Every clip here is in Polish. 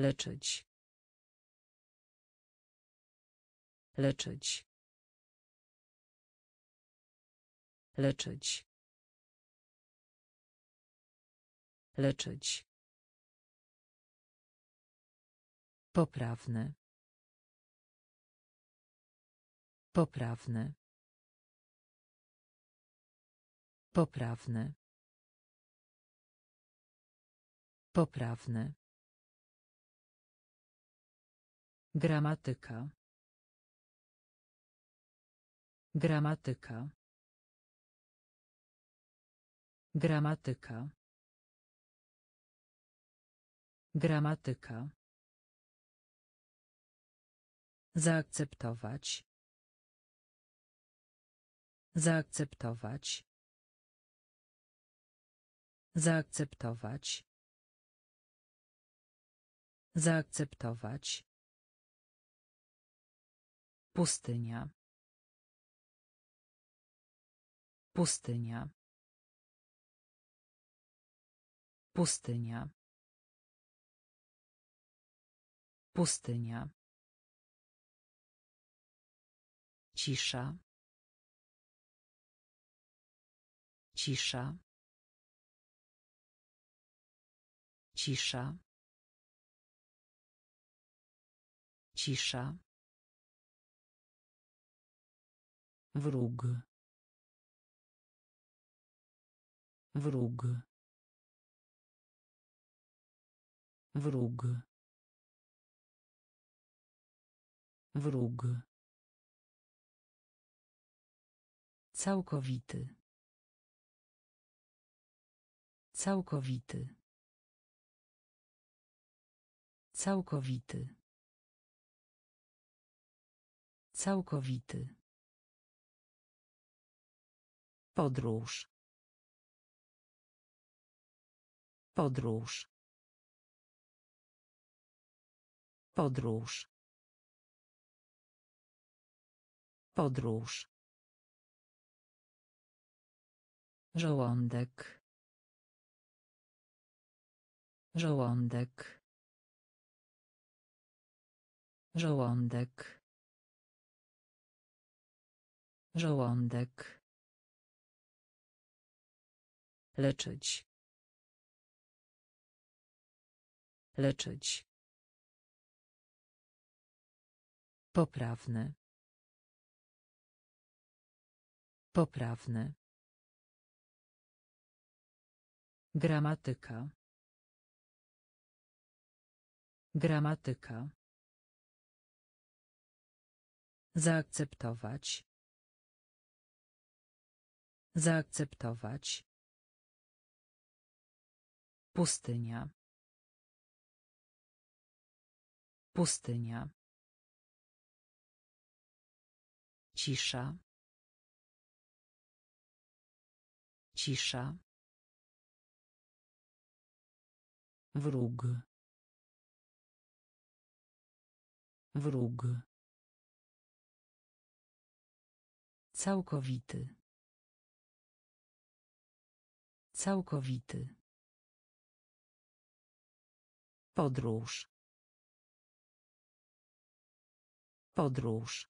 leczyć, leczyć, leczyć, leczyć, poprawny, poprawny, poprawny, poprawny, gramatyka, gramatyka, gramatyka, gramatyka, zaakceptować, zaakceptować, zaakceptować, zaakceptować, pustynia, pustynia, pustynia, pustynia, cisza, cisza, cisza, cisza, wróg, wróg, wróg, wróg, całkowity, całkowity, całkowity, całkowity, podróż, podróż, podróż, podróż, żołądek, żołądek, żołądek, żołądek, leczyć, leczyć, poprawny, poprawny, gramatyka, gramatyka, zaakceptować, zaakceptować, pustynia, pustynia, cisza, cisza, wróg, wróg, całkowity, całkowity, podróż, podróż,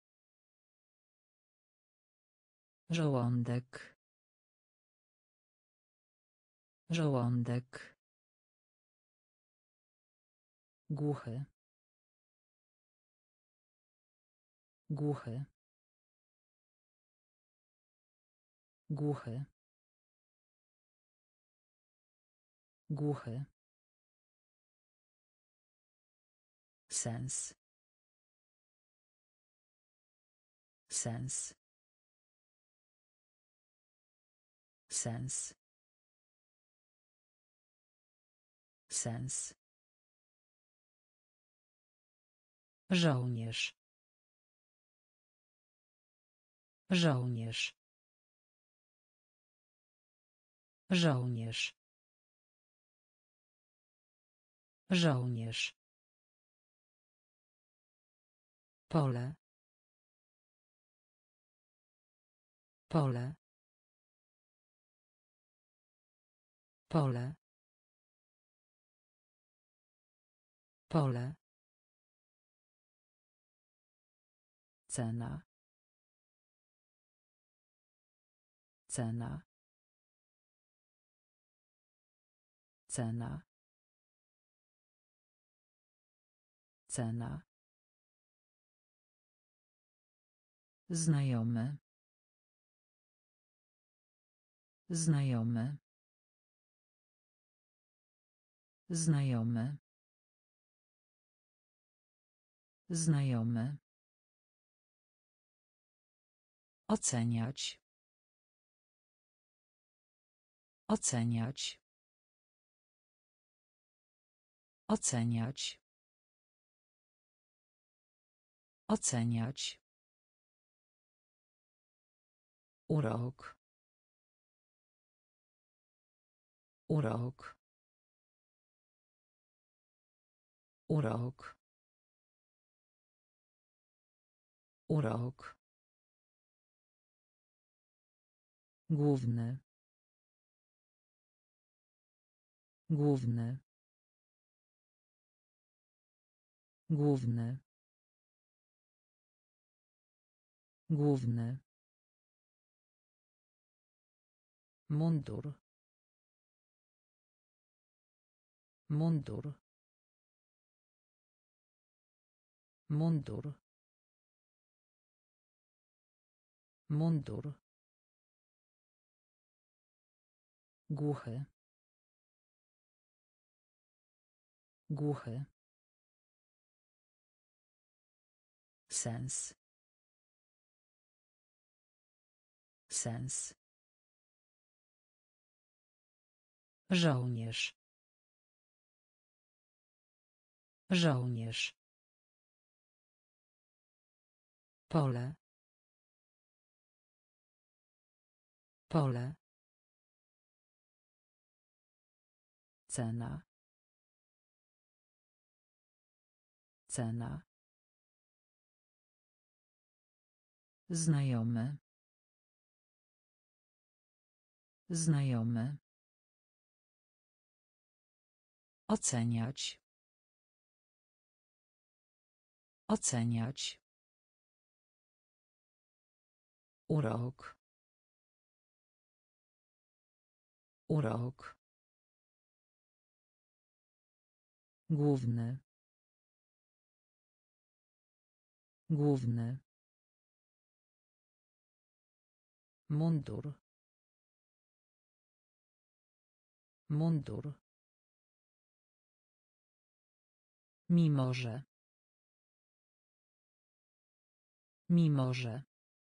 żołądek, żołądek, głuchy, głuchy, głuchy, głuchy, sens, sens, sens, sens, żołnierz, żołnierz, żołnierz, żołnierz, pole, pole, pole, Pole. Cena. Cena. Cena. Cena. Znajomy. Znajomy. Znajomy. Znajomy. Oceniać. Oceniać. Oceniać. Oceniać. Urok. Urok. Urok. Urok. Główny. Główny. Główny. Główny. Mundur. Mundur. Mundur. Mundur. Głuchy. Głuchy. Sens. Sens. Żołnierz. Żołnierz. Pole. Pole. Cena. Cena. Znajomy. Znajomy. Oceniać. Oceniać. Urok. Urok. Główny. Główny. Mundur. Mundur. Mimo że. Mimo że.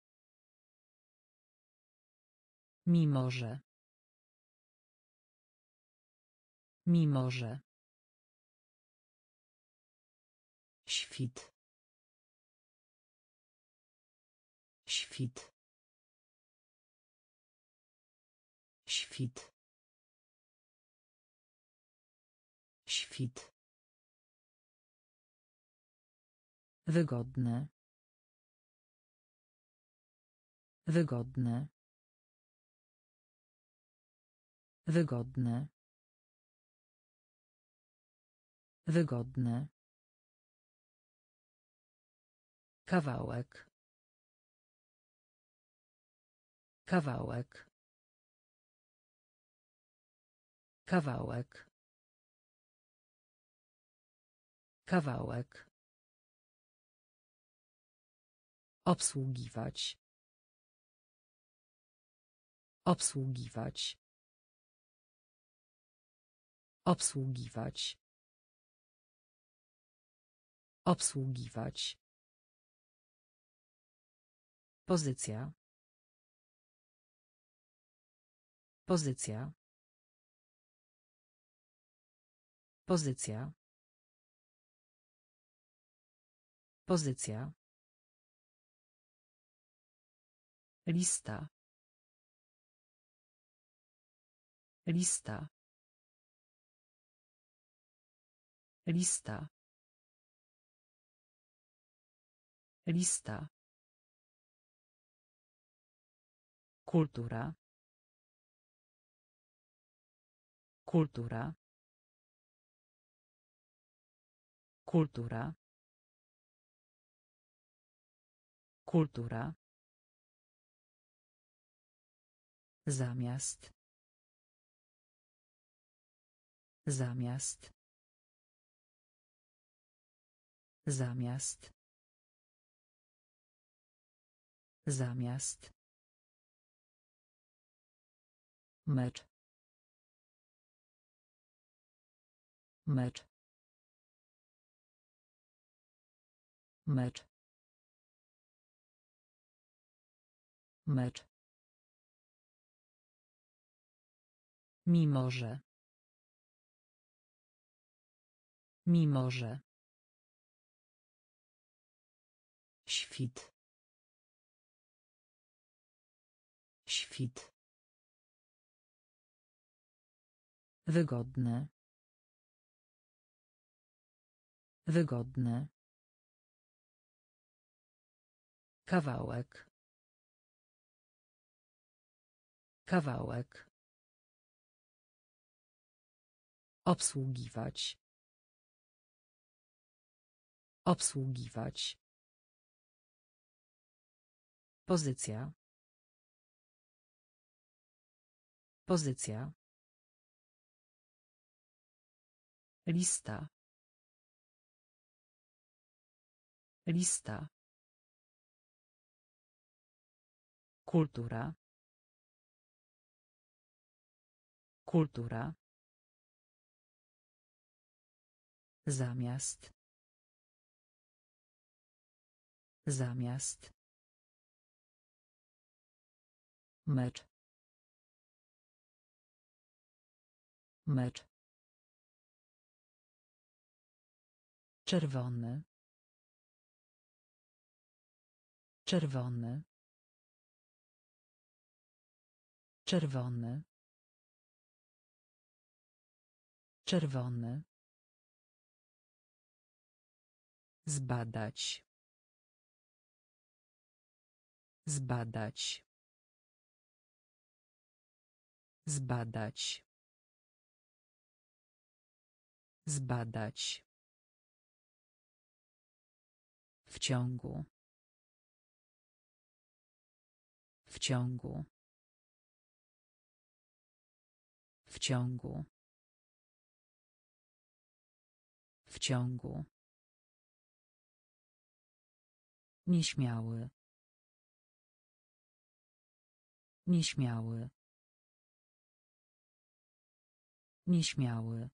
Mimo że. Mimo że. Świt. Świt. Świt. Świt. Wygodne. Wygodne. Wygodne. Wygodne. Kawałek. Kawałek. Kawałek. Kawałek. Obsługiwać. Obsługiwać. Obsługiwać. Obsługiwać. Pozycja. Pozycja. Pozycja. Pozycja. Lista. Lista. Lista. Lista. Kultura. Kultura. Kultura. Kultura. Zamiast. Zamiast. Zamiast. Zamiast. Mecz. Mecz. Mecz. Mecz. Mimo że. Mimo że. Świt. Świt. Wygodne. Wygodne. Kawałek. Kawałek. Obsługiwać. Obsługiwać. Pozycja. Pozycja. Lista. Lista. Kultura. Kultura. Zamiast. Zamiast. Mecz. Mecz. Czerwony. Czerwony. Czerwony. Czerwony. Zbadać. Zbadać. Zbadać. Zbadać. W ciągu. W ciągu. W ciągu. W ciągu. Nieśmiały. Nieśmiały. Nieśmiały.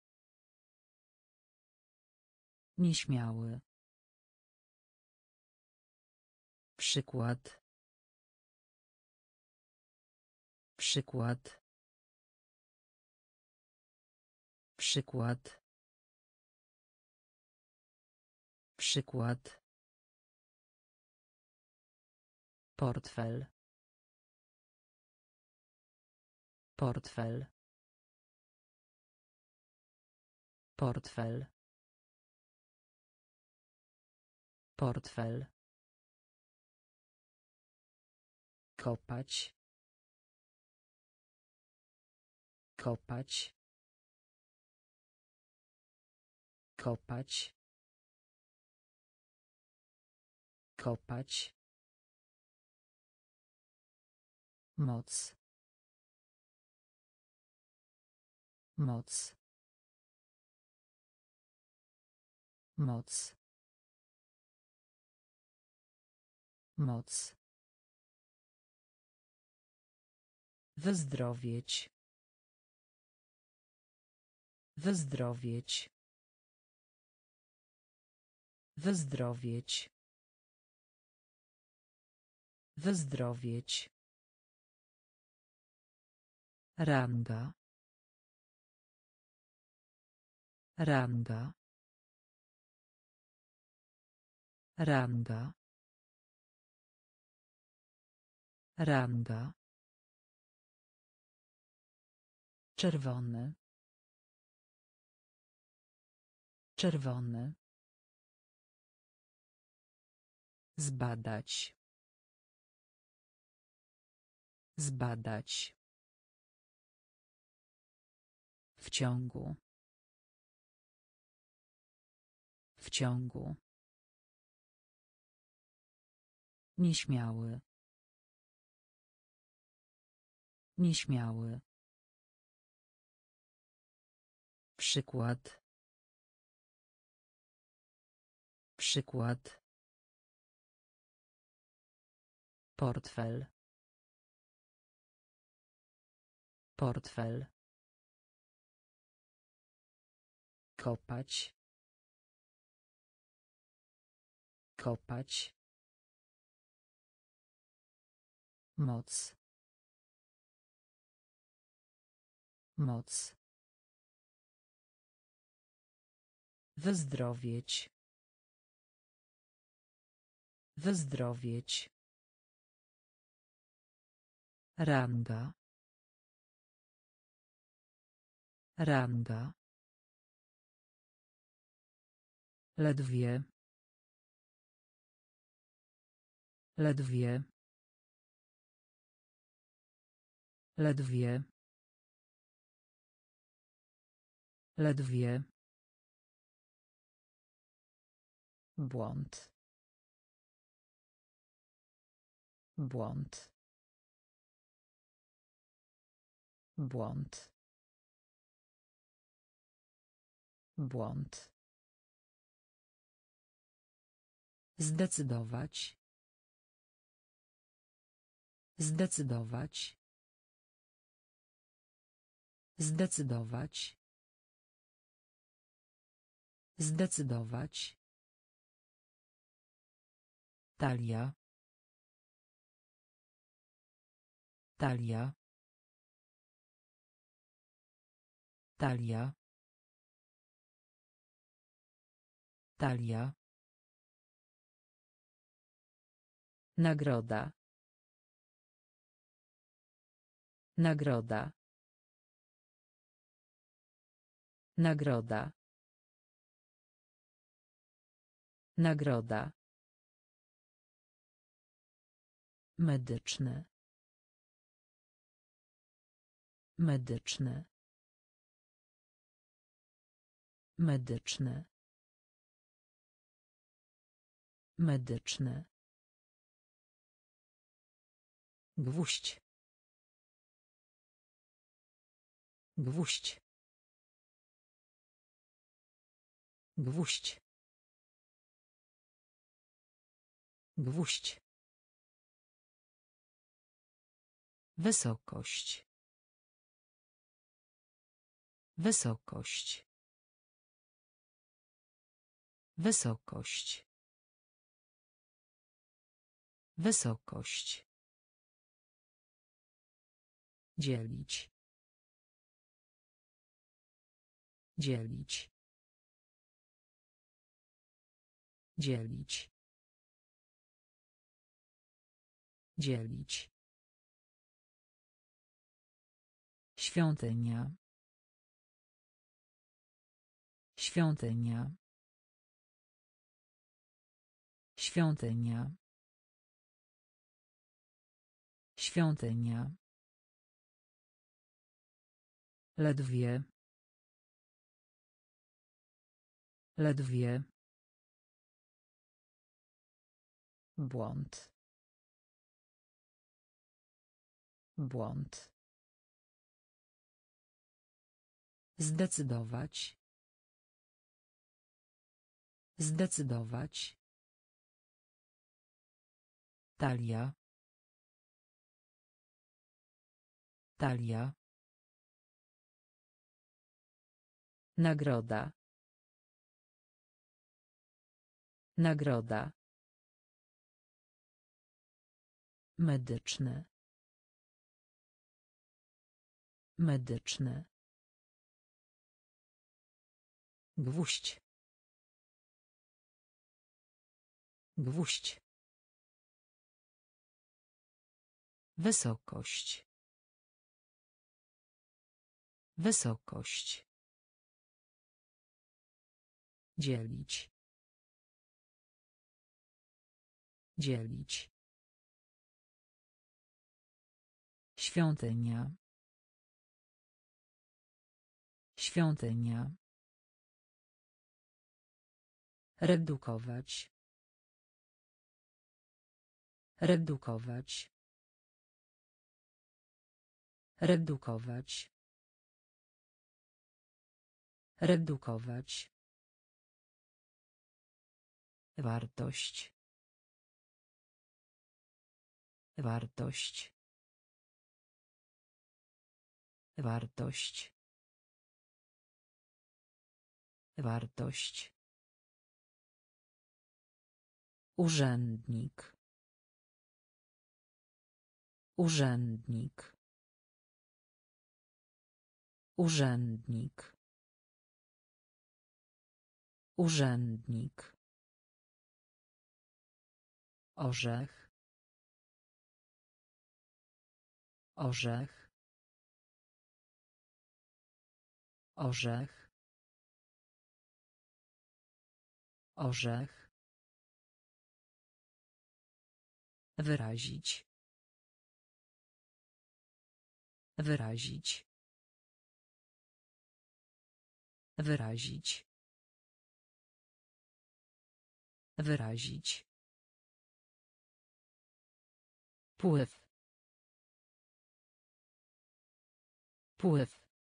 Nieśmiały. Przykład. Przykład. Przykład. Przykład. Portfel. Portfel. Portfel. Portfel. Kopać. Kopać. Kopać. Kopać. Moc. Moc. Moc. Moc. Wyzdrowieć. Wyzdrowieć. Wyzdrowieć. Wyzdrowieć. Ranga. Ranga. Ranga. Ranga. Czerwony. Czerwony. Zbadać. Zbadać. W ciągu. ciągu. Nieśmiały. Nieśmiały. Przykład. Przykład. Portfel. Portfel. Kopać. Kopać. Moc. Moc. Wyzdrowieć. Wyzdrowieć. Ranga. Ranga. Ledwie. Ledwie. Ledwie. Ledwie. Błąd. Błąd. Błąd. Błąd. Zdecydować. Zdecydować. Zdecydować. Zdecydować. Talia. Talia. Talia. Talia. Nagroda. Nagroda. Nagroda. Nagroda. Medyczny. Medyczny. Medyczny. Medyczny. Gwóźdź. Gwóźdź. Gwóźdź. Gwóźdź. Wysokość. Wysokość. Wysokość. Wysokość. Dzielić. Dzielić. Dzielić. Dzielić. Świątynia. Świątynia. Świątynia. Świątynia. Ledwie. Ledwie. Błąd. Błąd. Zdecydować. Zdecydować. Talia. Talia. Nagroda. Nagroda. Medyczny. Medyczny. Gwóźdź. Gwóźdź. Wysokość. Wysokość. Dzielić. Dzielić. Świątynia. Świątynia. Redukować. Redukować. Redukować. Redukować. Wartość. Wartość. Wartość. Wartość. Urzędnik. Urzędnik. Urzędnik. Urzędnik. Orzech. Orzech. Orzech. Orzech. Wyrazić. Wyrazić. Wyrazić. Wyrazić. Pływ. Pływ.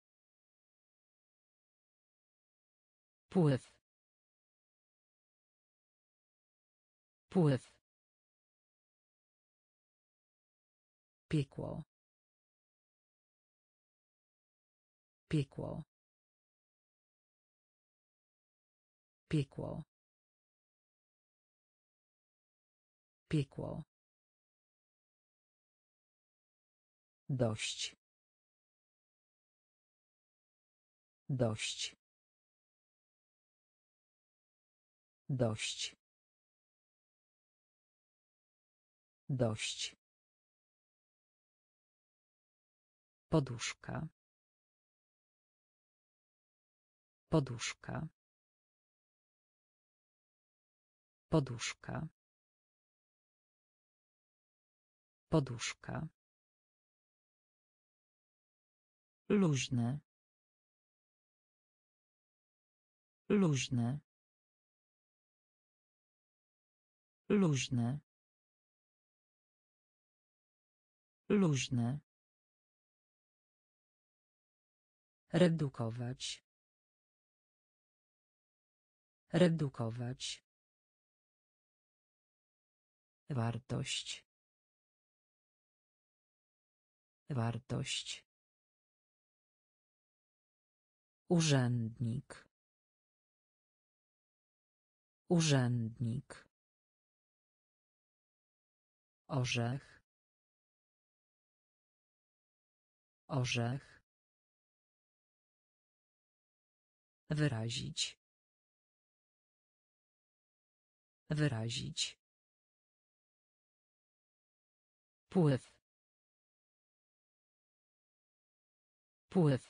Pływ. Pływ. Piekło. Piekło. Piekło. Piekło. Dość. Dość. Dość. Dość. Poduszka. Poduszka. Poduszka. Poduszka. Luźne. Luźne. Luźne. Luźne. Redukować. Redukować. Wartość. Wartość. Urzędnik. Urzędnik. Orzech. Orzech. Wyrazić. Wyrazić. Pływ. Pływ.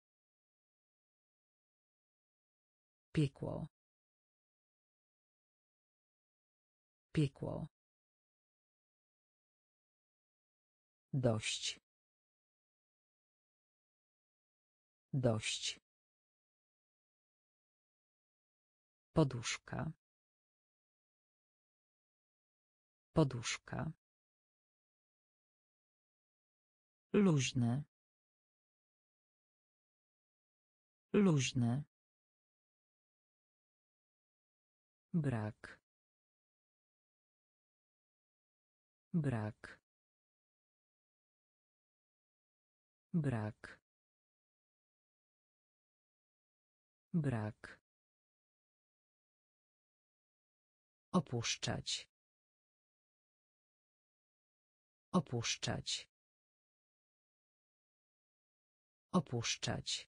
Piekło. Piekło. Dość. Dość. Poduszka. Poduszka. Luźne. Luźne. Brak. Brak. Brak. Brak. Opuszczać. Opuszczać. Opuszczać.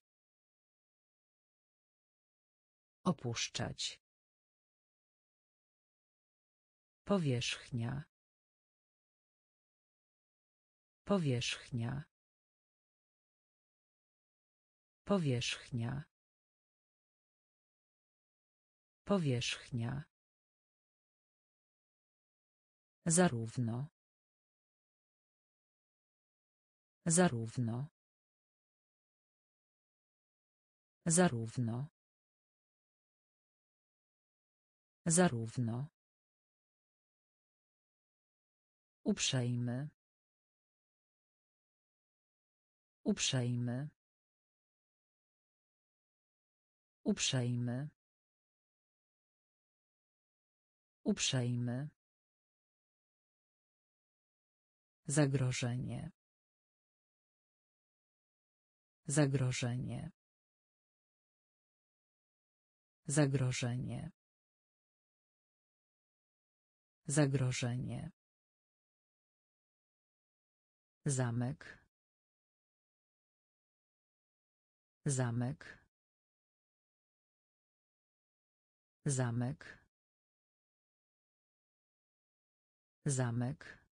Opuszczać. Powierzchnia. Powierzchnia. Powierzchnia. Powierzchnia. Zarówno. Zarówno. Zarówno. Zarówno. Uprzejmy. Uprzejmy. Uprzejmy. Uprzejmy. Zagrożenie. Zagrożenie. Zagrożenie. Zagrożenie. Zamek. Zamek. Zamek. Zamek.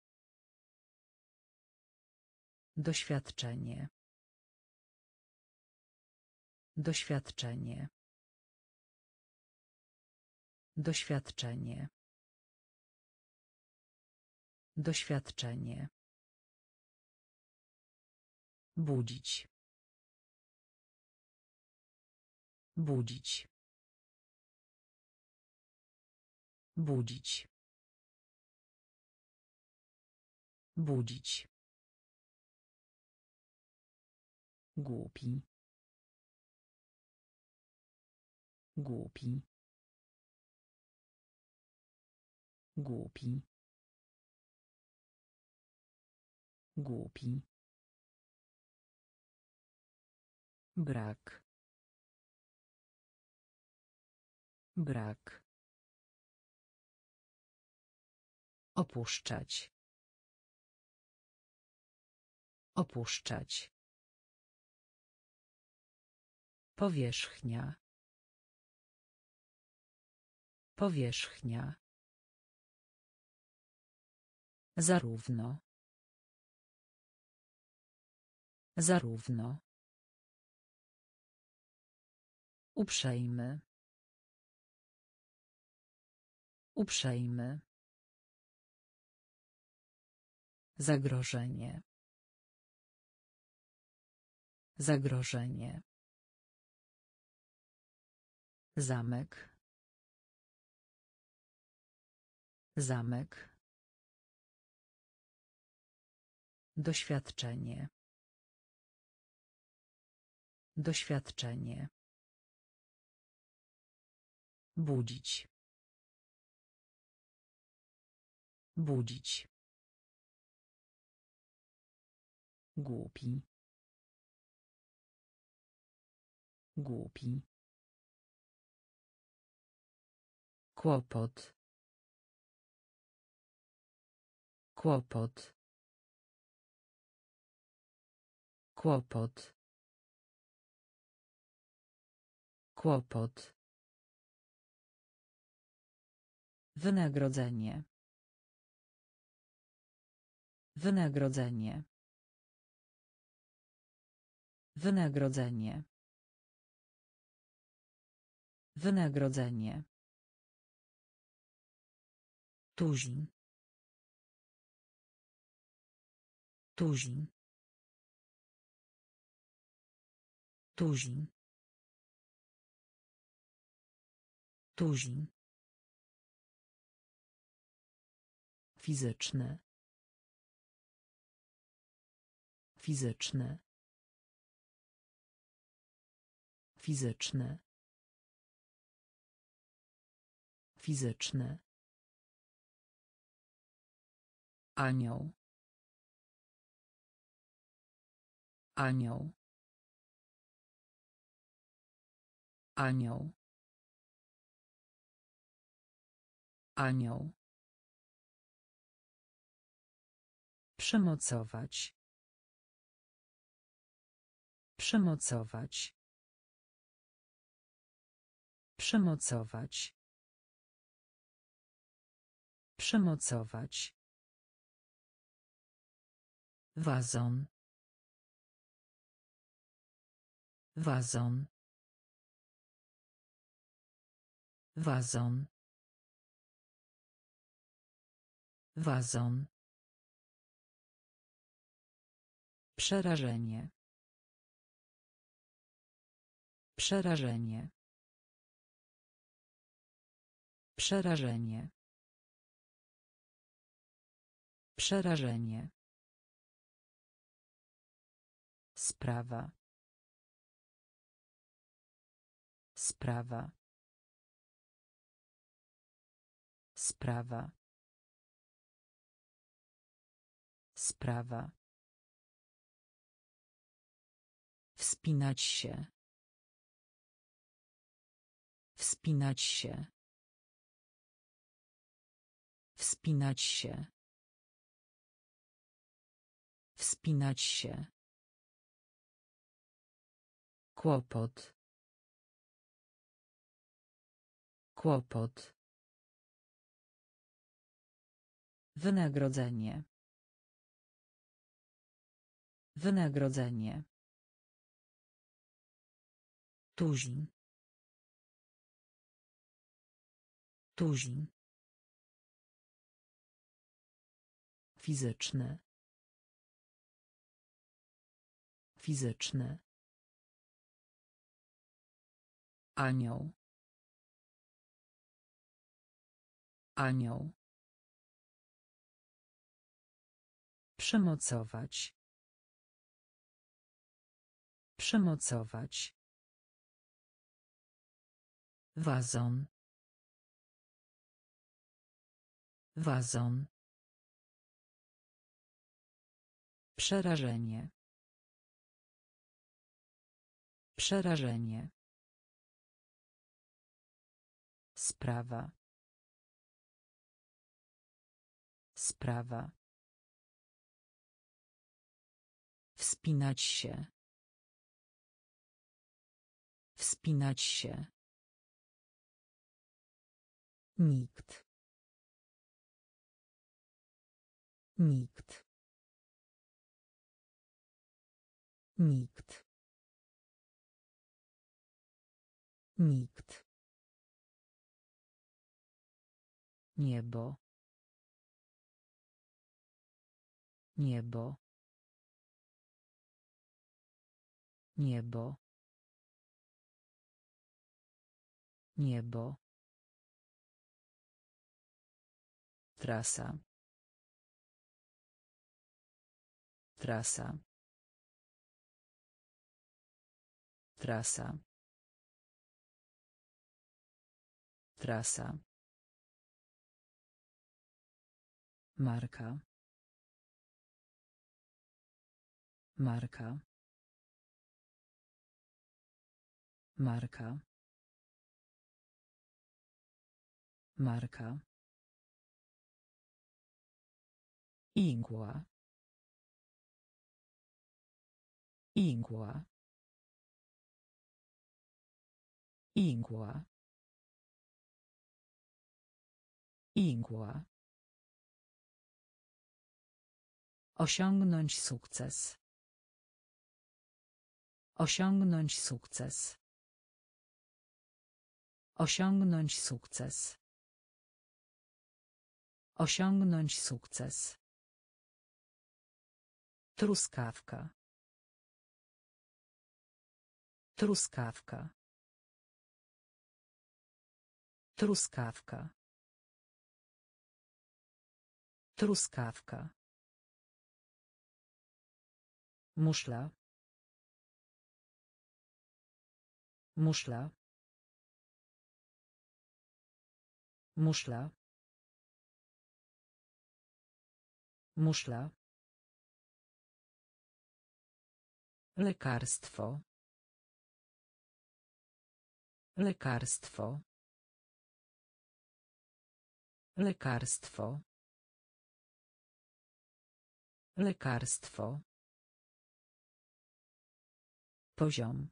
Doświadczenie. Doświadczenie. Doświadczenie. Doświadczenie. Budzić. Budzić. Budzić. Budzić. Głupi. Głupi. Głupi. Głupi. Brak. Brak. Opuszczać. Opuszczać. Powierzchnia. Powierzchnia. Zarówno. Zarówno. Uprzejmy. Uprzejmy. Zagrożenie. Zagrożenie. Zamek. Zamek. Doświadczenie. Doświadczenie. Budzić. Budzić. Głupi. Głupi. Kłopot. Kłopot. Kłopot. Kłopot. Wynagrodzenie. Wynagrodzenie. Wynagrodzenie. Wynagrodzenie. Tuzin. Tuzin. Tuzin. Tuzin. Fizyczny. Fizyczny. Fizyczny. Fizyczny. Anioł. Anioł. Anioł. Anioł. Przymocować. Przymocować. Przymocować. Przymocować. Wazon. Wazon. Wazon. Wazon. Przerażenie. Przerażenie. Przerażenie. Przerażenie. Sprawa. Sprawa. Sprawa. Sprawa. Wspinać się. Wspinać się. Wspinać się. Wspinać się. Kłopot. Kłopot. Wynagrodzenie. Wynagrodzenie. Tuzin. Tuzin. Fizyczny. Fizyczny. Anioł. Anioł. Przymocować. Przymocować. Wazon. Wazon. Przerażenie. Przerażenie. Sprawa. Sprawa. Wspinać się. Wspinać się. Nikt. Nikt. Nikt. Nikt. Niebo. Niebo. Niebo. Niebo. Trasa. Trasa. Trasa. Trasa. Marka. Marka. Marka. Marka. Igła. Igła. Igła. Igła. Osiągnąć sukces. Osiągnąć sukces. Osiągnąć sukces. Osiągnąć sukces. Truskawka. Truskawka. Truskawka. Truskawka. Muszla. Muszla. Muszla. Muszla. Lekarstwo. Lekarstwo. Lekarstwo. Lekarstwo. Poziom.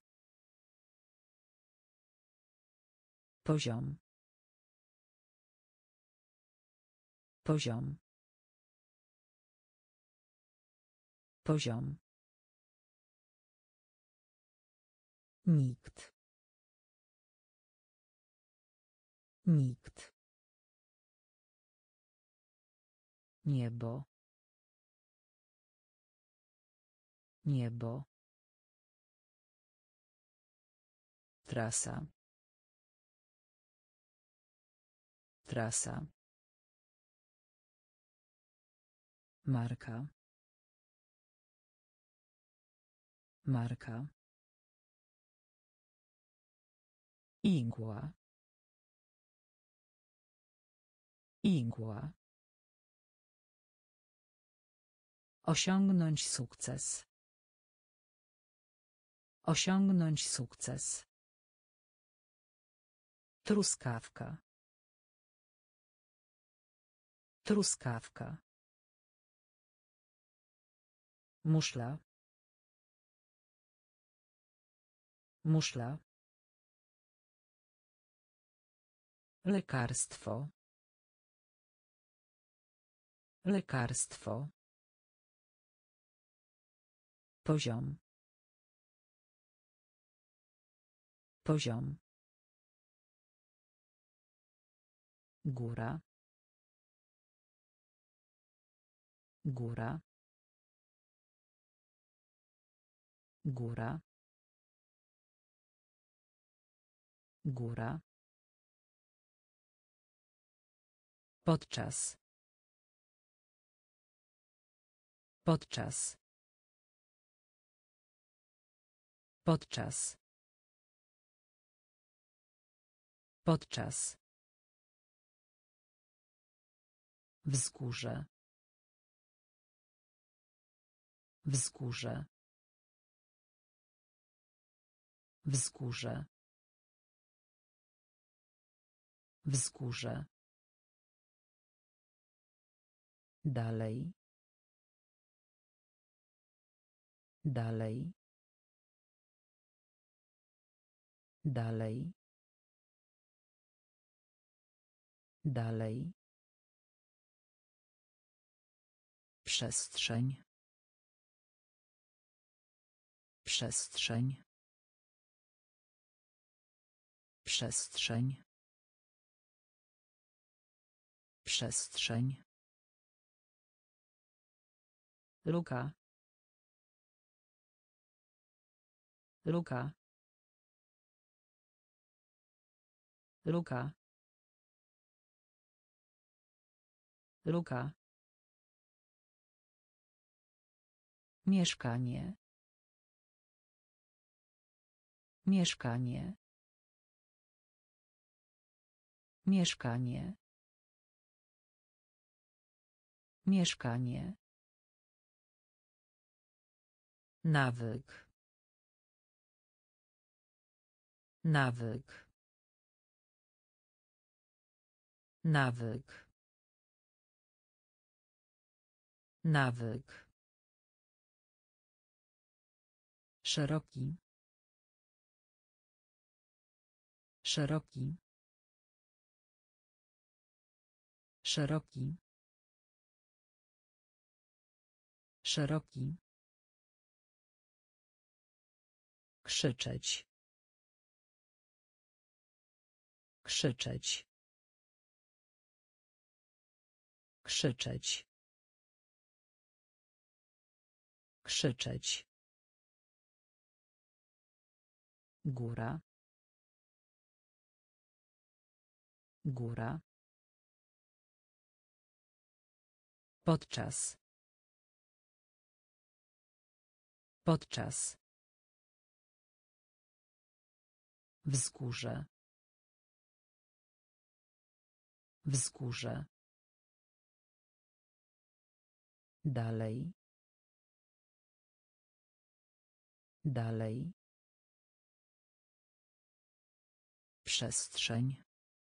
Poziom. Poziom. Poziom. Nikt. Nikt. Niebo. Niebo. Trasa. Trasa. Marka. Marka. Igła. Igła. Osiągnąć sukces. Osiągnąć sukces. Truskawka. Truskawka. Muszla. Muszla. Lekarstwo. Lekarstwo. Poziom. Poziom. Góra. Góra. Góra. Góra. Podczas. Podczas. Podczas. Podczas. Wzgórze. Wzgórze. Wzgórze. Wzgórze. Dalej. Dalej. Dalej. Dalej. Przestrzeń. Przestrzeń. Przestrzeń. Przestrzeń. Luka. Luka. Luka. Luka. Mieszkanie. Mieszkanie. Mieszkanie. Mieszkanie. Nawyk. Nawyk. Nawyk. Nawyk. Szeroki. Szeroki. Szeroki. Szeroki. Krzyczeć. Krzyczeć. Krzyczeć. Krzyczeć. Góra. Góra. Podczas. Podczas. Wzgórze. Wzgórze. Dalej. Dalej. Przestrzeń.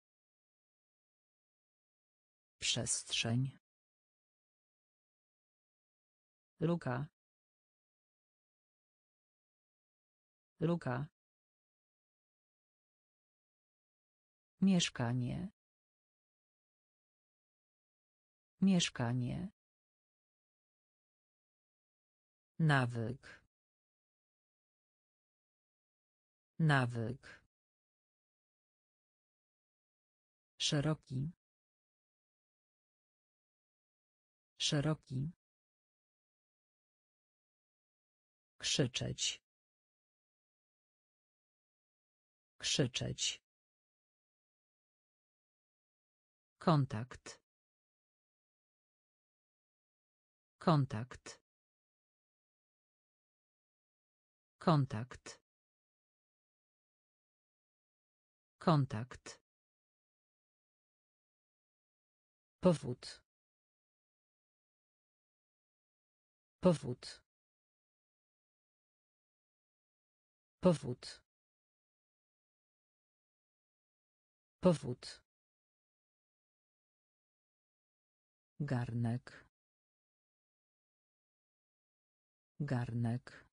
Przestrzeń. Luka. Luka. Mieszkanie. Mieszkanie. Nawyk. Nawyk. Szeroki. Szeroki. Krzyczeć. Krzyczeć. Kontakt. Kontakt. Kontakt. Kontakt. Powód. Powód. Powód. Powód. Garnek. Garnek.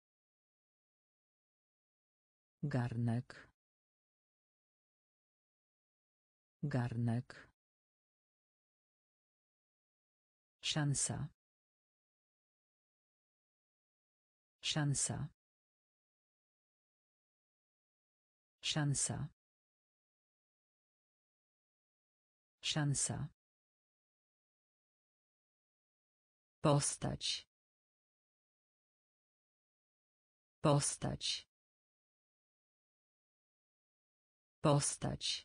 Garnek. Garnek. Szansa. Szansa. Szansa. Szansa. Postać. Postać. Postać.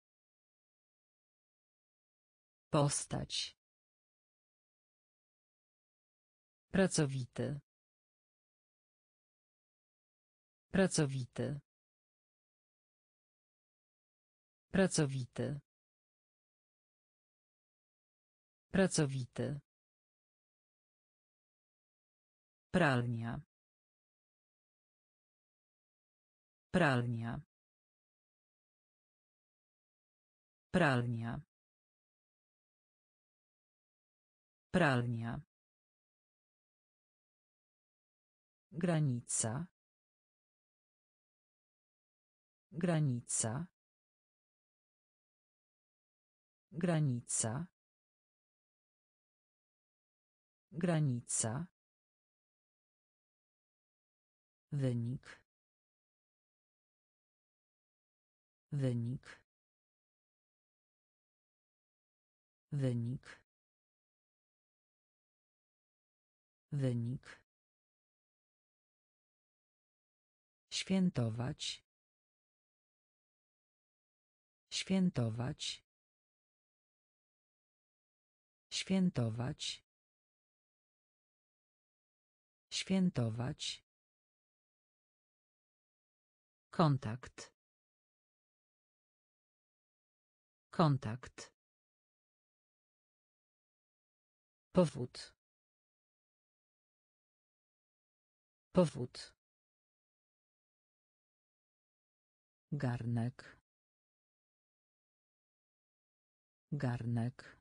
Postać. Pracowity. Pracowity. Pracowity. Pracowity. Pralnia. Pralnia. Pralnia. Pralnia. Granica. Granica. Granica. Granica. Wynik. Wynik. Wynik. Wynik. Świętować. Świętować. Świętować. Świętować. Kontakt. Kontakt. Powód. Powód. Garnek. Garnek.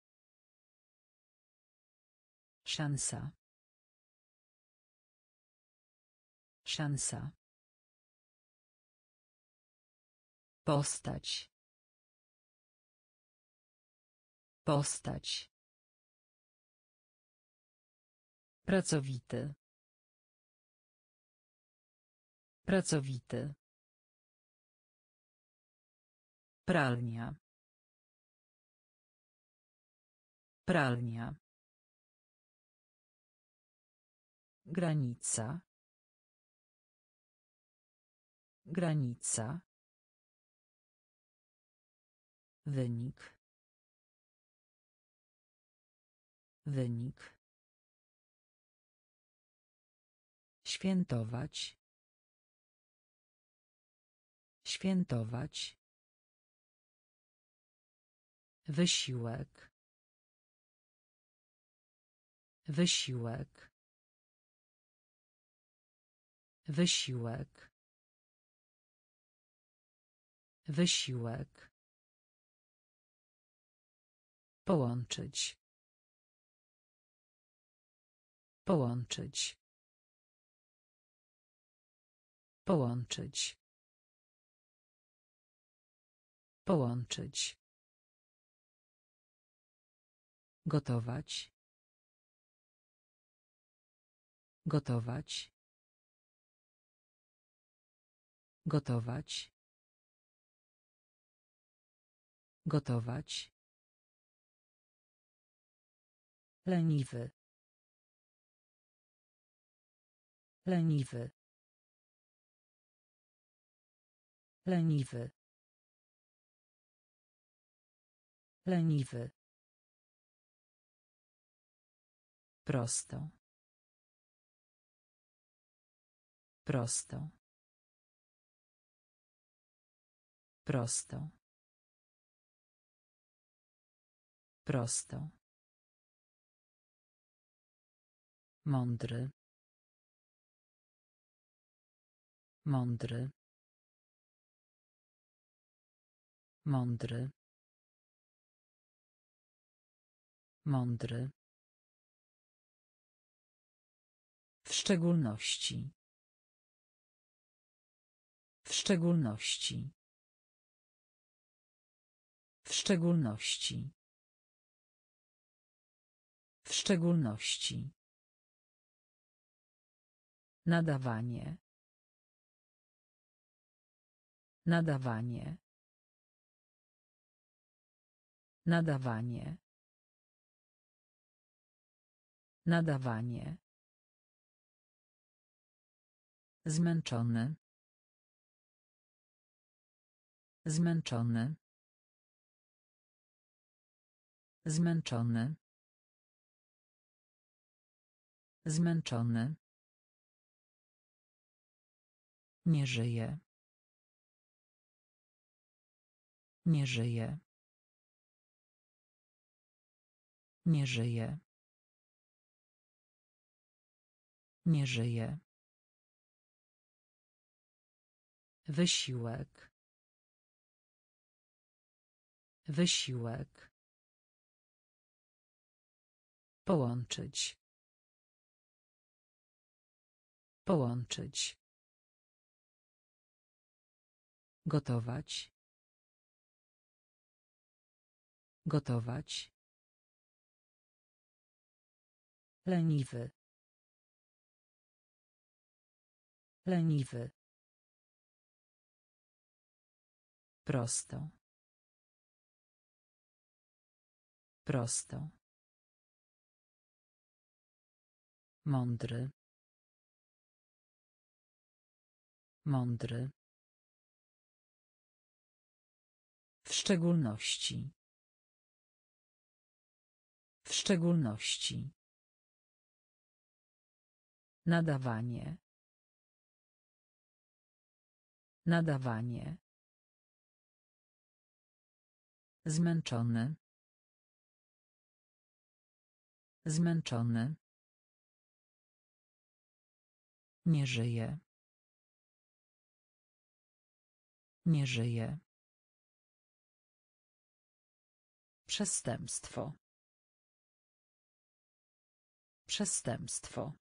Szansa. Szansa. Postać. Postać. Pracowity. Pracowity. Pralnia. Pralnia. Granica. Granica. Wynik. Wynik. Świętować. Świętować. Wysiłek. Wysiłek. Wysiłek. Wysiłek. Połączyć. Połączyć. Połączyć. Połączyć. Gotować. Gotować. Gotować. Gotować. Leniwy. Leniwy. Leniwy. Leniwy. Prosto. Prosto. Prosto. Prosto. Mądry. Mądry. Mądry. Mądry. W szczególności. W szczególności. W szczególności. W szczególności. Nadawanie. Nadawanie. Nadawanie. Nadawanie. Zmęczony. Zmęczony. Zmęczony. Zmęczony. Nie żyje. Nie żyje. Nie żyje. Nie żyje. Wysiłek. Wysiłek. Połączyć. Połączyć. Gotować. Gotować. Leniwy. Leniwy. Prosto. Prosto. Mądry. Mądry. W szczególności. W szczególności. Nadawanie. Nadawanie. Zmęczony. Zmęczony. Nie żyje. Nie żyje. Przestępstwo. Przestępstwo.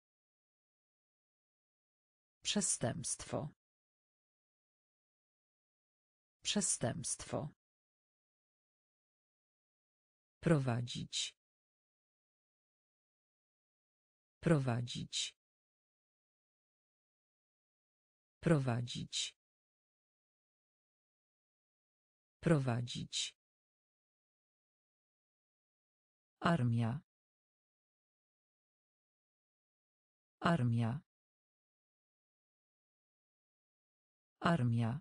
Przestępstwo. Przestępstwo. Prowadzić. Prowadzić. Prowadzić. Prowadzić. Armia. Armia. Armia.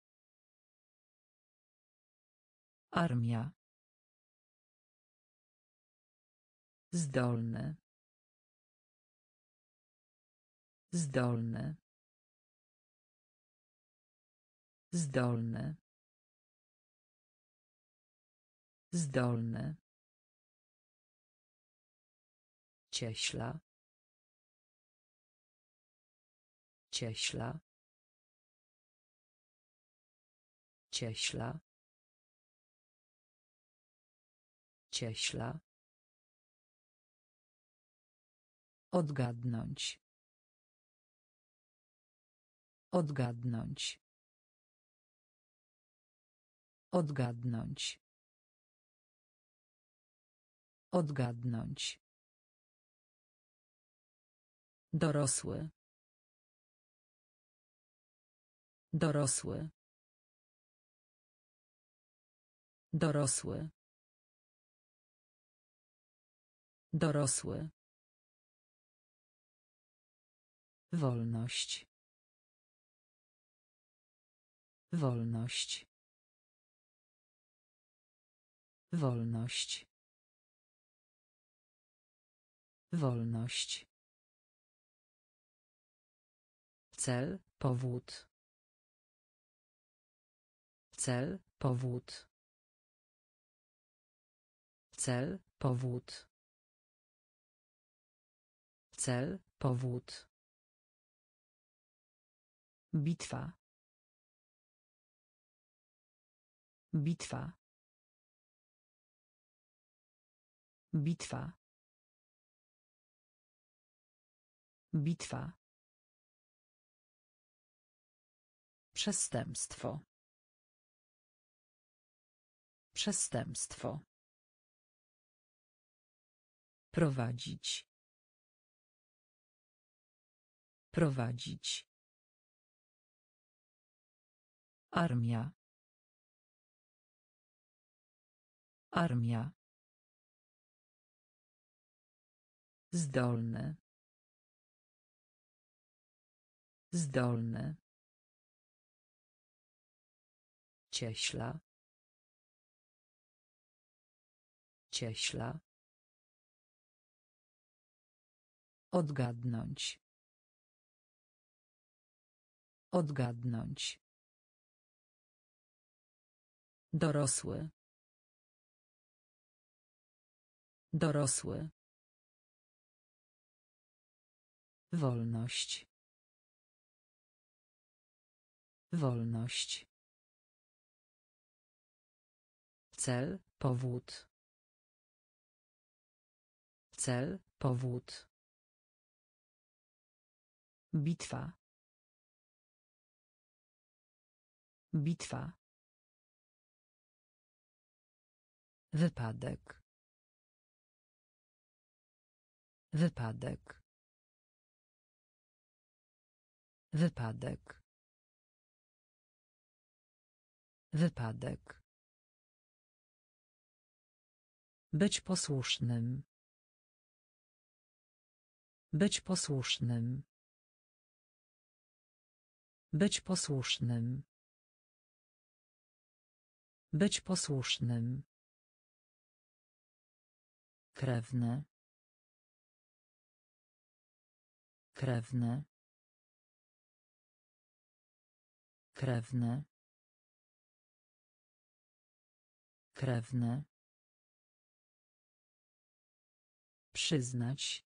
Armia. Zdolny. Zdolny. Zdolny. Zdolny. Cieśla. Cieśla. Cieśla. Cieśla. Odgadnąć. Odgadnąć. Odgadnąć. Odgadnąć. Dorosły. Dorosły. Dorosły. Dorosły. Wolność. Wolność. Wolność. Wolność. Cel, powód. Cel, powód. Cel, powód. Cel, powód. Bitwa. Bitwa. Bitwa. Bitwa. Przestępstwo. Przestępstwo. Prowadzić. Prowadzić. Armia. Armia. Zdolny. Zdolny. Cieśla. Cieśla. Odgadnąć. Odgadnąć. Dorosły. Dorosły. Wolność. Wolność. Cel, powód. Cel, powód. Bitwa. Bitwa. Wypadek. Wypadek. Wypadek. Wypadek. Być posłusznym. Być posłusznym. Być posłusznym. Być posłusznym. Krewny. Krewny. Krewny. Krewny. Przyznać.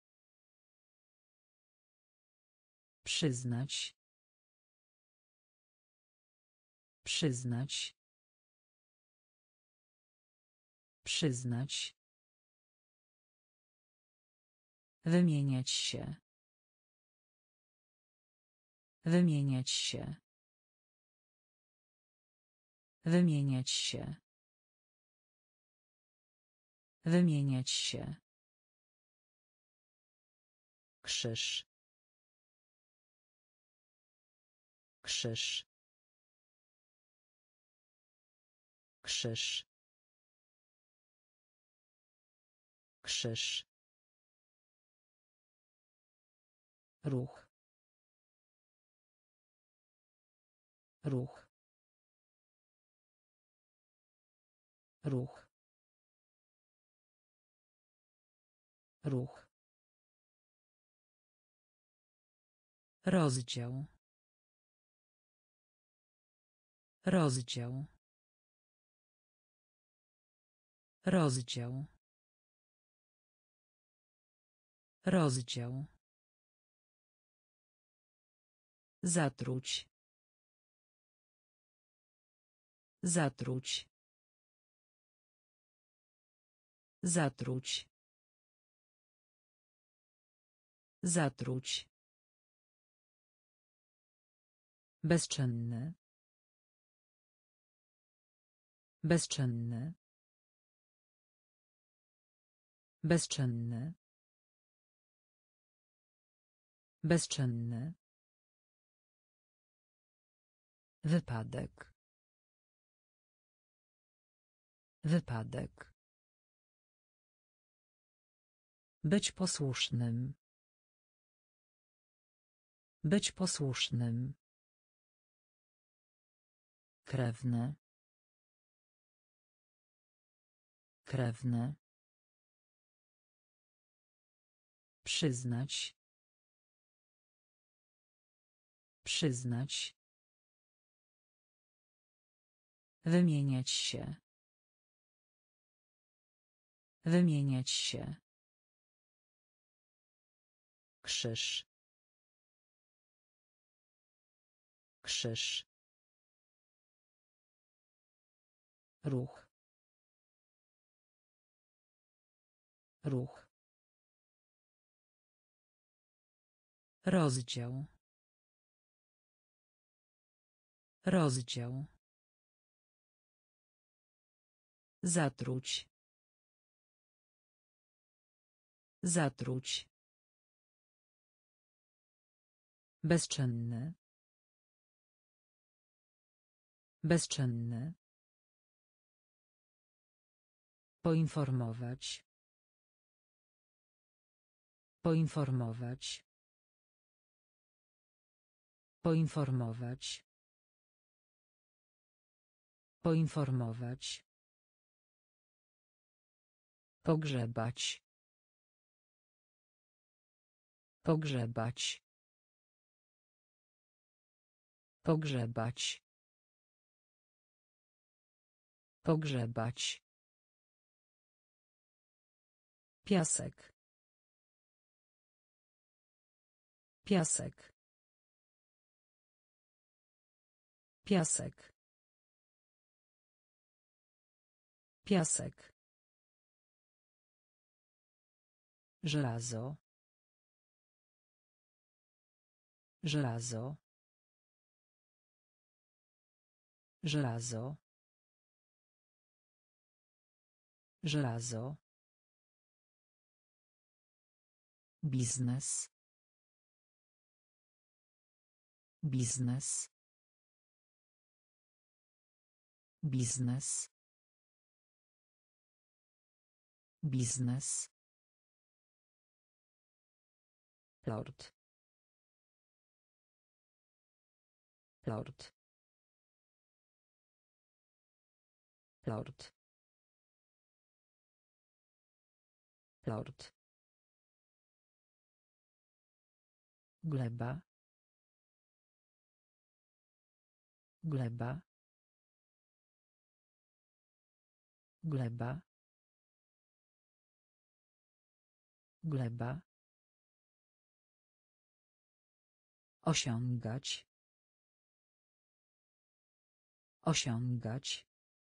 Przyznać. Przyznać. Przyznać. Wymieniać się. Wymieniać się. Wymieniać się. Wymieniać się. Krzyż. Krzyż. Krzyż. Krzyż. Ruch. Ruch. Ruch. Ruch. Rozdział. Rozdział. Rozdział. Rozdział. Zatruć. Zatruć. Zatruć. Zatruć. Bezczynny. Bezczynny. Bezczynny. Bezczynny. Wypadek. Wypadek. Być posłusznym. Być posłusznym. Krewny. Krewny. Przyznać. Przyznać. Wymieniać się. Wymieniać się. Krzyż. Krzyż. Ruch. Ruch. Rozdział. Rozdział. Zatruć. Zatruć. Bezczynny. Bezczynny. Poinformować. Poinformować. Poinformować. Poinformować. Pogrzebać. Pogrzebać. Pogrzebać. Pogrzebać. Piasek. Piasek. Piasek. Piasek. Żelazo. Żelazo. Żelazo. Żelazo. Biznes. Biznes. Biznes. Biznes. Lord. Lord. Lord. Lord. Gleba. Gleba. Gleba. Gleba. Osiągać. Osiągać.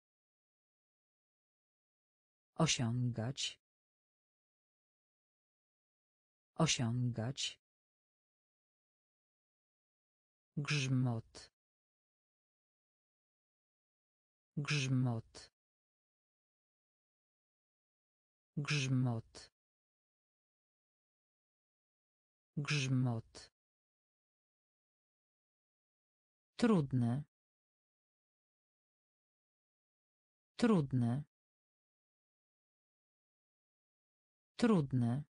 Osiągać. Osiągać. Grzmot. Grzmot. Grzmot. Grzmot. Trudne. Trudne. Trudne.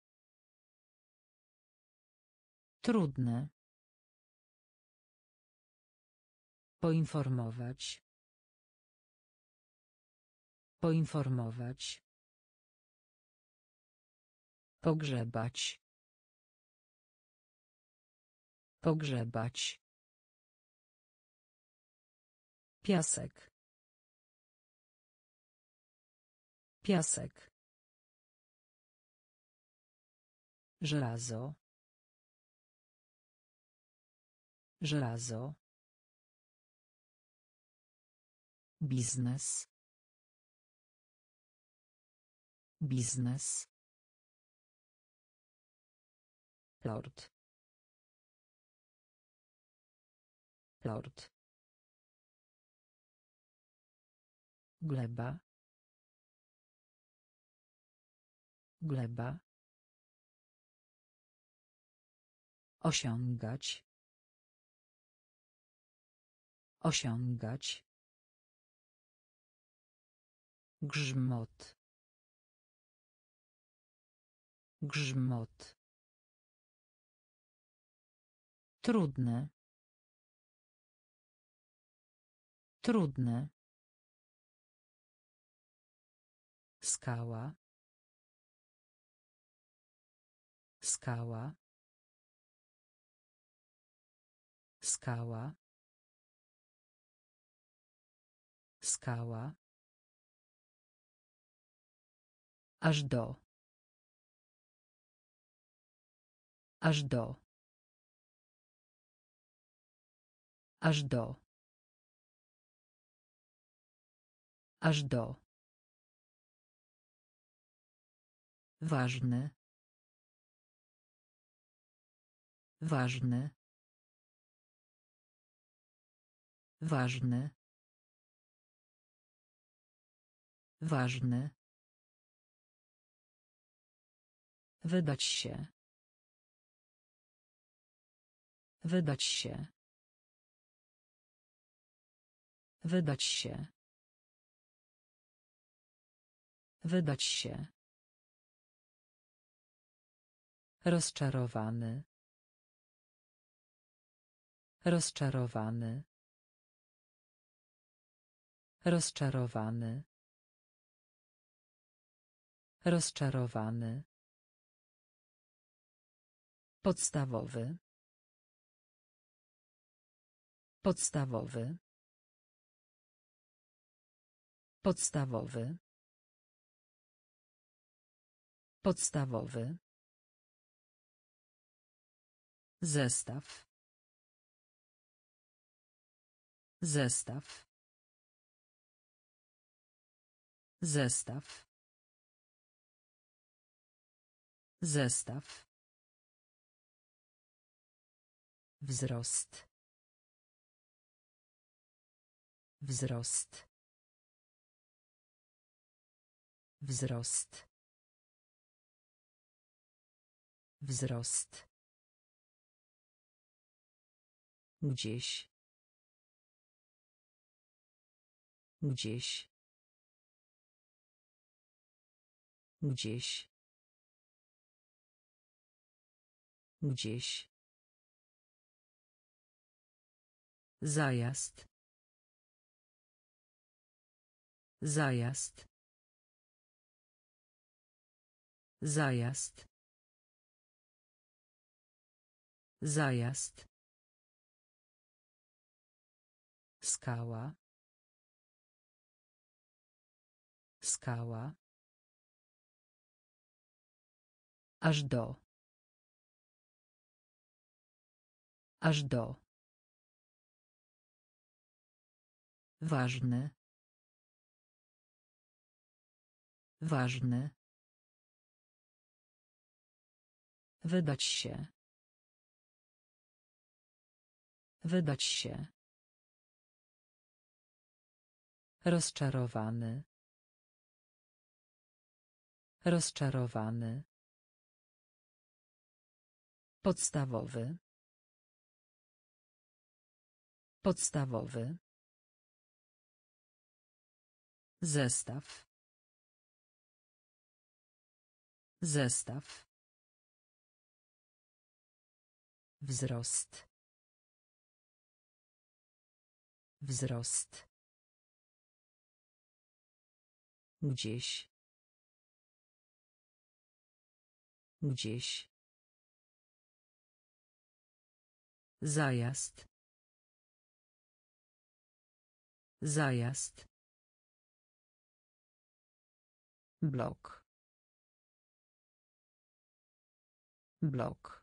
Trudne. Poinformować. Poinformować. Pogrzebać. Pogrzebać. Piasek. Piasek. Żelazo. Żelazo. Biznes. Biznes. Lord. Lord. Gleba. Gleba. Osiągać. Osiągać. Grzmot. Grzmot. Trudne. Trudne. Skała. Skała. Skała. Skała. Aż do. Aż do. Aż do. Aż do. Ważny. Ważny. Ważny. Ważny. Wydać się. Wydać się. Wydać się. Wydać się. Rozczarowany. Rozczarowany. Rozczarowany. Rozczarowany. Podstawowy. Podstawowy. Podstawowy. Podstawowy. Zestaw. Zestaw. Zestaw. Zestaw. Wzrost. Wzrost. Wzrost. Wzrost. Gdzieś. Gdzieś. Gdzieś. Gdzieś. Zajazd. Zajazd. Zajazd. Zajazd. Skała. Skała. Aż do. Aż do. Ważny. Ważny. Wydać się. Wydać się. Rozczarowany. Rozczarowany. Podstawowy. Podstawowy. Zestaw. Zestaw. Wzrost. Wzrost. Gdzieś. Gdzieś. Zajazd. Zajazd. Blok. Blok.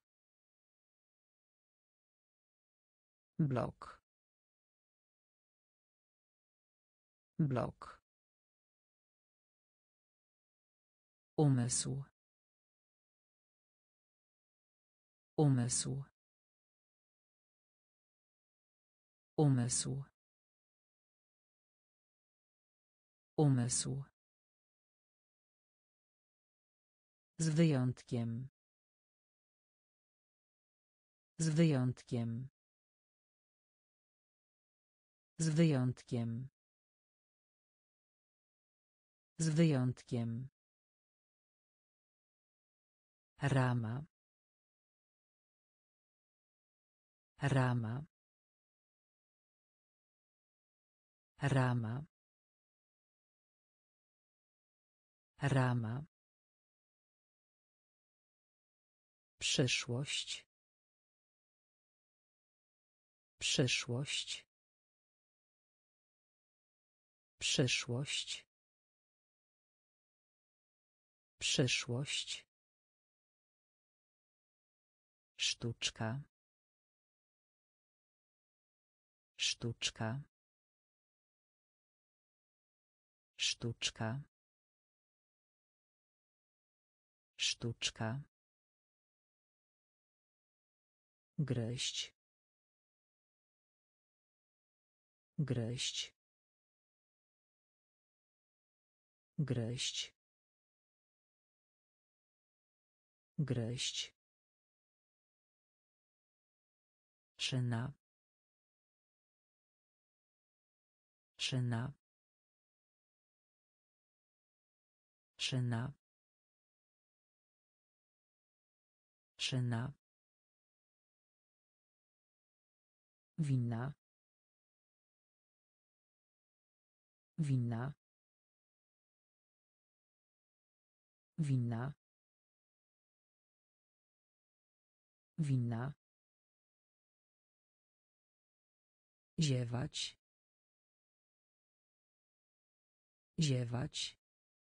Blok. Blok. Umysł. Umysł. Umysł. Umysł. Z wyjątkiem. Z wyjątkiem. Z wyjątkiem. Z wyjątkiem. Rama. Rama. Rama. Rama. Przyszłość. Przyszłość. Przyszłość. Przyszłość. Sztuczka. Sztuczka. Sztuczka. Sztuczka. Gryźć. Gryźć. Gryźć. Gryźć. Szyna. Szyna. Szyna. Szyna. Winna. Winna. Winna. Winna. Ziewać. Ziewać.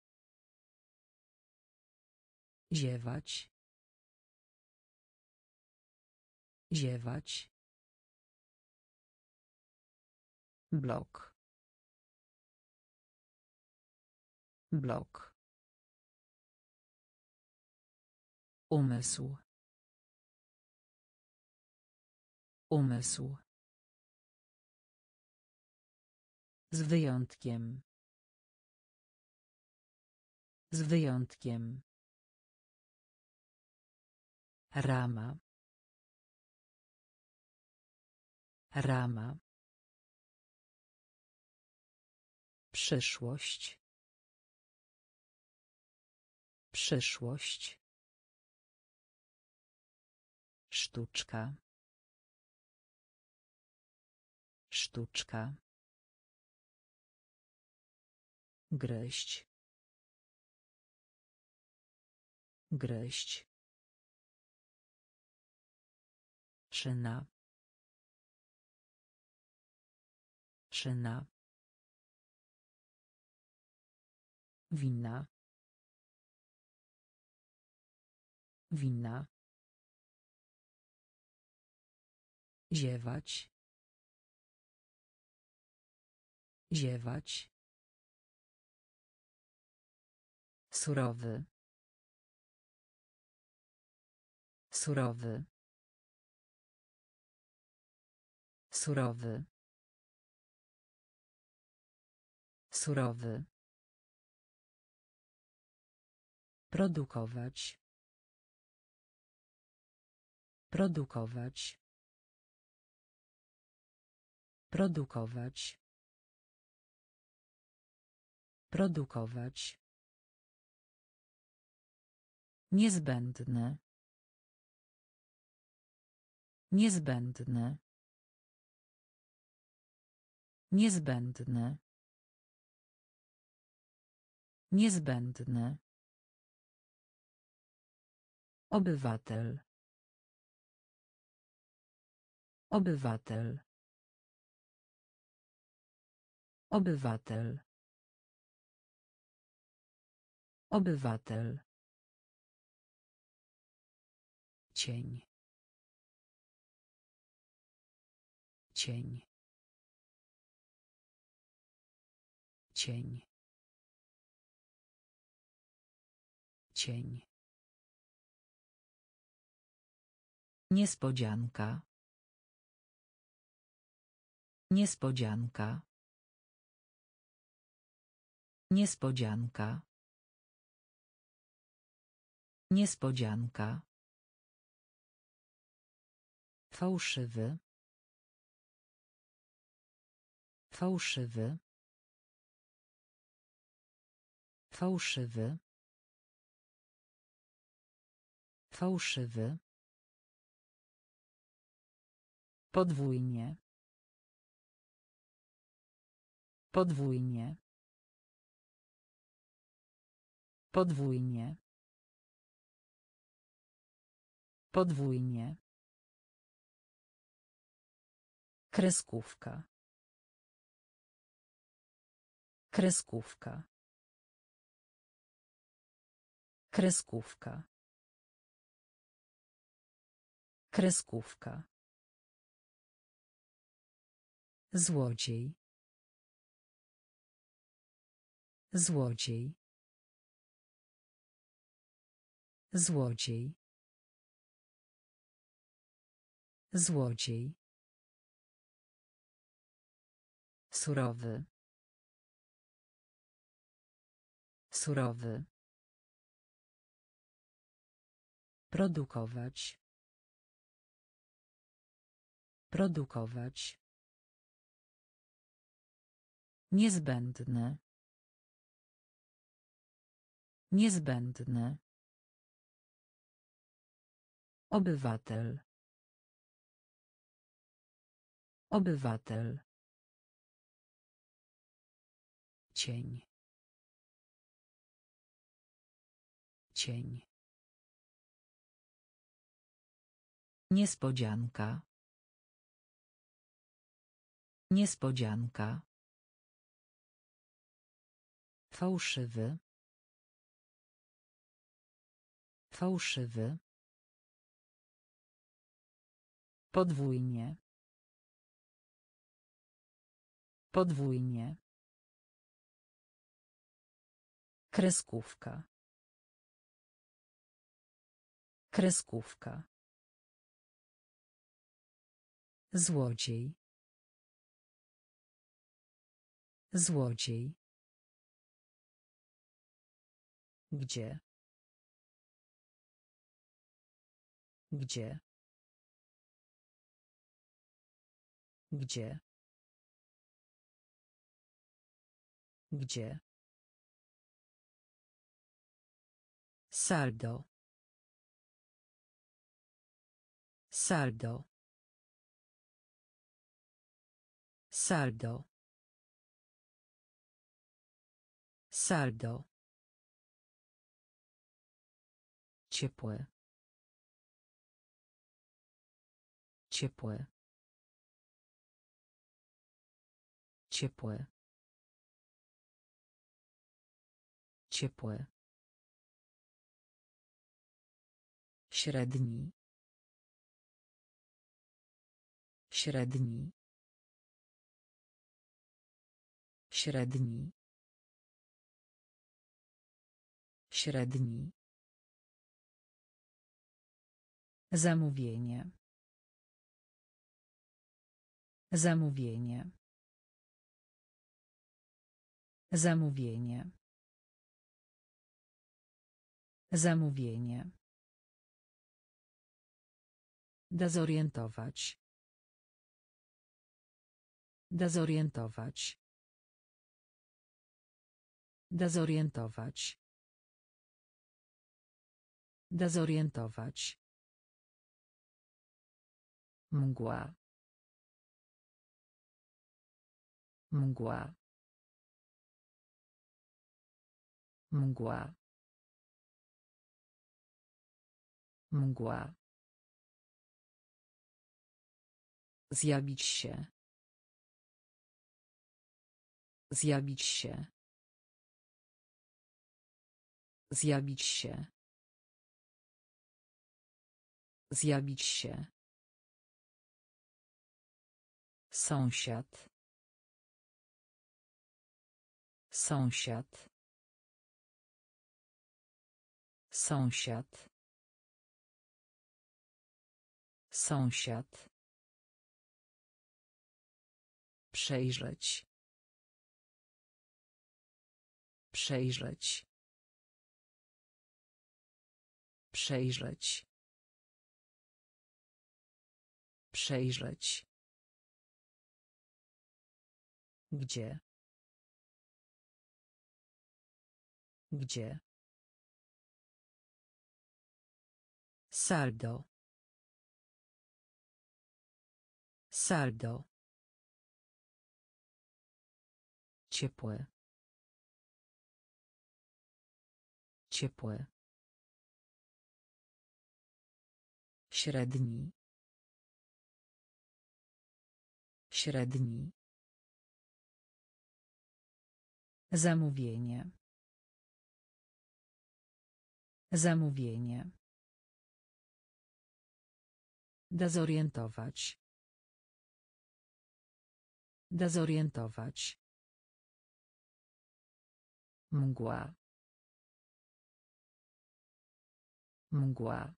Ziewać. Ziewać. Blok. Blok. Umysł. Umysł. Z wyjątkiem. Z wyjątkiem. Rama. Rama. Przyszłość. Przyszłość. Sztuczka. Sztuczka. Gryźć. Gryźć. Szyna. Szyna. Winna. Winna. Ziewać. Ziewać. Surowy. Surowy. Surowy. Surowy. Produkować. Produkować. Produkować. Produkować. Niezbędne. Niezbędne. Niezbędne. Niezbędne. Obywatel. Obywatel. Obywatel. Obywatel. Cień. Cień. Cień. Cień. Niespodzianka. Niespodzianka. Niespodzianka. Niespodzianka. Fałszywy. Fałszywy. Fałszywy. Fałszywy. Podwójnie. Podwójnie. Podwójnie. Podwójnie. Kreskówka. Kreskówka. Kreskówka. Kreskówka. Złodziej. Złodziej. Złodziej. Złodziej. Surowy. Surowy. Produkować. Produkować. Niezbędne. Niezbędne. Obywatel. Obywatel. Cień. Cień. Niespodzianka. Niespodzianka. Fałszywy. Fałszywy. Podwójnie. Podwójnie. Kreskówka. Kreskówka. Złodziej. Złodziej. Gdzie? Gdzie? Gdzie? Gdzie? Saldo. Saldo. Saldo. Saldo. Ciepłe. Ciepłe. Ciepłe. Ciepłe. Średni. Średni. Średni. Średni. Zamówienie. Zamówienie. Zamówienie. Zamówienie. Dezorientować. Dezorientować. Dezorientować. Dezorientować. Mgła. Mgła. Mgła. Mgła. Zjawić się. Zjawić się. Zjawić się. Zjawić się. Sąsiad. Sąsiad. Sąsiad. Sąsiad. Przejrzeć. Przejrzeć. Przejrzeć. Przejrzeć. Gdzie? Gdzie? Saldo. Saldo. Ciepłe. Ciepły. Średni. Średni. Zamówienie. Zamówienie. Dezorientować. Dezorientować. Mgła. Mgła.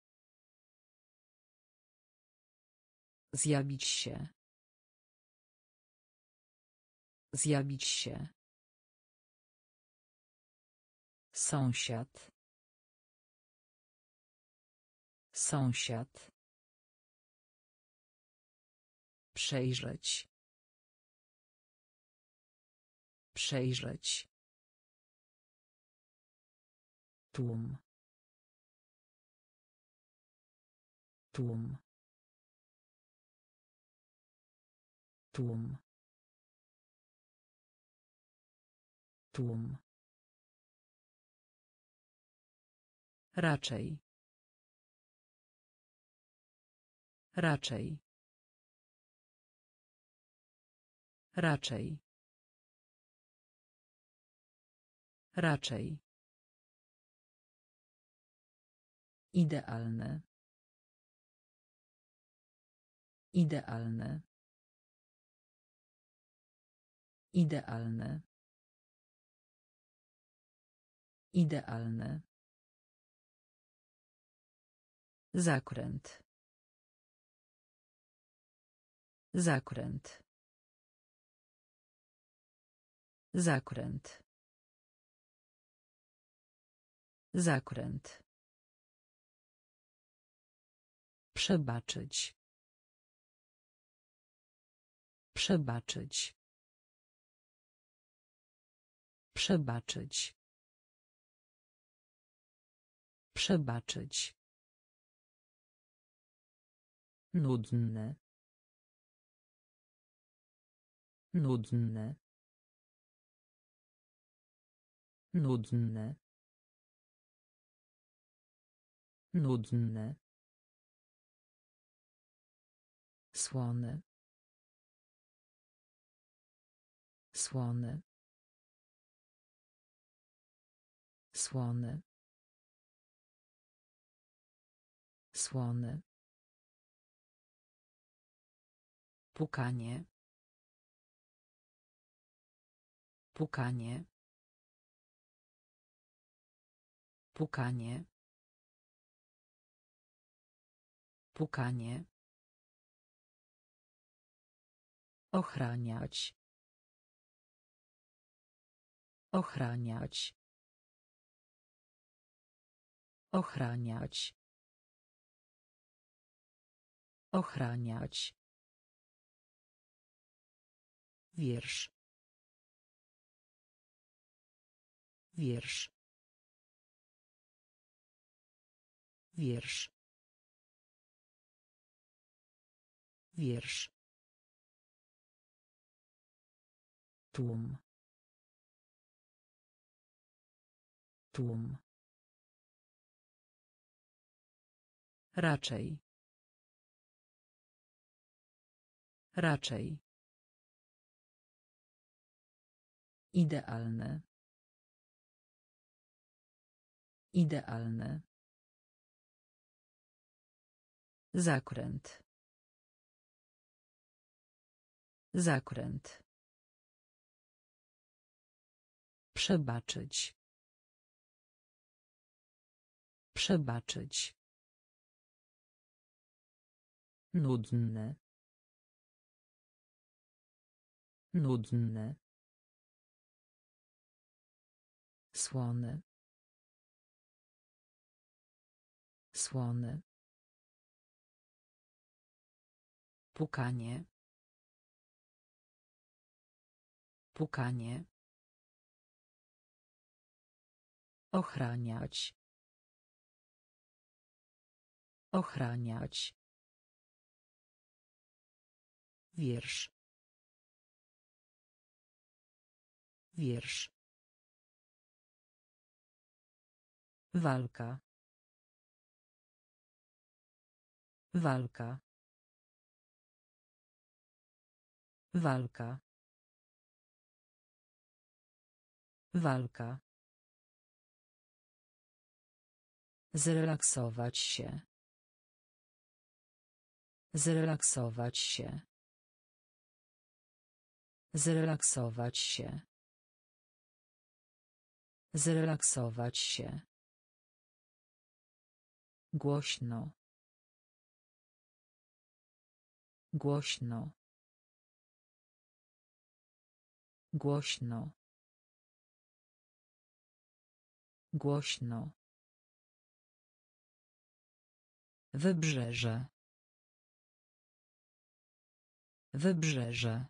Zjawić się. Zjawić się. Sąsiad. Sąsiad. Przejrzeć. Przejrzeć. Tłum. Tłum. Tłum. Tłum. Raczej. Raczej. Raczej. Raczej. Idealne. Idealne. Idealne. Idealne. Zakręt. Zakręt. Zakręt. Zakręt. Przebaczyć. Przebaczyć. Przebaczyć. Przebaczyć. Nudne. Nudne. Nudne. Nudne. Słony. Słony. Słony. Słony. Pukanie. Pukanie. Pukanie. Pukanie. Ochraniać. Ochraniać. Ochraniać. Ochraniać. Wiersz. Wiersz. Wiersz. Wiersz. Tłum. Tłum. Raczej. Raczej. Idealne. Idealne. Zakręt. Zakręt. Przebaczyć. Przebaczyć. Nudne. Nudne. Słony. Słony. Pukanie. Pukanie. Ochraniać. Ochraniać. Wiersz. Wiersz. Walka. Walka. Walka. Walka. Zrelaksować się. Zrelaksować się. Zrelaksować się. Zrelaksować się. Głośno. Głośno. Głośno. Głośno. Wybrzeże. Wybrzeże.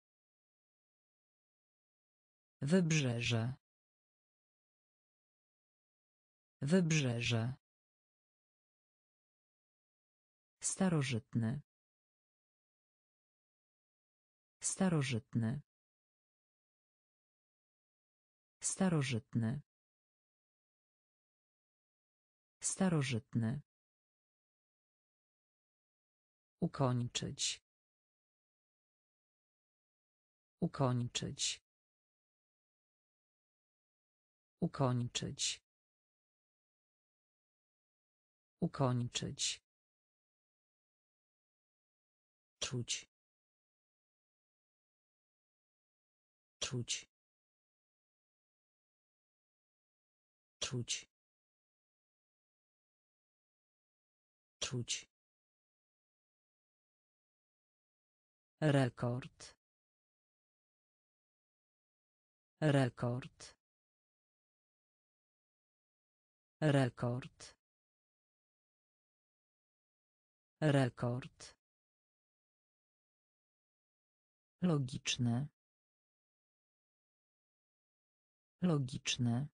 Wybrzeże. Wybrzeże. Starożytny. Starożytny. Starożytny. Starożytny. Ukończyć. Ukończyć. Ukończyć. Ukończyć. Czuć. Czuć. Czuć. Czuć. Rekord. Rekord. Rekord. Rekord. Logiczne. Logiczne.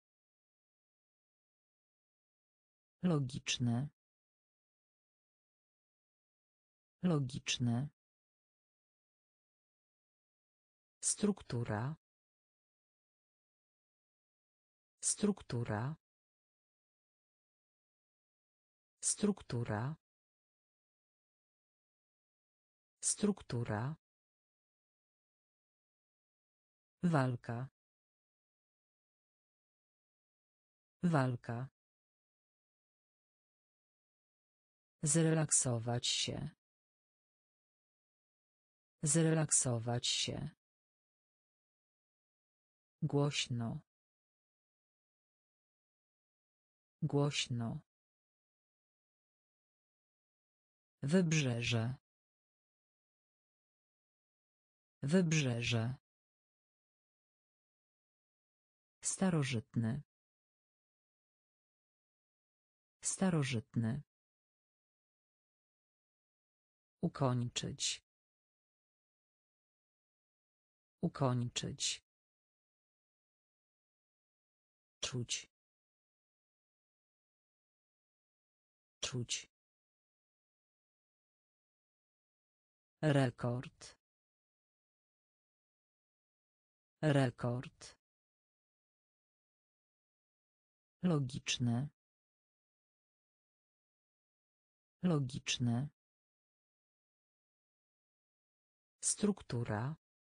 Logiczne. Logiczne. Struktura. Struktura. Struktura. Struktura. Walka. Walka. Zrelaksować się. Zrelaksować się. Głośno. Głośno. Wybrzeże. Wybrzeże. Starożytny. Starożytny. Ukończyć. Ukończyć. Czuć. Czuć. Rekord. Rekord. Logiczne. Logiczne. Struktura.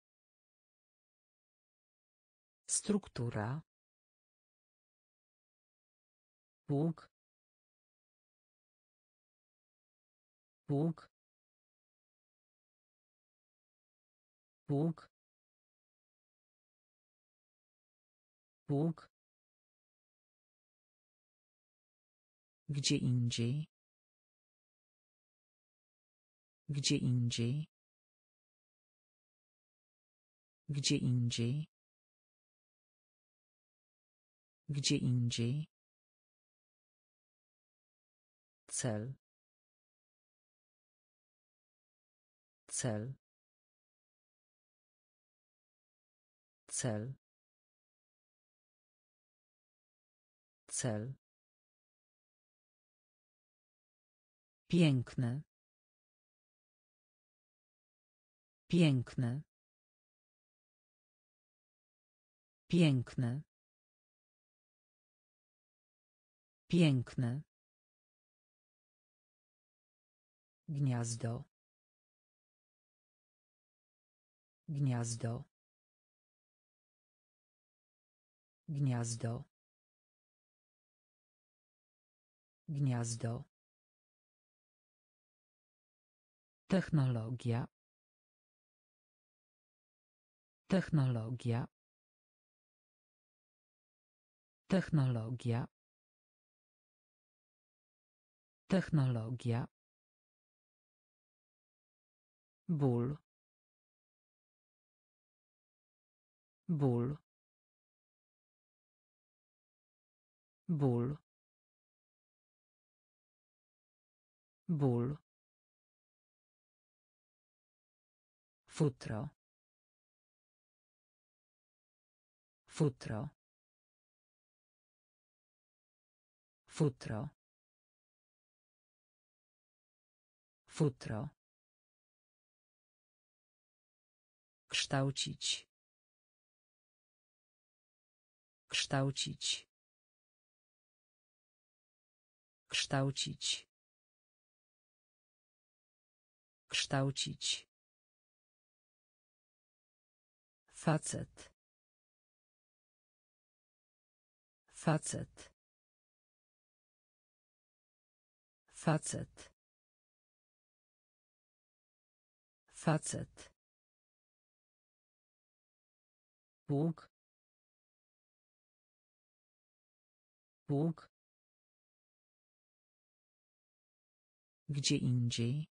Struktura. Pług. Pług. Pług. Pług. Gdzie indziej. Gdzie indziej. Gdzie indziej. Gdzie indziej. Cel. Cel. Cel. Cel. Piękny. Piękny. Piękny. Piękny. Gniazdo. Gniazdo. Gniazdo. Gniazdo. Technologia. Technologia. Technologia. Technologia. Ból. Ból. Ból. Ból. Futro. Futro. Futro. Futro. Kształcić. Kształcić. Kształcić. Kształcić. Facet. Facet. Facet. Facet. Bóg. Bóg. Gdzie indziej.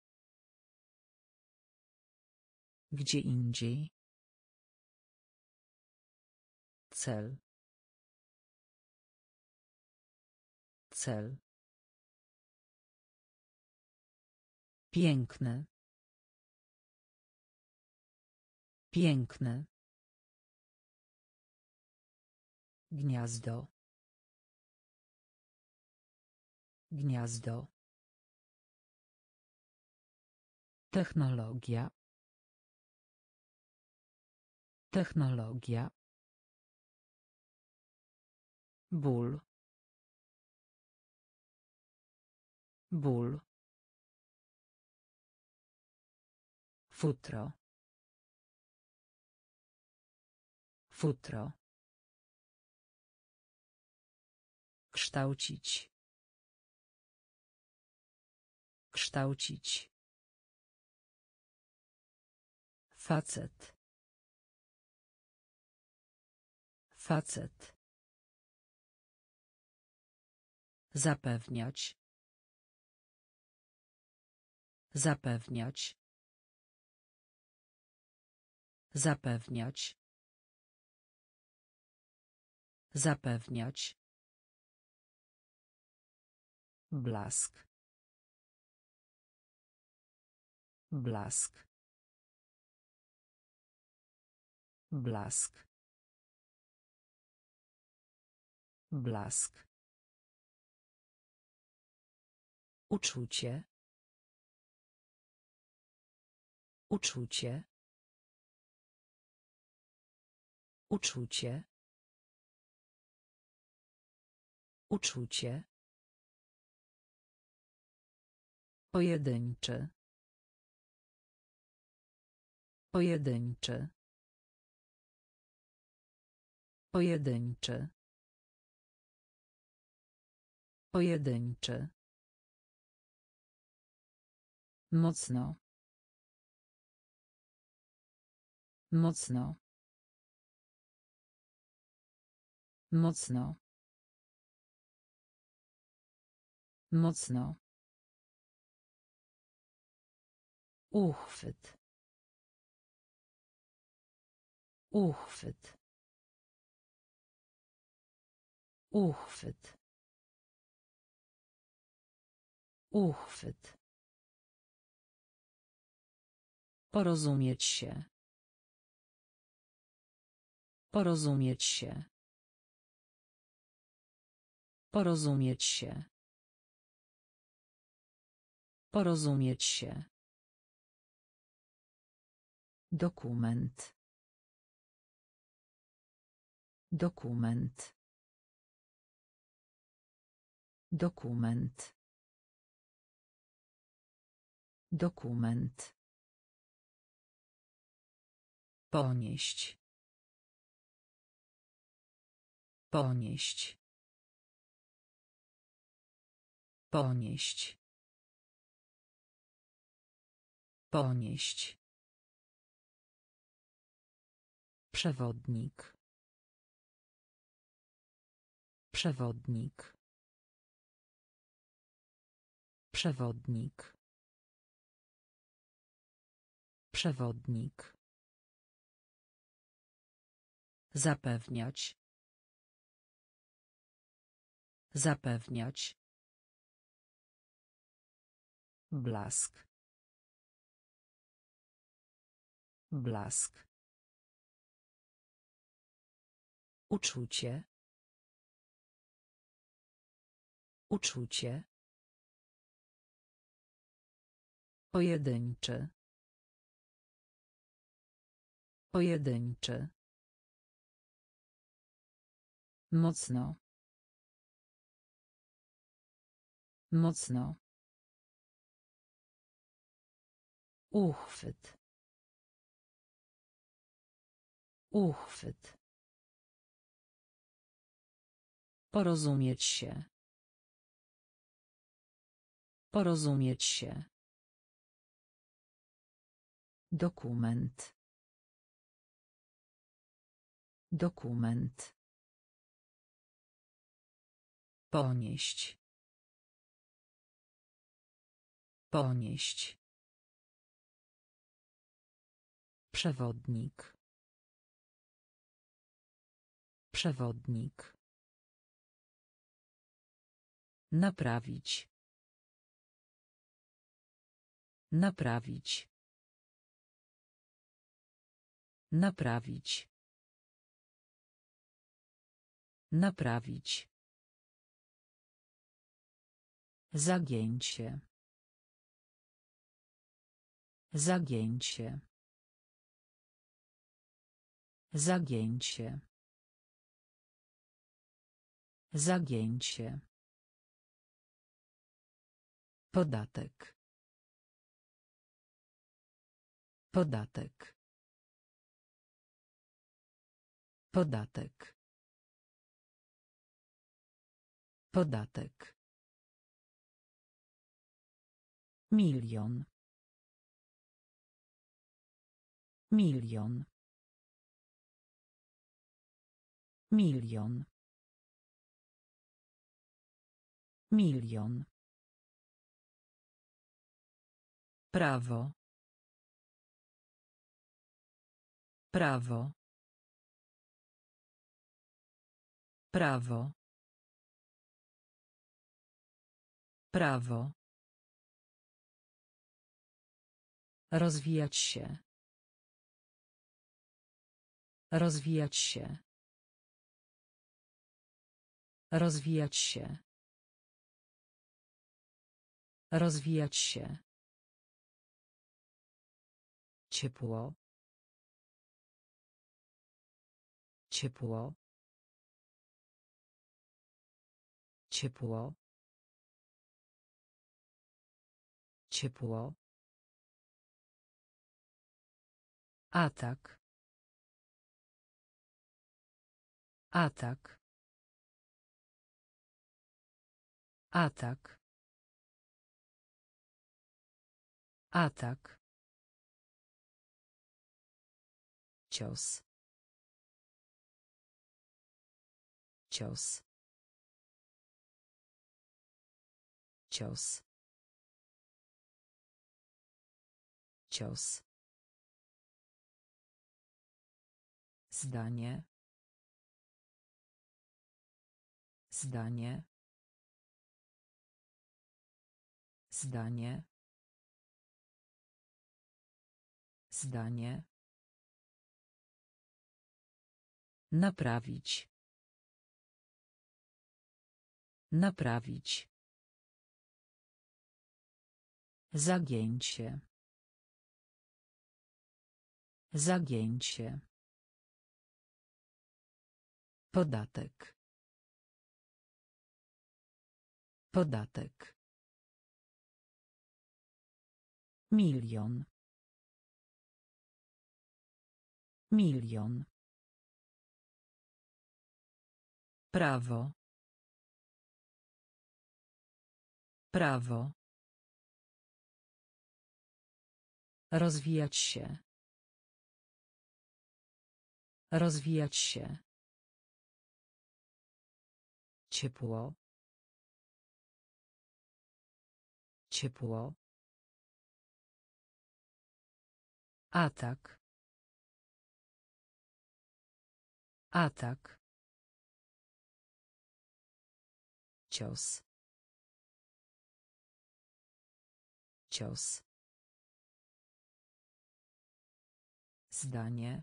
Gdzie indziej. Cel. Cel. Piękny. Piękny. Gniazdo. Gniazdo. Technologia. Technologia. Ból. Ból. Futro. Futro. Kształcić. Kształcić. Facet. Facet. Zapewniać. Zapewniać. Zapewniać. Zapewniać. Blask. Blask. Blask. Blask. Uczucie. Uczucie. Uczucie. Uczucie. Pojedynczy. Pojedynczy. Pojedynczy. Pojedynczy. Mocno. Mocno. Mocno. Mocno. Uchwyt. Uchwyt. Uchwyt. Uchwyt. Porozumieć się. Porozumieć się. Porozumieć się. Porozumieć się. Dokument. Dokument. Dokument. Dokument. Ponieść. Ponieść. Ponieść. Ponieść. Przewodnik. Przewodnik. Przewodnik. Przewodnik. Zapewniać. Zapewniać. Blask. Blask. Uczucie. Uczucie. Pojedynczy. Pojedynczy. Mocno. Mocno. Uchwyt. Uchwyt. Porozumieć się. Porozumieć się. Dokument. Dokument. Ponieść. Ponieść. Przewodnik. Przewodnik. Naprawić. Naprawić. Naprawić. Naprawić. Zagięcie. Zagięcie. Zagięcie. Zagięcie. Podatek. Podatek. Podatek. Podatek. Milion. Milion. Milion. Milion. Prawo. Prawo. Prawo. Prawo. Rozwijać się. Rozwijać się. Rozwijać się. Rozwijać się. Ciepło. Ciepło. Ciepło. Ciepło. Atak. Atak. Atak. Atak. Cios. Cios. Cios. Cios. Zdanie. Zdanie. Zdanie. Zdanie. Naprawić. Naprawić. Zagięcie. Zagięcie. Podatek. Podatek. Milion. Milion. Prawo. Prawo. Rozwijać się. Rozwijać się. Ciepło. Ciepło. Atak. Atak. Cios. Cios. Zdanie.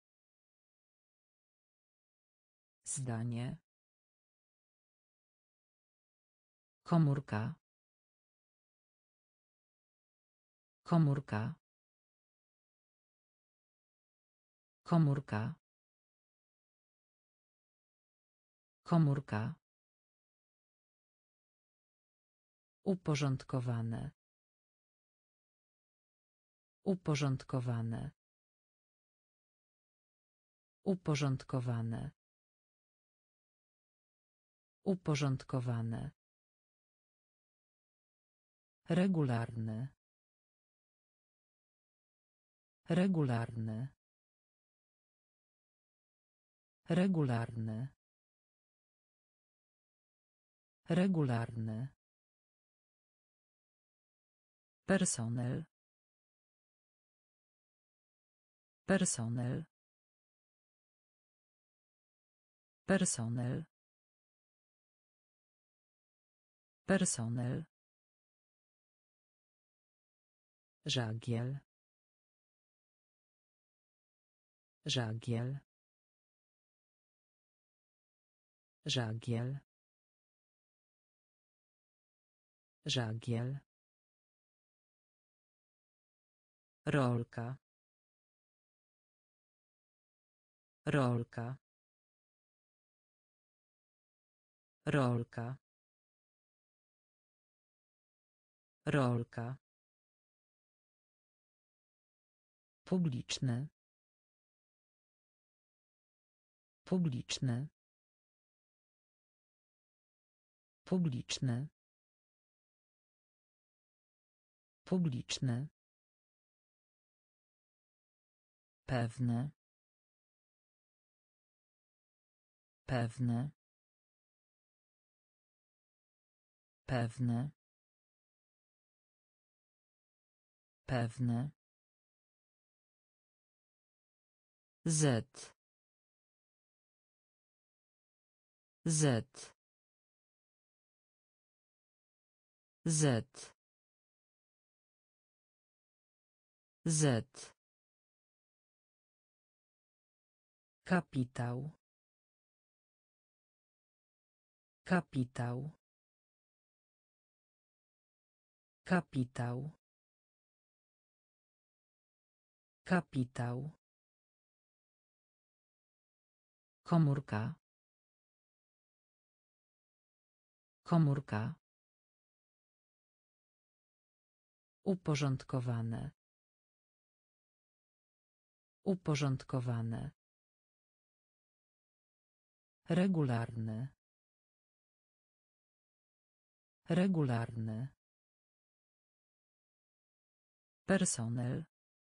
Zdanie. Komórka. Komórka. Komórka. Komórka. Uporządkowane. Uporządkowane. Uporządkowane. Uporządkowane. Regularny. Regularny. Regularny. Regularny. Personel. Personel. Personel. Personel. Żagiel. Żagiel. Żagiel. Żagiel. Rolka. Rolka. Rolka. Rolka. Publiczny. Publiczny. Publiczny. Publiczny. Pewne. Pewne. Pewne. Pewne. Z. Z. Z. Z. Kapitał. Kapitał. Kapitał. Kapitał. Komórka. Komórka. Uporządkowane. Uporządkowane. Regularny. Regularny. Personel.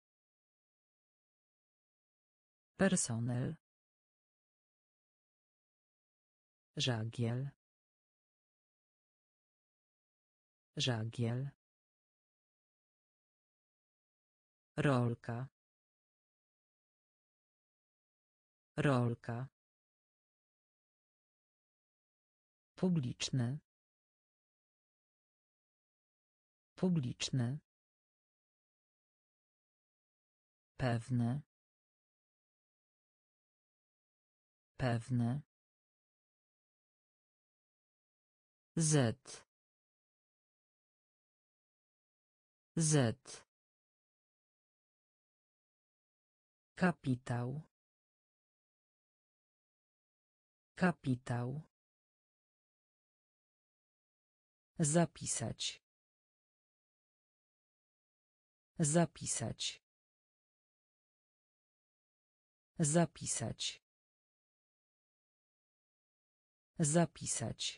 Personel. Żagiel. Żagiel. Rolka. Rolka. Publiczny. Publiczny. Pewne. Pewne. Z. Z. Kapitał. Kapitał. Zapisać. Zapisać. Zapisać. Zapisać.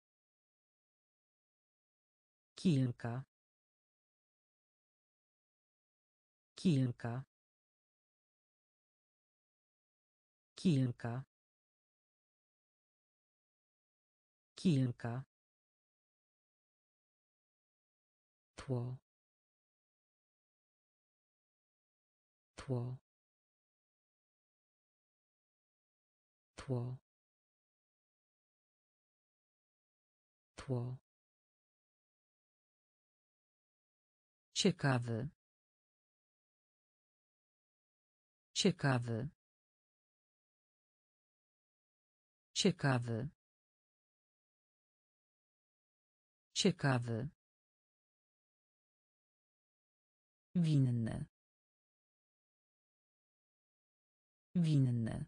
Kilka. Kilka. Kilka. Kilka. Tło. Tło. Tło. Tło. Ciekawy. Ciekawy. Ciekawy. Ciekawy. Winny. Winny.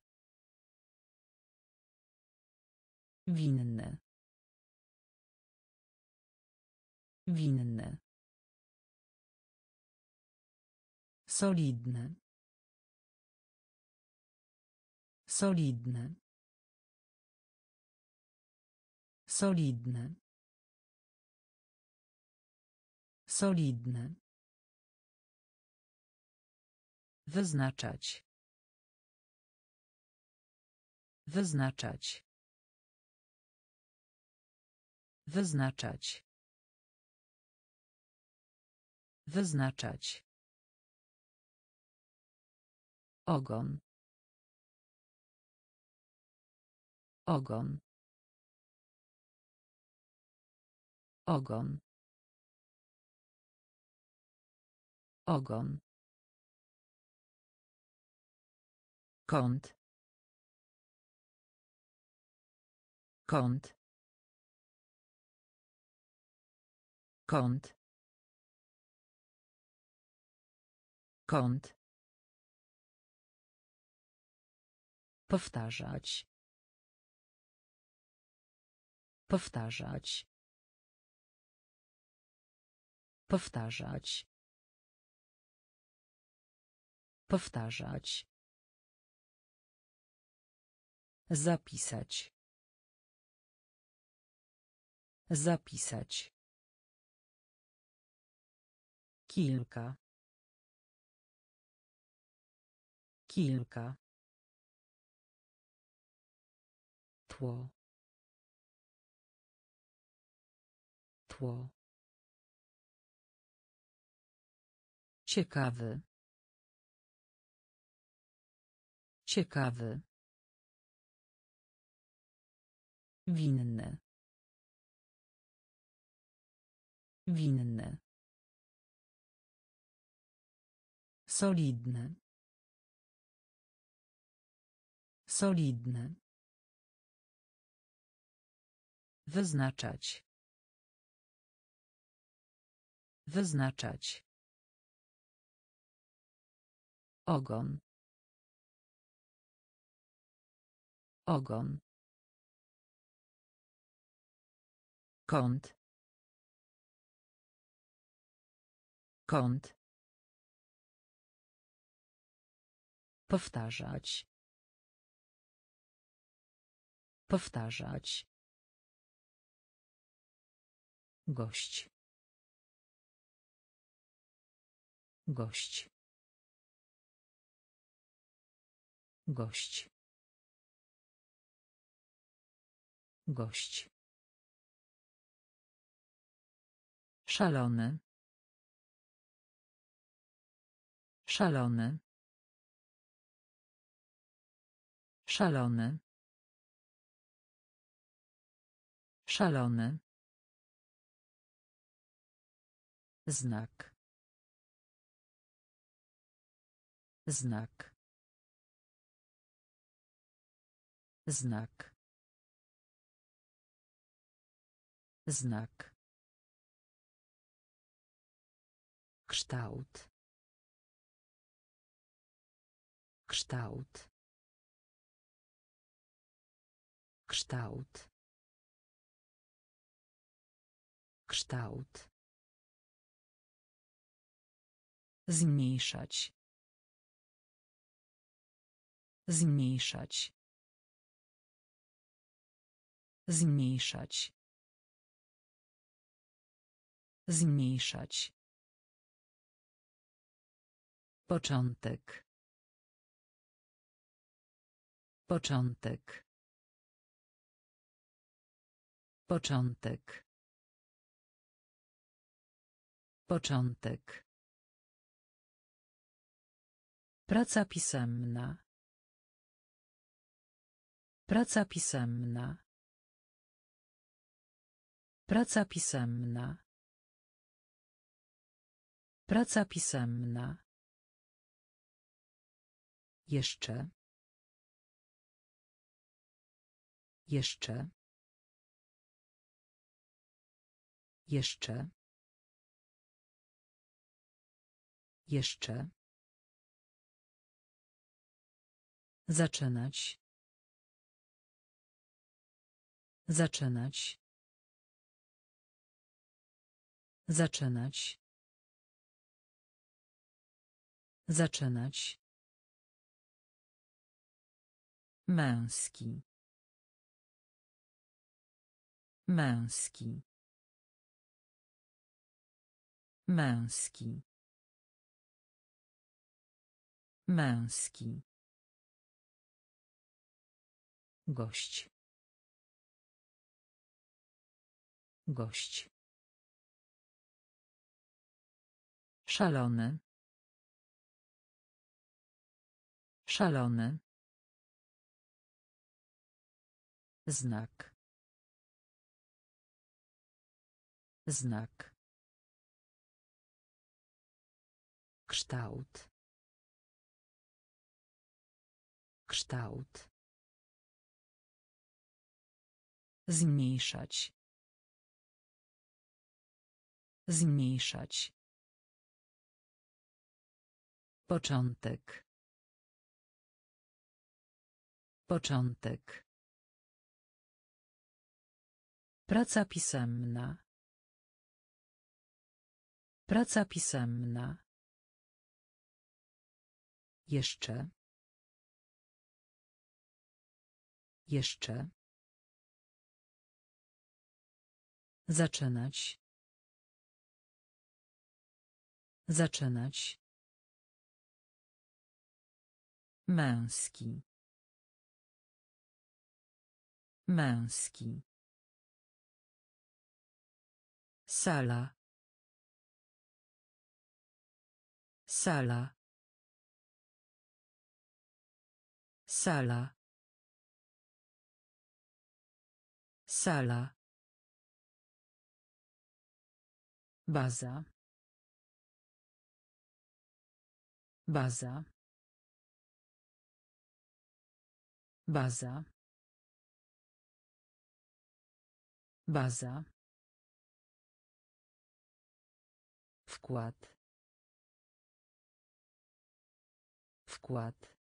Winny. Winny. Solidny. Solidny. Solidny. Solidny. Wyznaczać. Wyznaczać. Wyznaczać. Wyznaczać. Ogon. Ogon. Ogon. Ogon. Kąt. Kąt. Kąt. Kąt. Powtarzać. Powtarzać. Powtarzać. Powtarzać. Zapisać. Zapisać. Kilka. Kilka. Tło. Tło. Ciekawy. Ciekawy. Winny. Winny. Solidny. Solidny. Wyznaczać. Wyznaczać. Ogon. Ogon. Kąt. Kąt. Powtarzać. Powtarzać. Gość. Gość. Gość. Gość. Szalony. Szalony. Szalony. Szalony. Znak. Znak. Znak. Znak. Kształt. Kształt. Kształt. Kształt. Zmniejszać. Zmniejszać. Zmniejszać. Zmniejszać. Początek. Początek. Początek. Początek. Praca pisemna. Praca pisemna. Praca pisemna. Praca pisemna. Jeszcze. Jeszcze. Jeszcze. Jeszcze. Zaczynać. Zaczynać. Zaczynać. Zaczynać. Męski. Męski. Męski. Męski. Gość. Gość. Szalony. Szalony. Znak. Znak. Kształt. Kształt. Zmniejszać. Zmniejszać. Początek. Początek. Praca pisemna. Praca pisemna. Jeszcze. Jeszcze. Zaczynać. Zaczynać. Męski. Męski. Sala. Sala. Sala. Sala. Baza. Baza. Baza. Baza. Wkład. Wkład.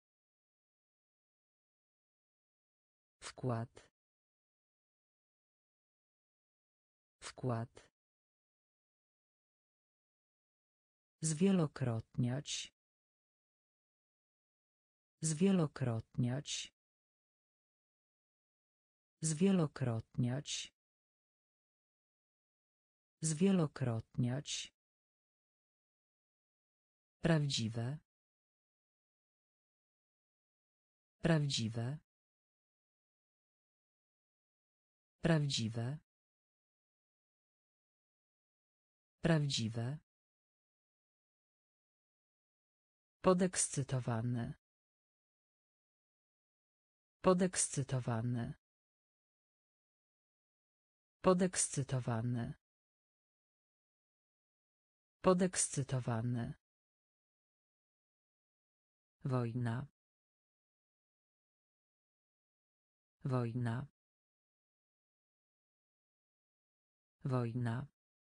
Wkład. Wkład. Zwielokrotniać. Zwielokrotniać. Zwielokrotniać. Zwielokrotniać. Prawdziwe. Prawdziwe. Prawdziwe. Prawdziwe. Podekscytowany. Podekscytowany. Podekscytowany. Podekscytowany. Wojna. Wojna. Wojna.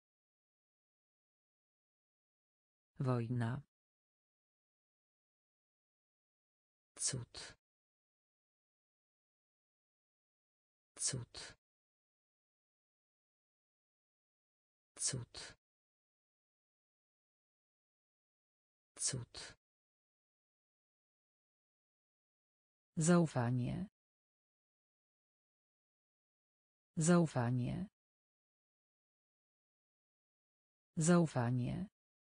Wojna. Cud. Cud. Cud. Cud. Zaufanie. Zaufanie. Zaufanie.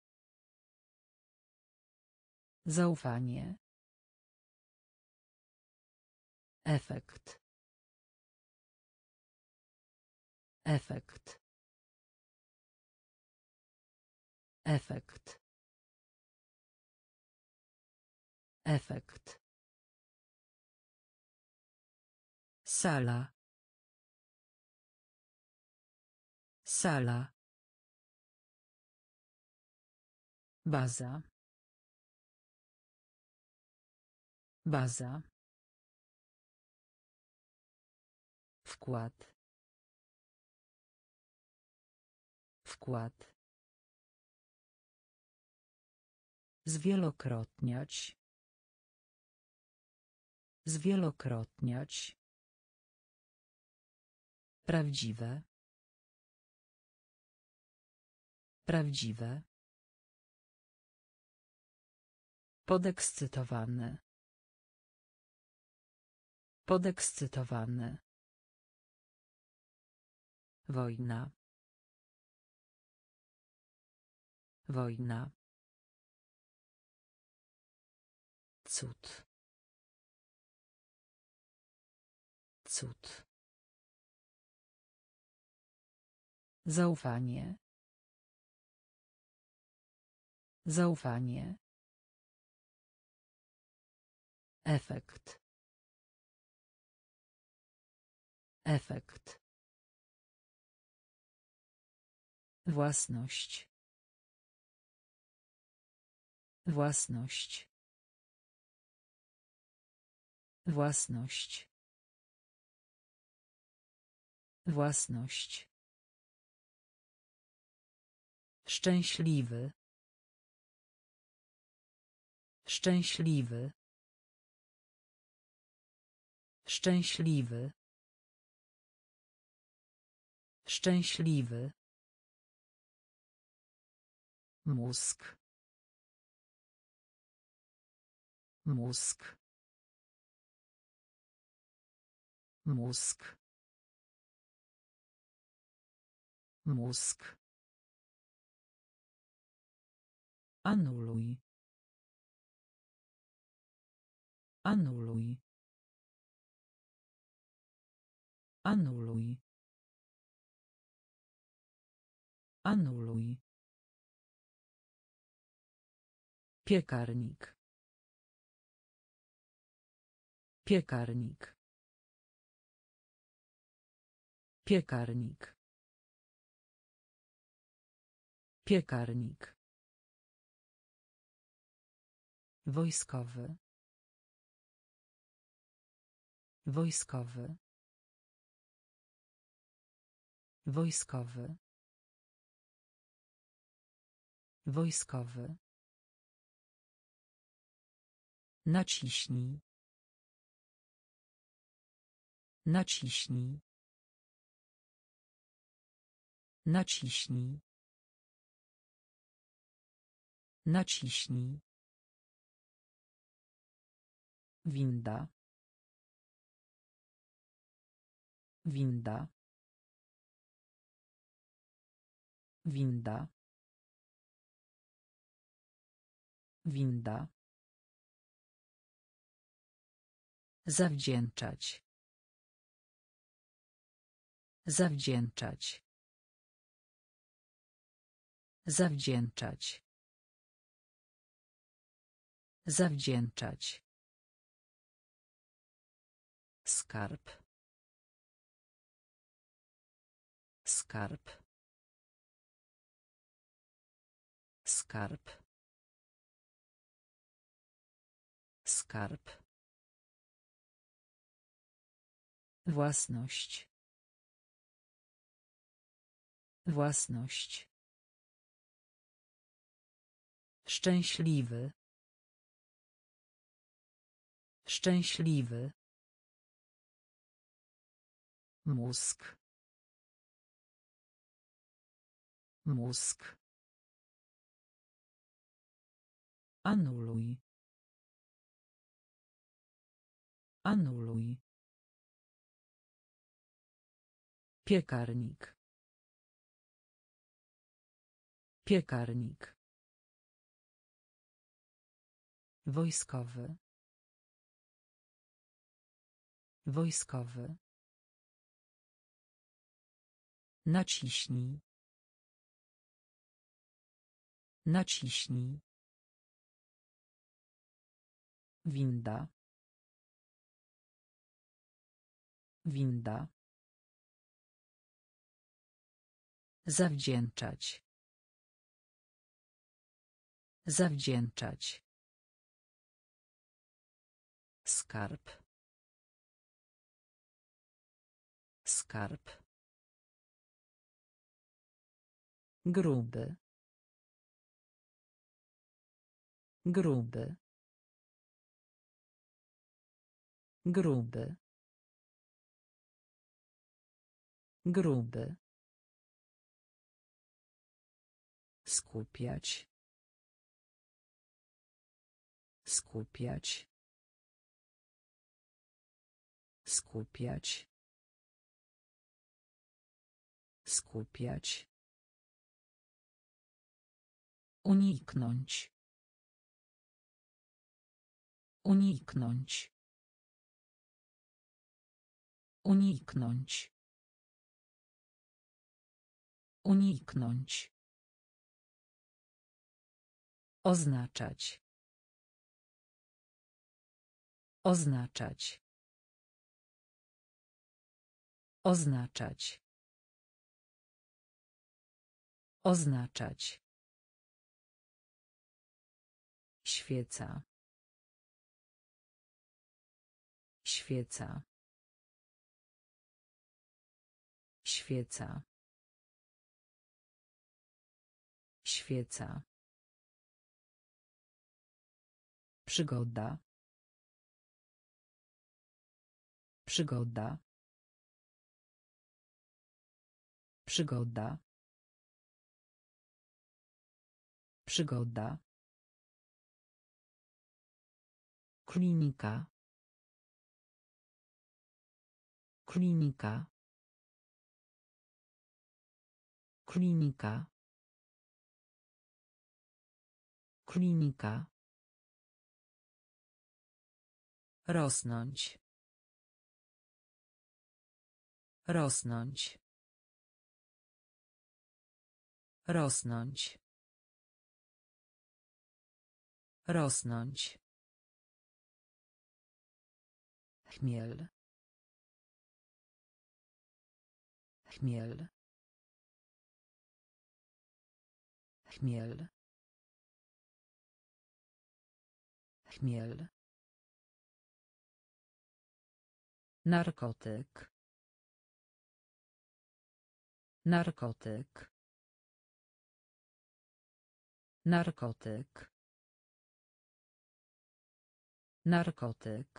Zaufanie. Efekt. Efekt. Efekt. Efekt. Sala. Sala. Baza. Baza. Wkład. Wkład. Zwielokrotniać. Zwielokrotniać. Prawdziwe. Prawdziwe. Podekscytowany. Podekscytowany. Wojna. Wojna. Cud. Cud. Zaufanie. Zaufanie. Efekt. Efekt. Własność. Własność. Własność. Własność. Szczęśliwy. Szczęśliwy. Szczęśliwy. Szczęśliwy. Mózg. Mózg. Mózg. Mózg. Anuluj. Anuluj. Anuluj. Anuluj. Piekarnik. Piekarnik. Piekarnik. Piekarnik. Wojskowy. Wojskowy. Wojskowy. Wojskowy. Naciśnij. Naciśnij. Naciśnij. Naciśnij. Winda. Winda. Winda. Winda. Zawdzięczać. Zawdzięczać. Zawdzięczać. Zawdzięczać. Skarb. Skarb. Skarb. Skarb. Własność. Własność. Szczęśliwy. Szczęśliwy. Mózg. Mózg. Anuluj. Anuluj. Piekarnik. Piekarnik. Wojskowy. Wojskowy. Naciśnij. Naciśnij. Winda. Winda. Zawdzięczać. Zawdzięczać. Skarb. Skarb. Gruby. Gruby. Gruby. Gruby. Skupiać. Skupiać. Skupiać. Skupiać. Uniknąć. Uniknąć. Uniknąć. Uniknąć. Oznaczać. Oznaczać. Oznaczać. Oznaczać. Świeca. Świeca. Świeca. Świeca. Przygoda. Przygoda. Przygoda. Przygoda. Klinika. Klinika. Klinika. Klinika. Rosnąć. Rosnąć. Rosnąć. Rosnąć. Chmiel. Chmiel. Chmiel. Chmiel. Narkotyk. Narkotyk. Narkotyk. Narkotyk.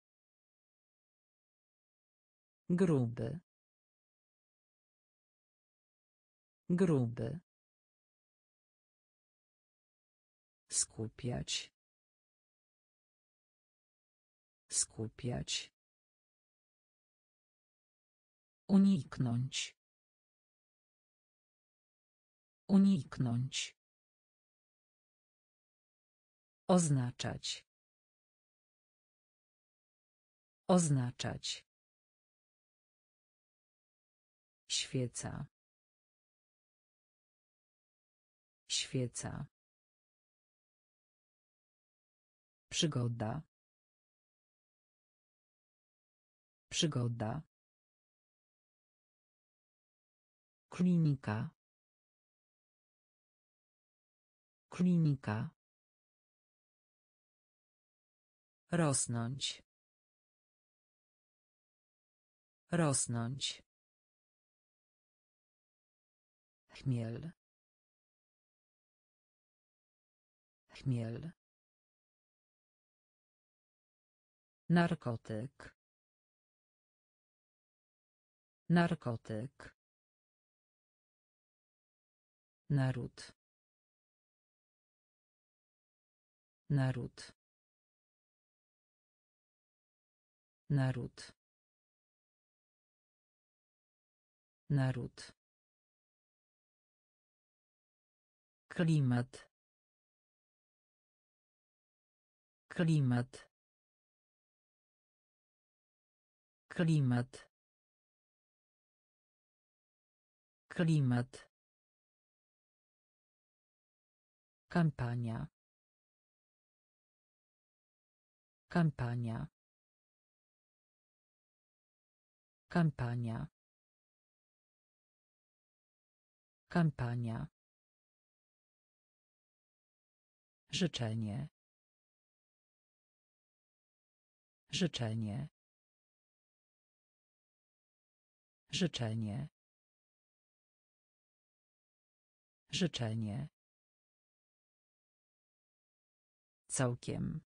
Gruby. Gruby. Skupiać. Skupiać. Uniknąć. Uniknąć. Oznaczać. Oznaczać. Świeca. Świeca. Przygoda. Przygoda. Klinika. Klinika. Rosnąć. Rosnąć. Chmiel. Chmiel. Narkotyk. Narkotyk. Naród. Naród. Naród. Naród. Klimat. Klimat. Klimat. Klimat. Kampania. Kampania. Kampania. Kampania. Życzenie. Życzenie. Życzenie. Życzenie. Całkiem.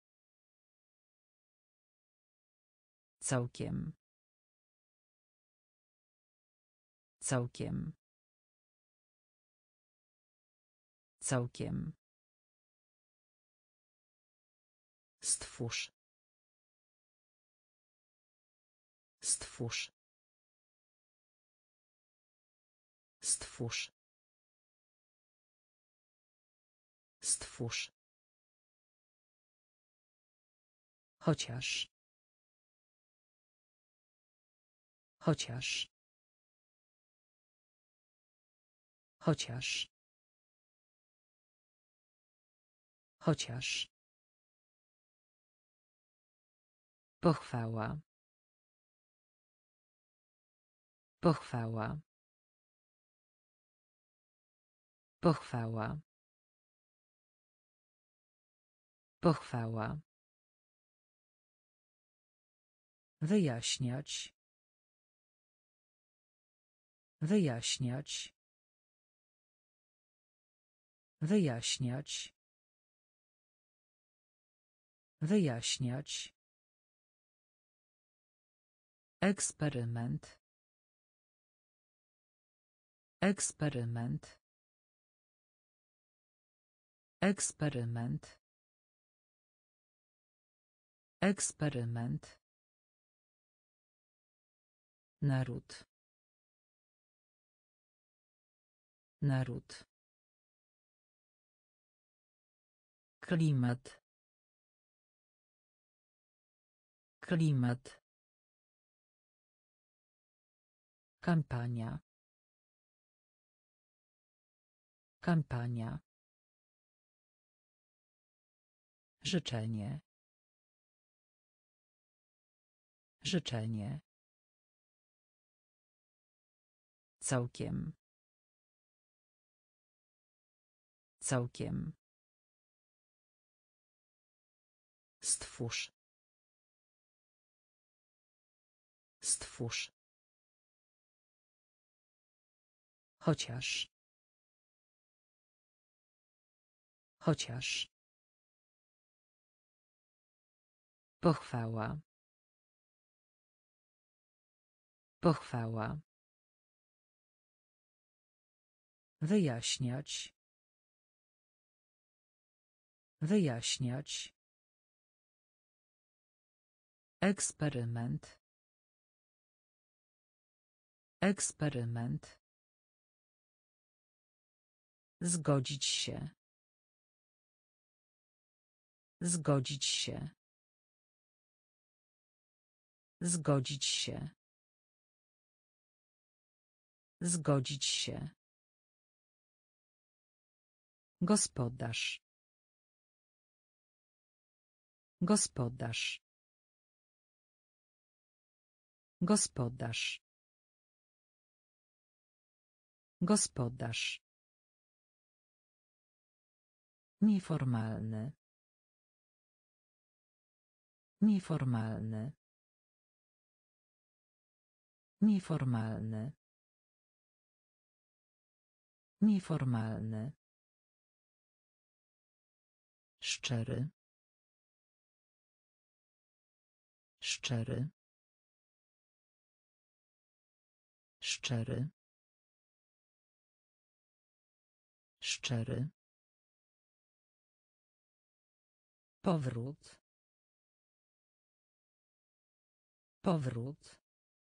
Całkiem. Całkiem. Całkiem. Stwórz. Stwórz. Stwórz. Stwórz. Chociaż. Chociaż. Chociaż. Chociaż. Pochwała. Pochwała. Pochwała. Pochwała. Wyjaśniać. Wyjaśniać. Wyjaśniać. Wyjaśniać. Eksperyment. Eksperyment. Eksperyment. Eksperyment. Naród. Naród. Klimat. Klimat. Kampania. Kampania. Życzenie. Życzenie. Całkiem. Całkiem. Stwórz. Stwórz. Chociaż. Chociaż. Pochwała. Pochwała. Wyjaśniać. Wyjaśniać. Eksperyment. Eksperyment. Zgodzić się. Zgodzić się. Zgodzić się. Zgodzić się. Gospodarz. Gospodarz. Gospodarz. Gospodarz. Nieformalny. Nieformalny. Nieformalny. Nieformalny. Szczery. Szczery. Szczery. Szczery. Powrót. Powrót.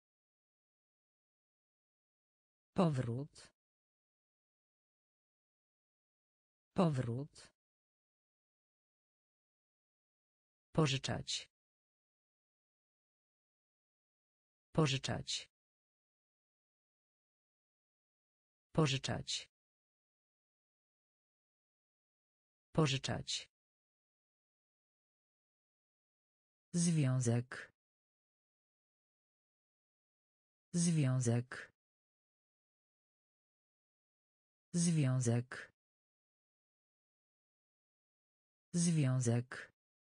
Powrót. Powrót. Pożyczać. Pożyczać. Pożyczać. Pożyczać. Związek. Związek. Związek. Związek.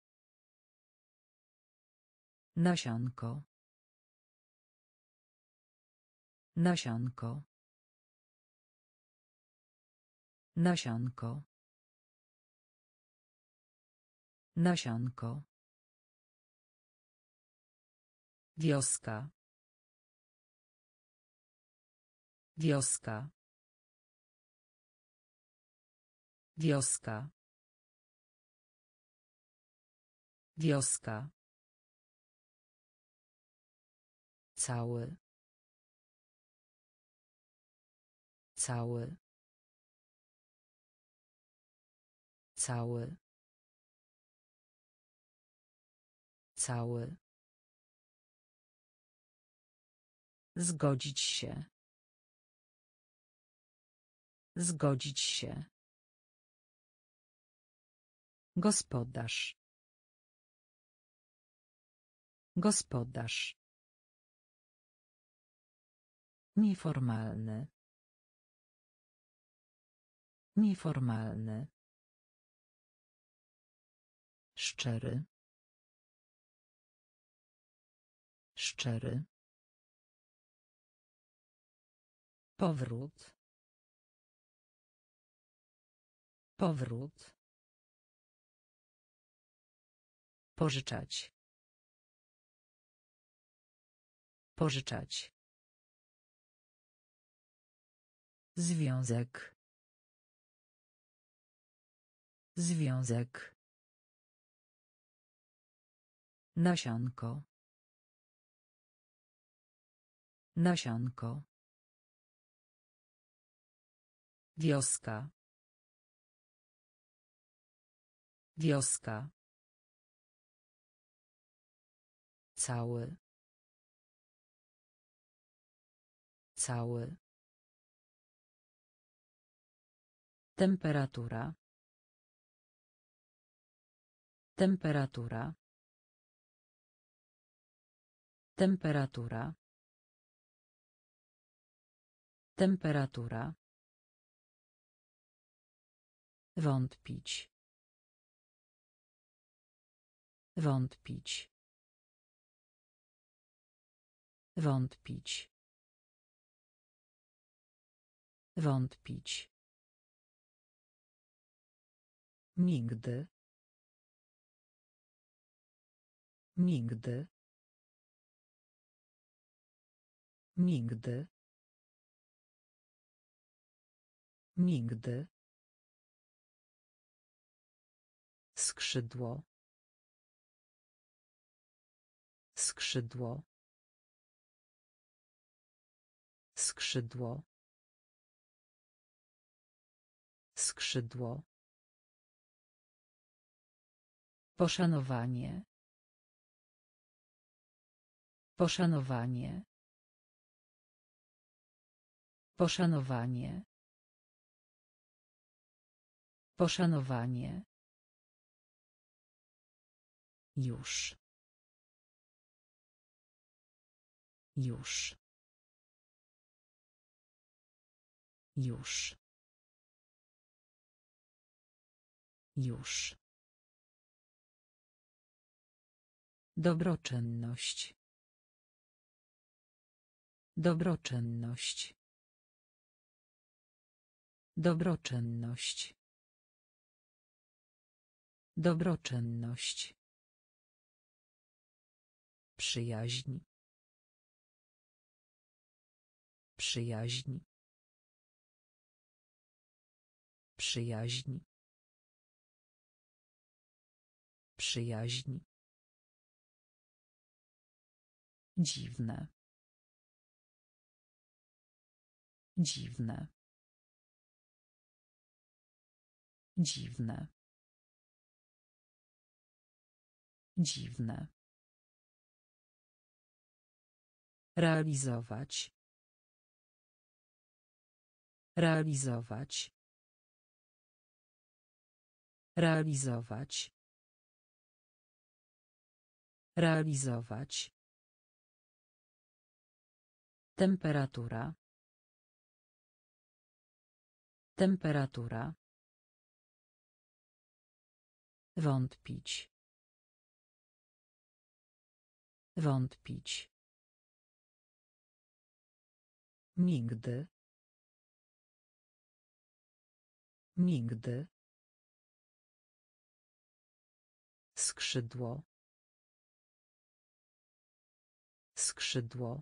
Nasionko. Nasionko. Nasionko. Nasionko. Wioska. Wioska. Wioska. Wioska. Cały. Cały. Cały. Cały. Zgodzić się. Zgodzić się. Gospodarz. Gospodarz. Nieformalny. Nieformalny. Szczery. Szczery. Powrót. Powrót. Pożyczać. Pożyczać. Związek. Związek. Nasionko. Nasionko. Wioska. Wioska. Cały. Cały. Temperatura. Temperatura. Temperatura. Temperatura. Wątpić. Wątpić. Wątpić. Wątpić. Nigdy. Nigdy. Nigdy. Nigdy. Skrzydło. Skrzydło. Skrzydło. Skrzydło. Poszanowanie. Poszanowanie. Poszanowanie. Poszanowanie. Już. Już. Już. Już. Dobroczynność. Dobroczynność. Dobroczynność. Dobroczynność. Przyjaźń. Przyjaźń. Przyjaźń. Przyjaźń. Dziwne. Dziwne. Dziwne. Dziwne. Realizować. Realizować. Realizować. Realizować. Temperatura. Temperatura. Wątpić. Wątpić. Nigdy. Nigdy. Skrzydło. Skrzydło.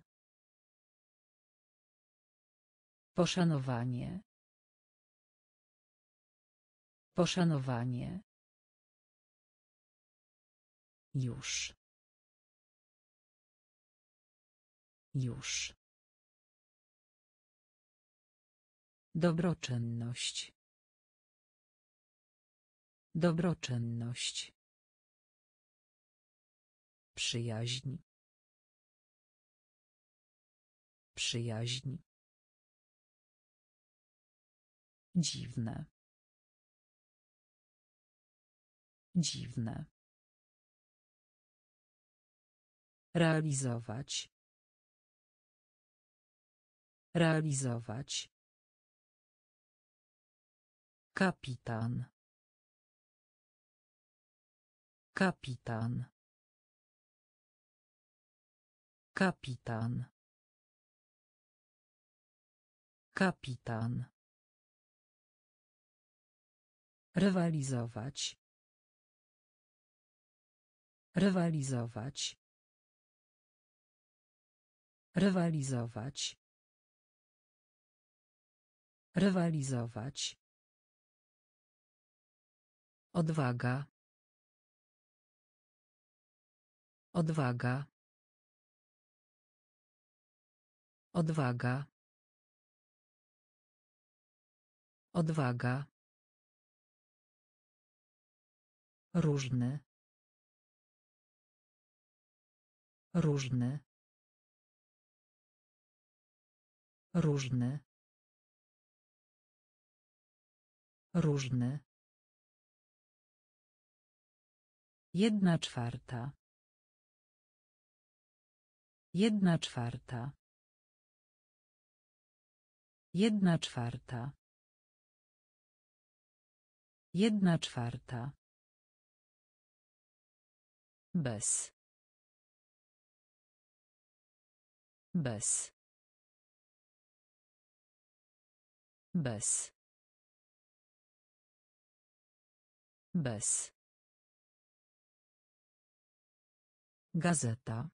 Poszanowanie. Poszanowanie. Już. Już. Dobroczynność. Dobroczynność. Przyjaźń. Przyjaźń. Dziwne. Dziwne. Realizować. Realizować. Kapitan. Kapitan. Kapitan. Kapitan. Rywalizować. Rywalizować. Rywalizować. Rywalizować. Odwaga. Odwaga. Odwaga. Odwaga. Różny. Różny. Różny. Różny. 1/4. 1/4. 1/4. 1/4. Bez. Bez. Bez. Bez. Gazeta.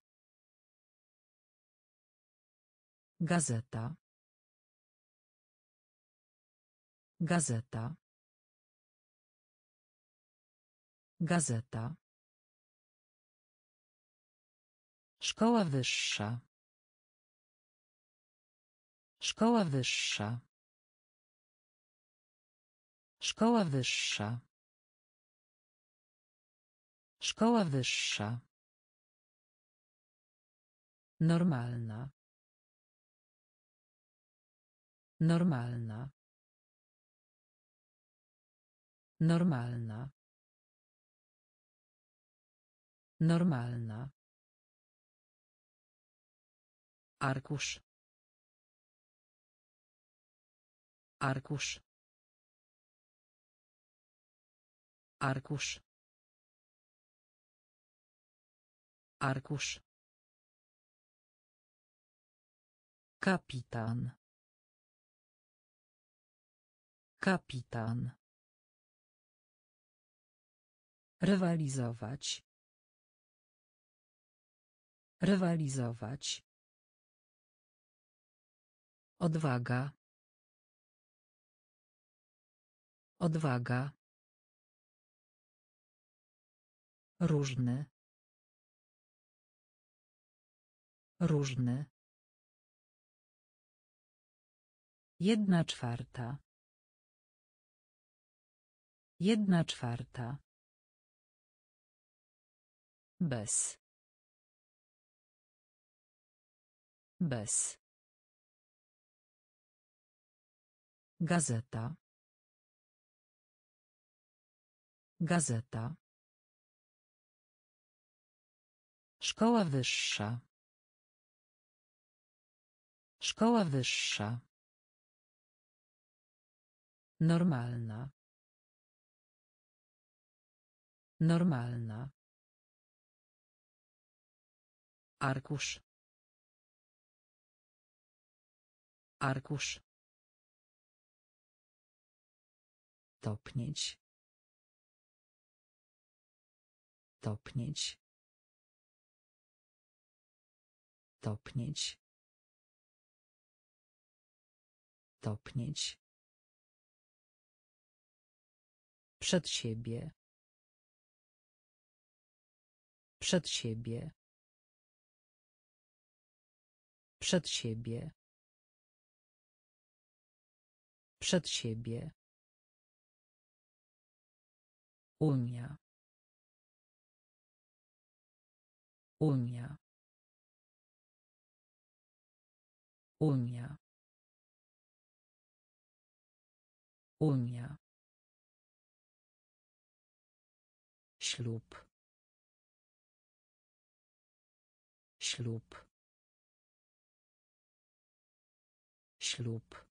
Gazeta. Gazeta. Gazeta. Szkoła wyższa. Szkoła wyższa. Szkoła wyższa. Szkoła wyższa. Normalna. Normalna. Normalna. Normalna. Arkusz. Arkusz. Arkusz. Arkusz. Kapitan. Kapitan. Rywalizować. Rywalizować. Odwaga. Odwaga. Różny. Różny. 1/4. 1/4. Bez. Bez. Gazeta. Gazeta. Szkoła wyższa. Szkoła wyższa. Normalna. Normalna. Arkusz. Arkusz. Topnieć. Topnieć. Topnieć. Topnieć. Przed siebie. Przed siebie. Przed siebie. Przed siebie. Unia. Unia. Unia. Unia. Ślub. Ślub. Ślub.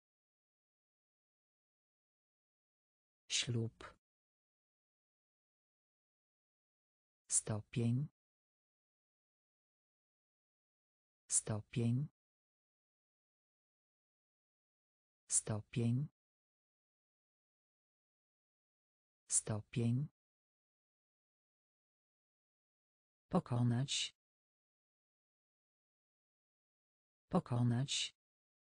Ślub. Stopień. Stopień. Stopień. Stopień. Pokonać. Pokonać.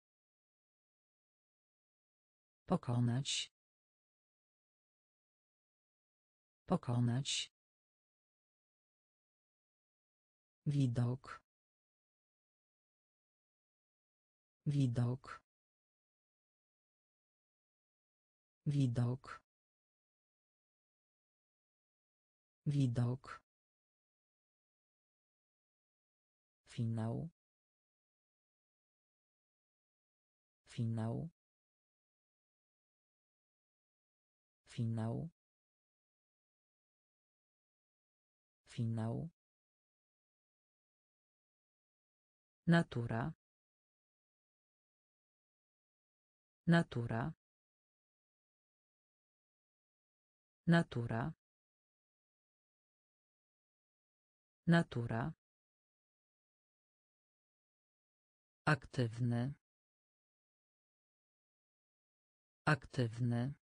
Pokonać. Pokonać. Widok. Widok. Widok. Widok. Finał. Finał. Finał. Finał. Natura. Natura. Natura. Natura. Aktywny. Aktywny.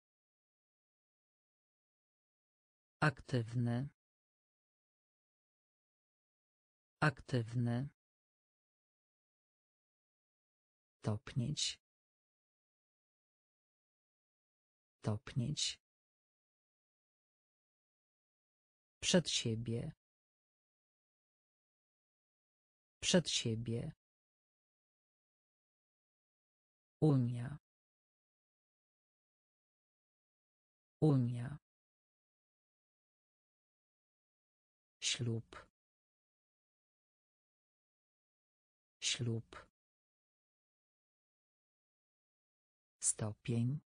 Aktywny. Aktywny. Topnieć. Topnieć. Przed siebie. Przed siebie. Unia. Unia. Ślub. Ślub. Stopień.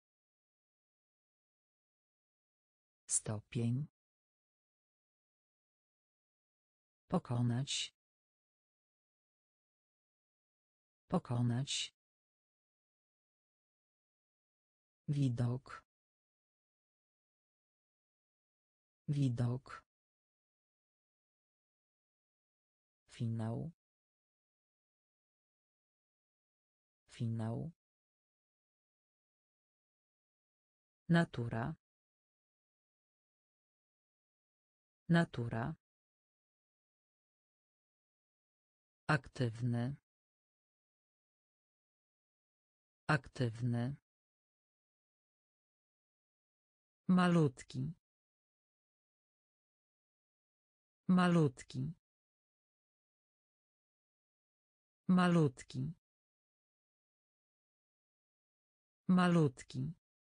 Stopień. Pokonać. Pokonać. Widok. Widok. Finał. Finał. Natura. Natura. Aktywny. Aktywny. Malutki. Malutki. Malutki. Malutki.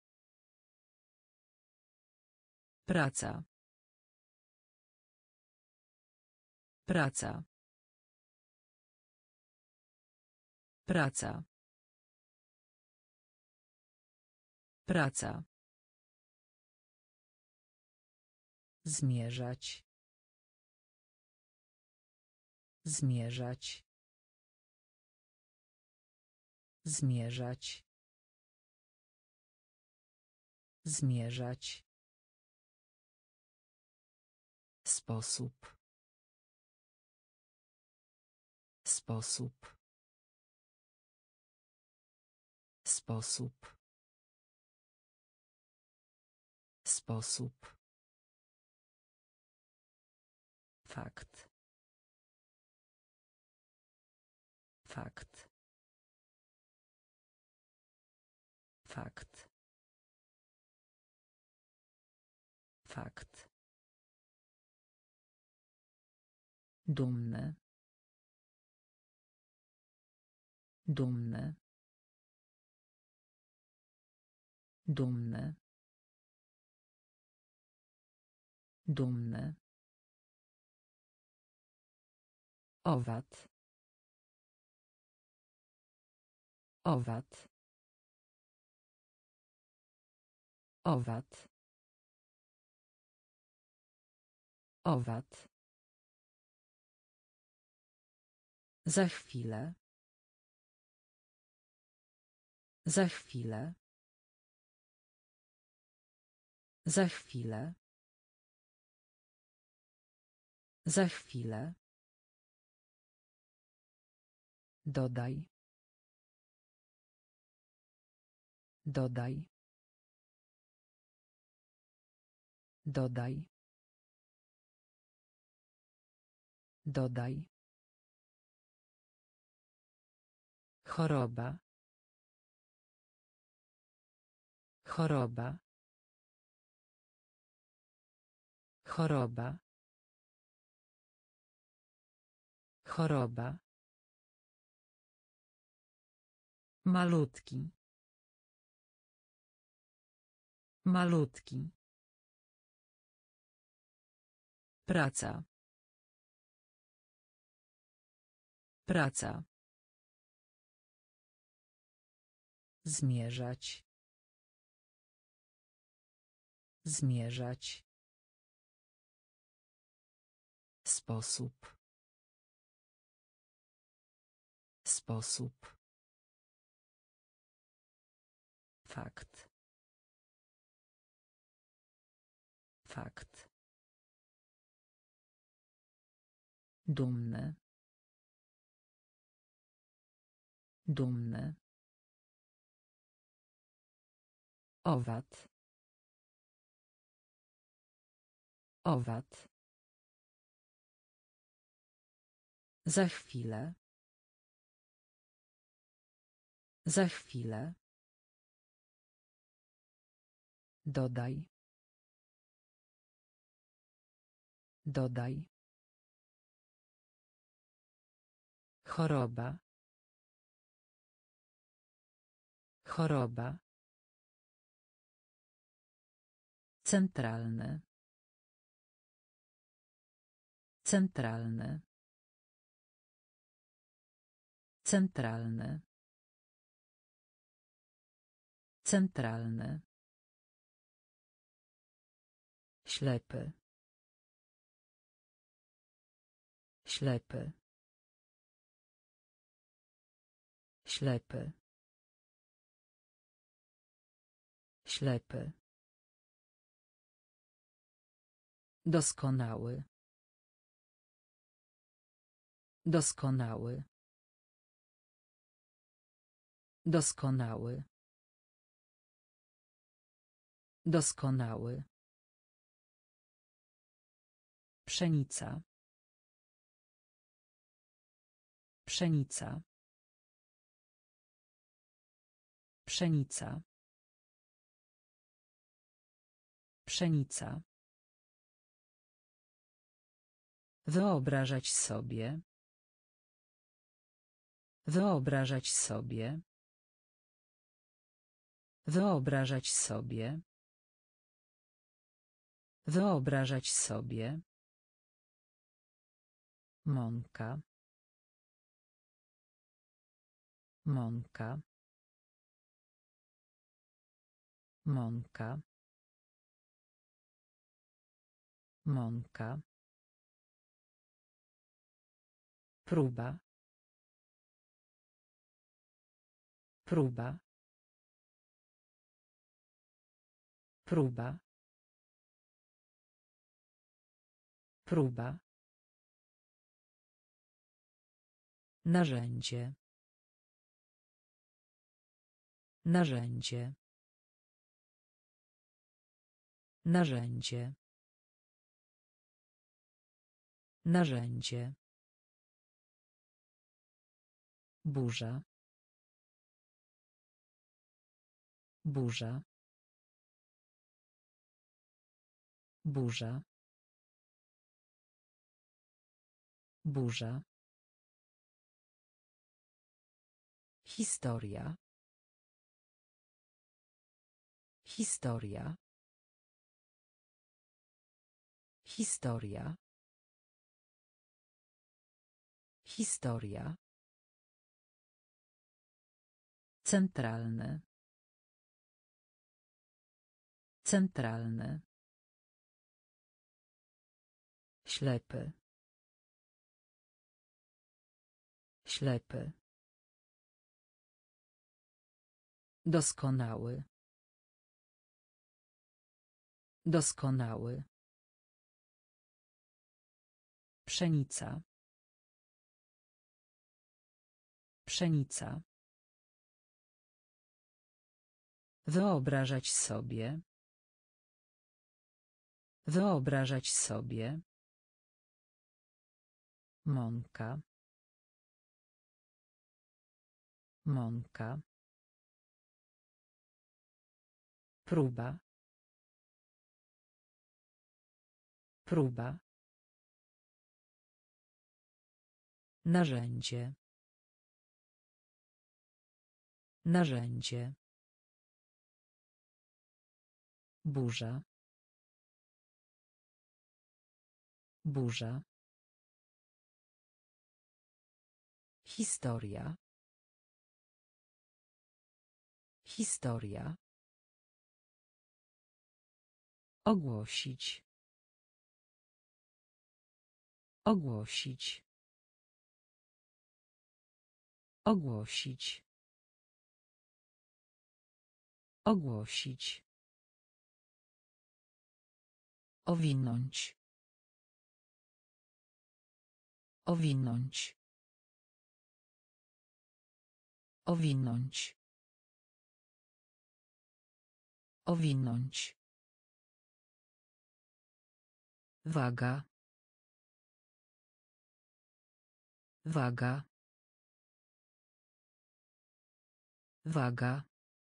Praca. Praca. Praca. Praca. Zmierzać. Zmierzać. Zmierzać. Zmierzać. Sposób. Sposób. Sposób. Sposób. Fakt. Fakt. Fakt. Fakt. Dumny. Dumny. Dumny. Dumny. Owad. Owad. Owad. Owad. Za chwilę. Za chwilę. Za chwilę. Za chwilę. Dodaj. Dodaj. Dodaj. Dodaj. Choroba. Choroba. Choroba. Choroba. Malutki. Malutki. Praca. Praca. Zmierzać. Zmierzać. Sposób. Sposób. Fakt. Fakt. Dumny. Dumny. Owad. Owad. Za chwilę. Za chwilę. Dodaj. Dodaj. Choroba. Choroba. Centralny. Centralny. Centralny. Centralny. Ślepy. Ślepy. Ślepy. Ślepy. Doskonały. Doskonały. Doskonały. Doskonały. Pszenica. Pszenica. Pszenica. Pszenica. Wyobrażać sobie. Wyobrażać sobie. Wyobrażać sobie. Wyobrażać sobie. Mąka. Mąka. Mąka. Mąka. Próba. Próba. Próba. Próba. Narzędzie. Narzędzie. Narzędzie. Narzędzie. Burza. Burza. Burza. Burza. Historia. Historia. Historia. Historia. Centralny. Centralny. Ślepy. Ślepy. Doskonały. Doskonały. Pszenica. Pszenica. Wyobrażać sobie. Wyobrażać sobie. Mąka. Mąka. Próba. Próba. Narzędzie. Narzędzie. Burza. Burza. Historia. Historia. Ogłosić. Ogłosić. Ogłosić. Ogłosić. Owinąć. Owinąć. Owinąć. Owinąć. Waga. Waga. Waga.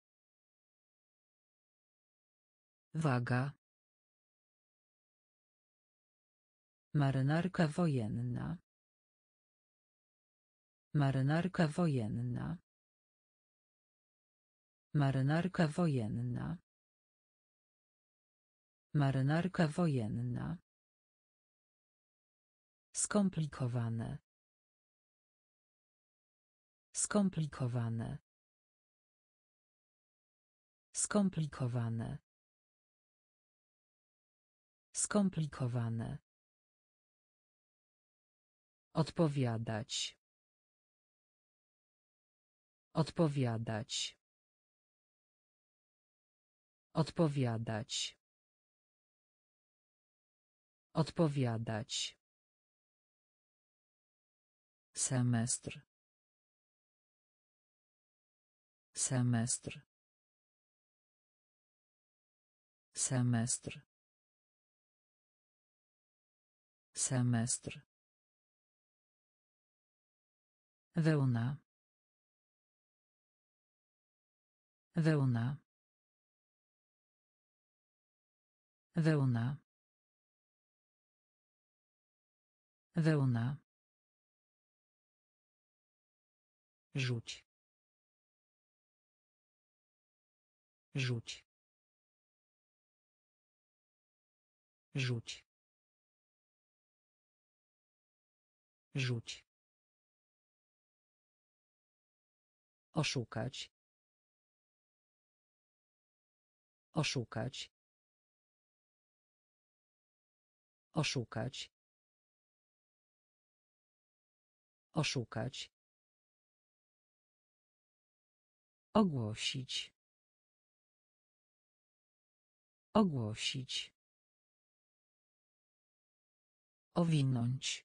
Waga. Marynarka wojenna. Marynarka wojenna. Marynarka wojenna. Marynarka wojenna. Skomplikowane. Skomplikowane. Skomplikowane. Skomplikowane. Odpowiadać. Odpowiadać. Odpowiadać. Odpowiadać. Semestr. Semestr. Semestr. Semestr. Wełna. Wełna. Wełna. Wełna. Rzuć. Rzuć. Rzuć. Rzuć. Oszukać. Oszukać. Oszukać. Oszukać. Ogłosić. Ogłosić. Owinąć.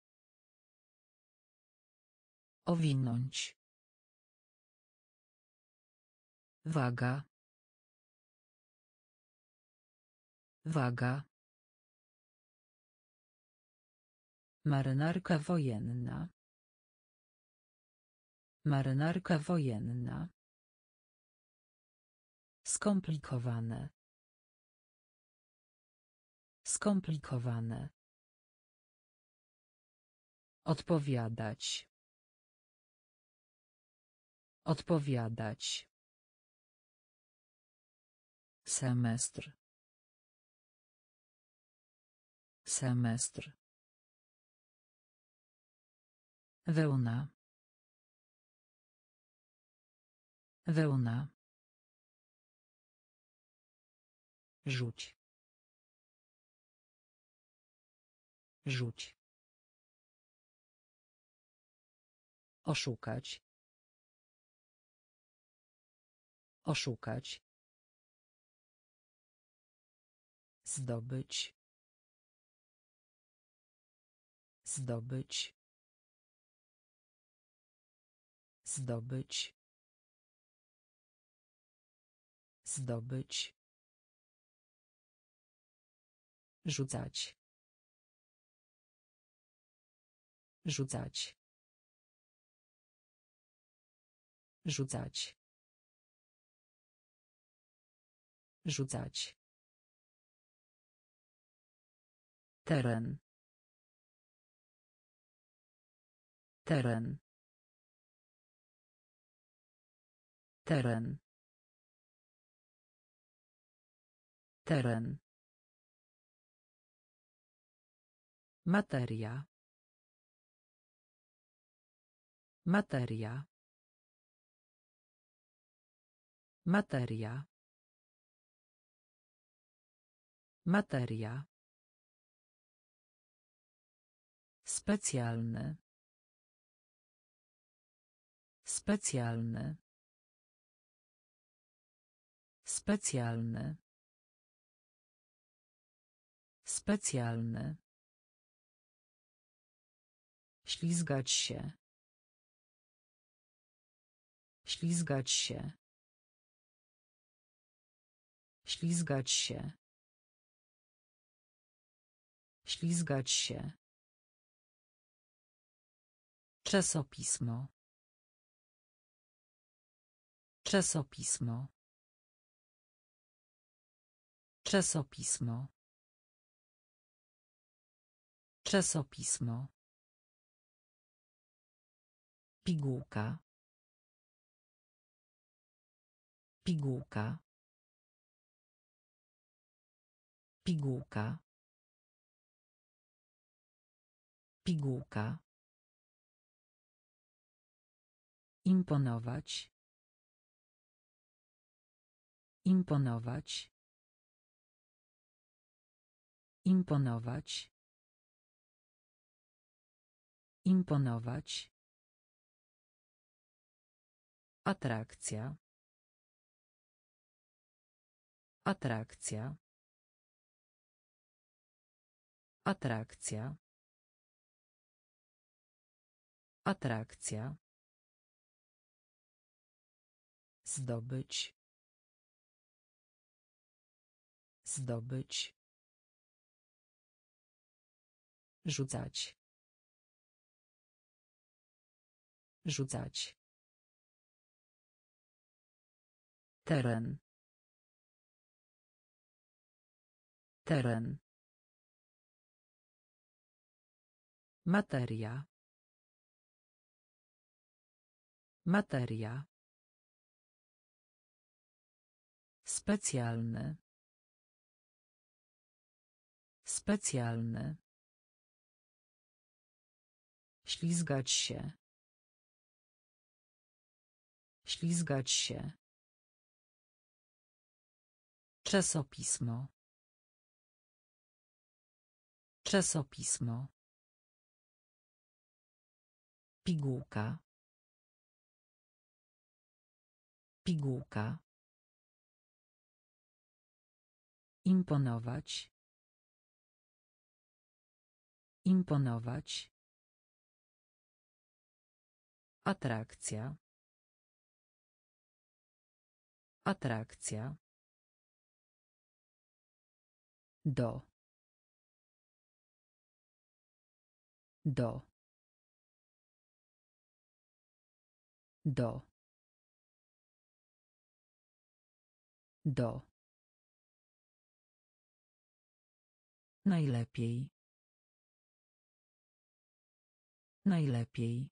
Owinąć. Waga. Waga. Marynarka wojenna. Marynarka wojenna. Skomplikowane. Skomplikowane. Odpowiadać. Odpowiadać. Semestr. Semestr. Wełna. Wełna. Rzuć. Rzuć. Oszukać. Oszukać. Zdobyć. Zdobyć. Zdobyć. Zdobyć. Rzucać. Rzucać. Rzucać. Rzucać. Teren. Teren. Teren. Teren. Materia. Materia. Materia. Materia. Specjalny. Specjalny. Specjalny. Specjalny. Ślizgać się. Ślizgać się. Ślizgać się. Ślizgać się. Czasopismo. Czasopismo. Czasopismo. Czasopismo. Pigułka. Pigułka. Pigułka. Pigułka. Imponować. Imponować. Imponować. Imponować. Atrakcja. Atrakcja. Atrakcja. Atrakcja. Zdobyć. Zdobyć. Rzucać. Rzucać. Teren. Teren. Materia. Materia. Specjalny. Specjalny. Ślizgać się. Ślizgać się. Czasopismo. Czasopismo. Pigułka. Pigułka. Imponować. Imponować. Atrakcja. Atrakcja. Do. Do. Do. Do. Najlepiej. Najlepiej.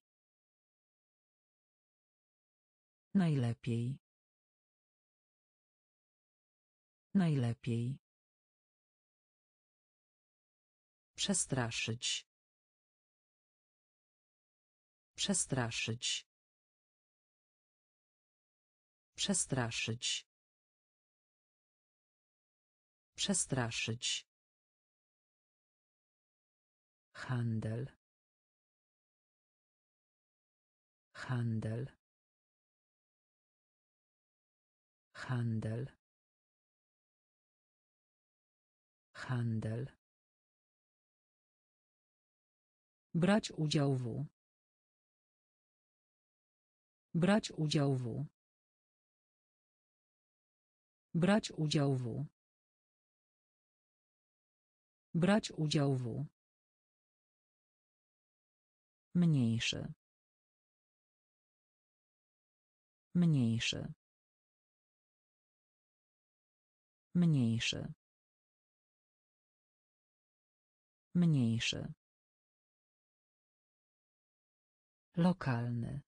Najlepiej. Najlepiej. Przestraszyć. Przestraszyć. Przestraszyć. Przestraszyć. Handel. Handel. Handel. Handel. Brać udział w. Brać udział w. Brać udział w. Brać udział w. Mniejszy. Mniejszy. Mniejszy. Mniejszy. Lokalny.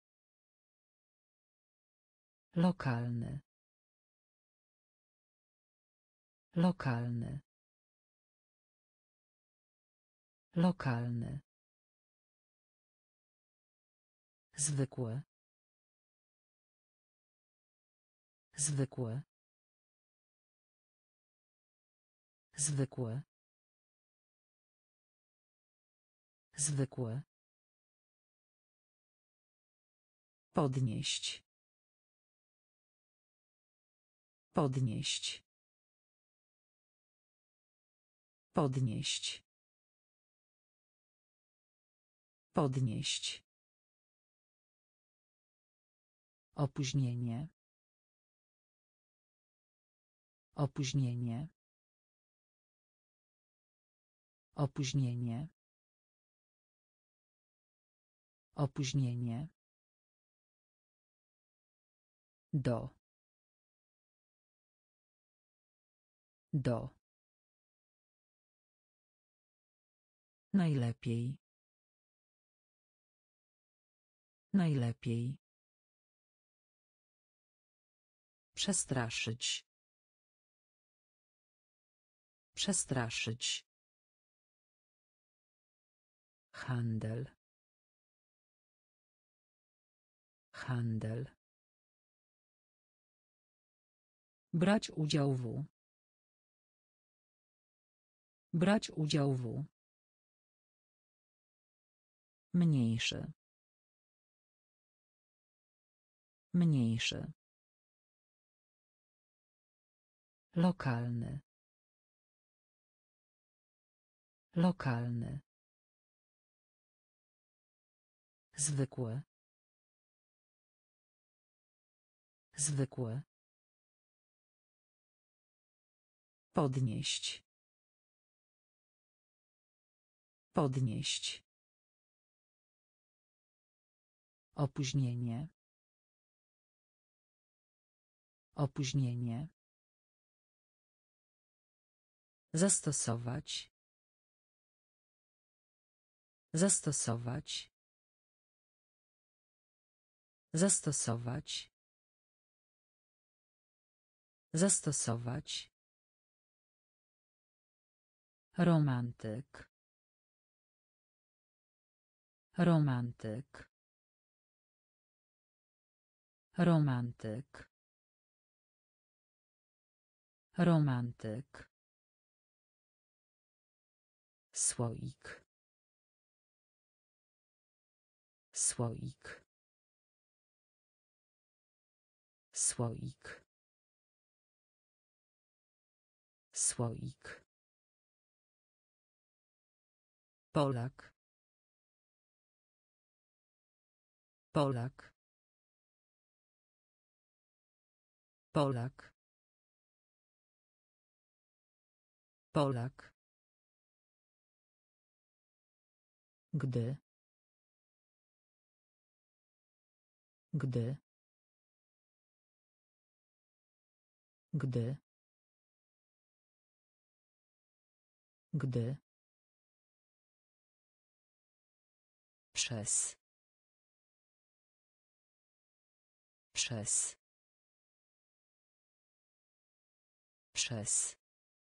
Lokalny. Lokalny. Lokalny. Zwykłe. Zwykłe. Zwykłe. Zwykłe. Podnieść. Podnieść. Podnieść. Podnieść. Opóźnienie. Opóźnienie. Opóźnienie. Opóźnienie. Do. Do. Najlepiej. Najlepiej. Przestraszyć. Przestraszyć. Handel. Handel. Brać udział w. Brać udział w. Mniejszy. Mniejszy. Lokalny. Lokalny. Zwykłe. Zwykłe. Podnieść. Podnieść. Opóźnienie. Opóźnienie. Zastosować. Zastosować. Zastosować. Zastosować. Romantyk. Romantyk. Romantyk. Romantyk. Słoik. Słoik. Słoik. Słoik. Polak. Polak. Polak. Polak. Gdy. Gdy. Gdy. Gdy. Przez. Przez. Przez.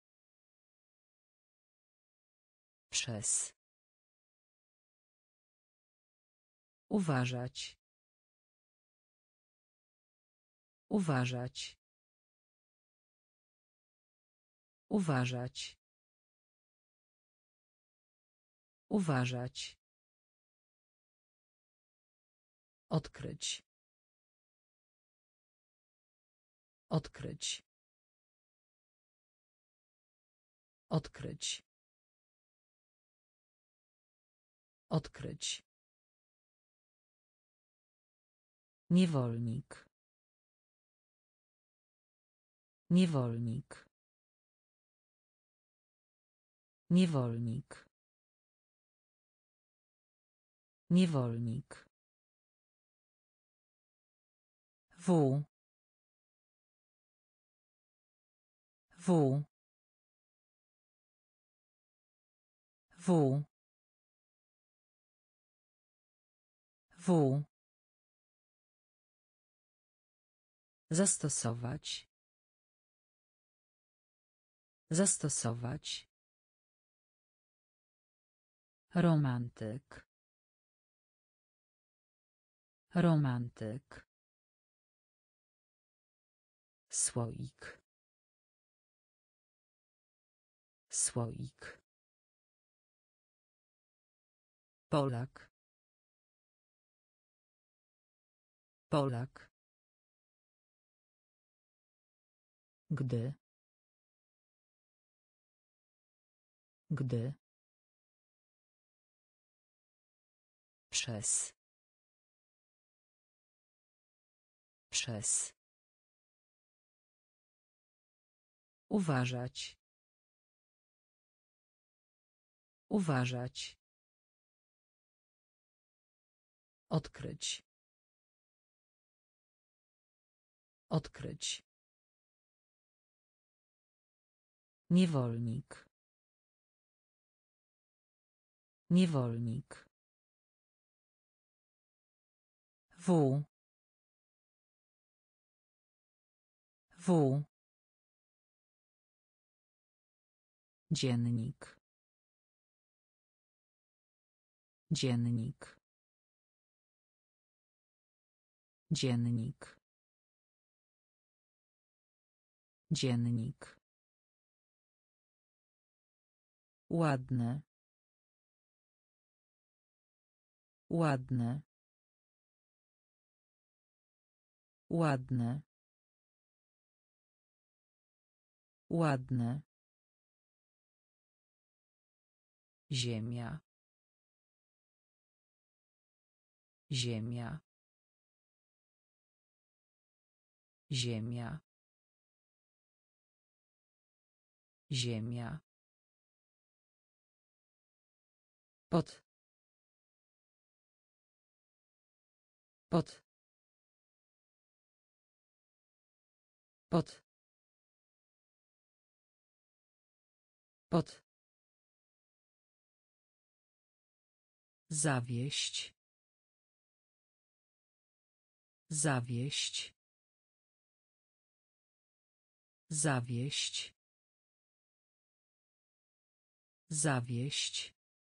Przez. Uważać. Uważać. Uważać. Uważać. Odkryć. Odkryć. Odkryć. Odkryć. Niewolnik. Niewolnik. Niewolnik. Niewolnik. W. W. W. W. Zastosować. Zastosować. Romantyk. Romantyk. Słoik. Słoik. Polak. Polak. Gdy. Gdy. Przez. Przez. Uważać. Uważać. Odkryć. Odkryć. Niewolnik. Niewolnik. W. W. Dziennik. Dziennik. Dziennik. Dziennik. Ładne. Ładne. Ładne. Ładne. Ziemia. Ziemia. Ziemia. Ziemia. Pod. Pod. Pod. Pod. Zawieść. Zawieść. Zawieść. Zawieść.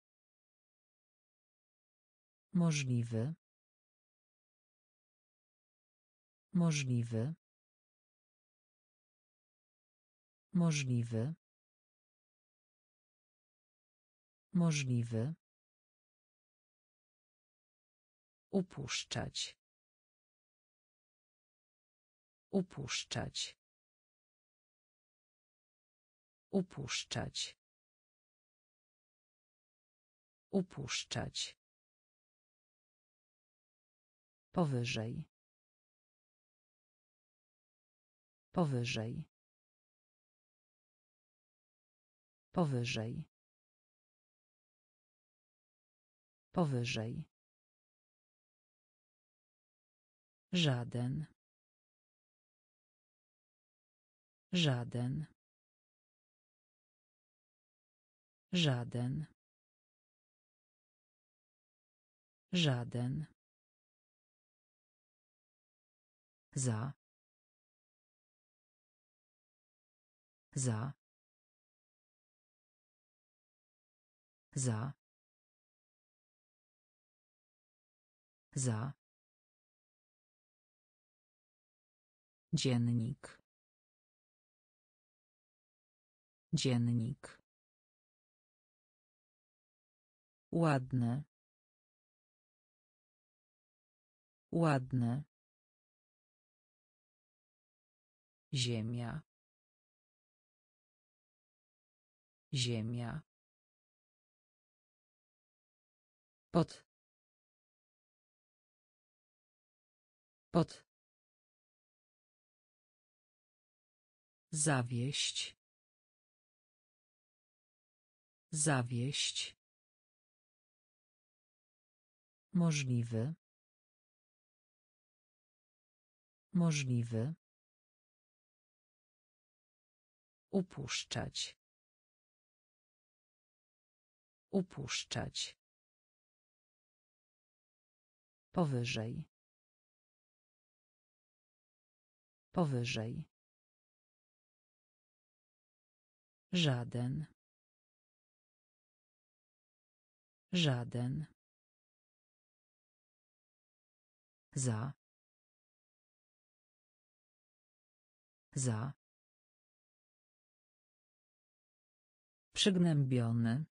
Możliwy. Możliwy. Możliwy. Możliwy. Upuszczać. Upuszczać. Upuszczać. Upuszczać. Powyżej. Powyżej. Powyżej. Powyżej. Żaden. Żaden. Żaden. Żaden. Za. Za. Za. Za. Dziennik. Dziennik. Ładne. Ładne. Ziemia. Ziemia. Pod. Pod. Zawieść. Zawieść. Możliwy. Możliwy. Upuszczać. Upuszczać. Powyżej. Powyżej. Żaden. Żaden. Za. Za. Przygnębiony.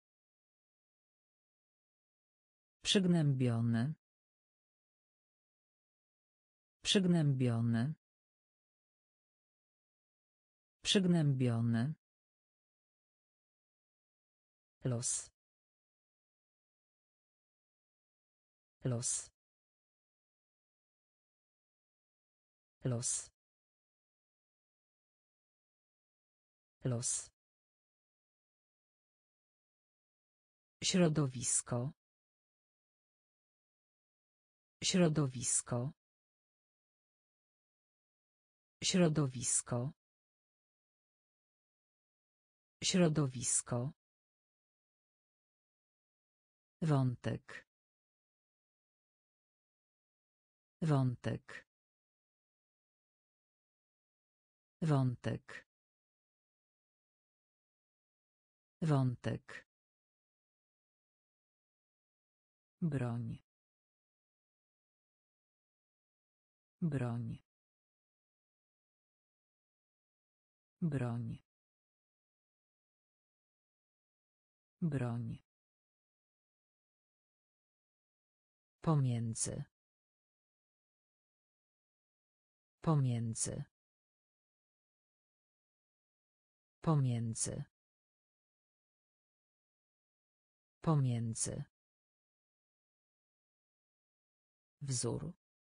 Przygnębiony. Przygnębiony. Przygnębiony. Los. Los. Los. Los. Środowisko. Środowisko. Środowisko. Środowisko. Wątek. Wątek. Wątek. Wątek. Broń. Broń. Broń. Broń. Pomiędzy. Pomiędzy. Pomiędzy. Pomiędzy. Wzór.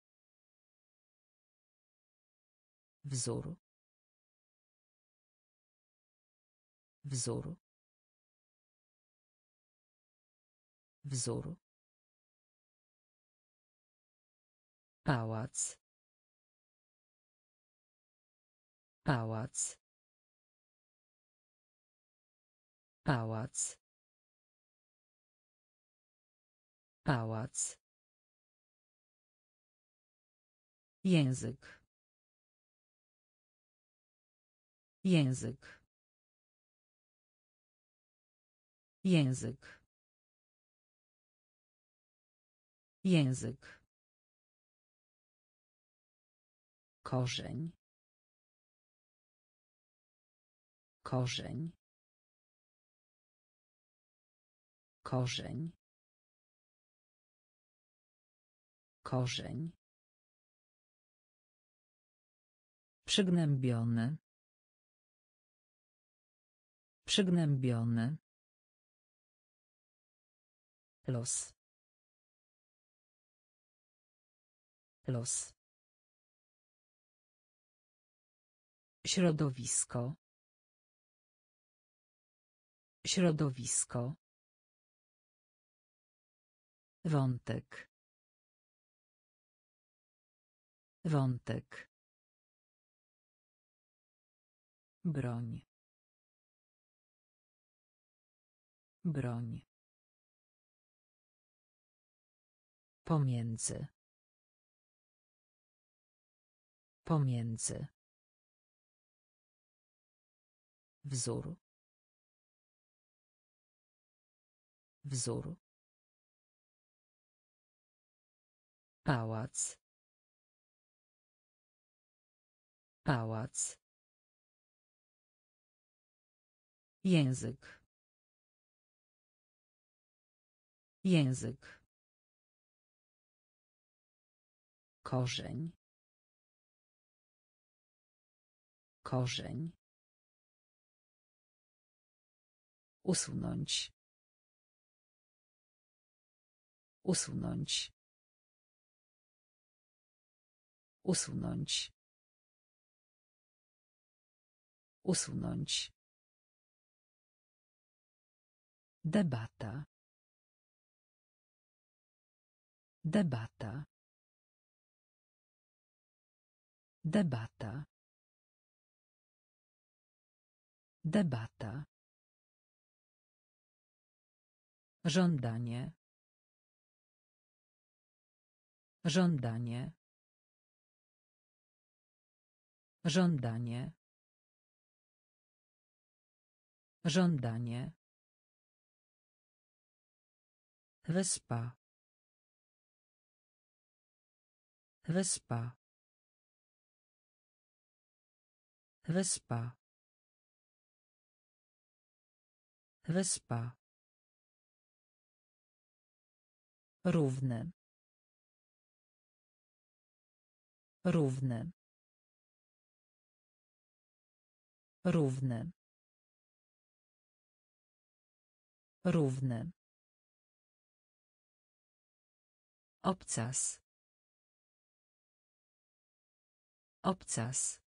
Wzór. Wzór. Wzór. Pałac. Pałac. Pałac. Pałac. Język. Język. Język. Język. Korzeń. Korzeń. Korzeń. Korzeń. Przygnębiony. Przygnębiony. Los. Los. Środowisko. Środowisko. Wątek. Wątek. Broń. Broń. Pomiędzy. Pomiędzy. Wzór. Wzór. Pałac. Pałac. Język. Język. Korzeń. Korzeń. Usunąć. Usunąć. Usunąć. Usunąć. Debata. Debata. Debata. Debata. Żądanie. Żądanie. Żądanie. Żądanie. Wyspa. Wyspa. Wyspa. Wyspa. Równy. Równy. Równy. Równy. Obcas. Obcas.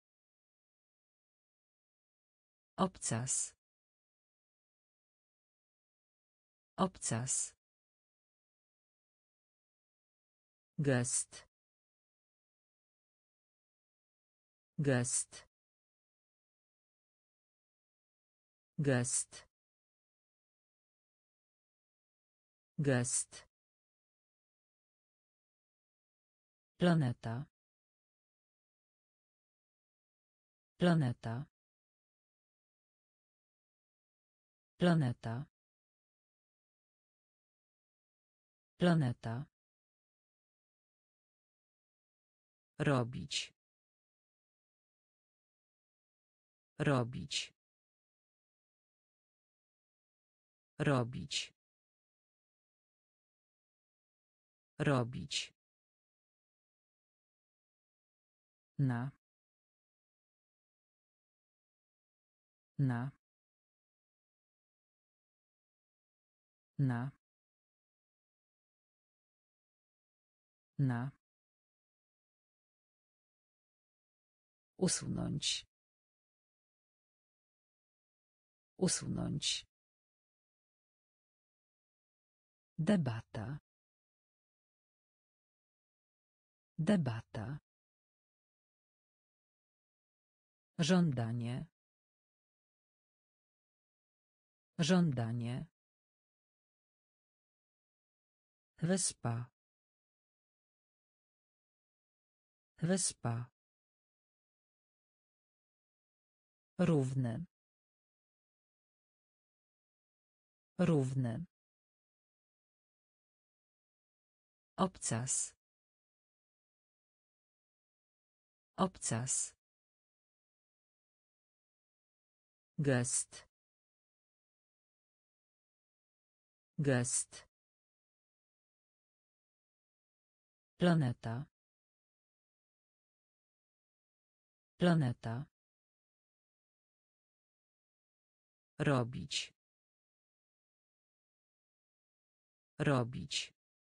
Obcas. Obcas. Gest. Gest. Gest. Gest. Planeta. Planeta. Planeta. Planeta. Robić. Robić. Robić. Robić. Na. Na. Na. Na. Usunąć. Usunąć. Debata. Debata. Żądanie. Żądanie. Wyspa. Wyspa. Równy. Równy. Obcas. Obcas. Gest. Gest. Planeta. Planeta. Robić. Robić.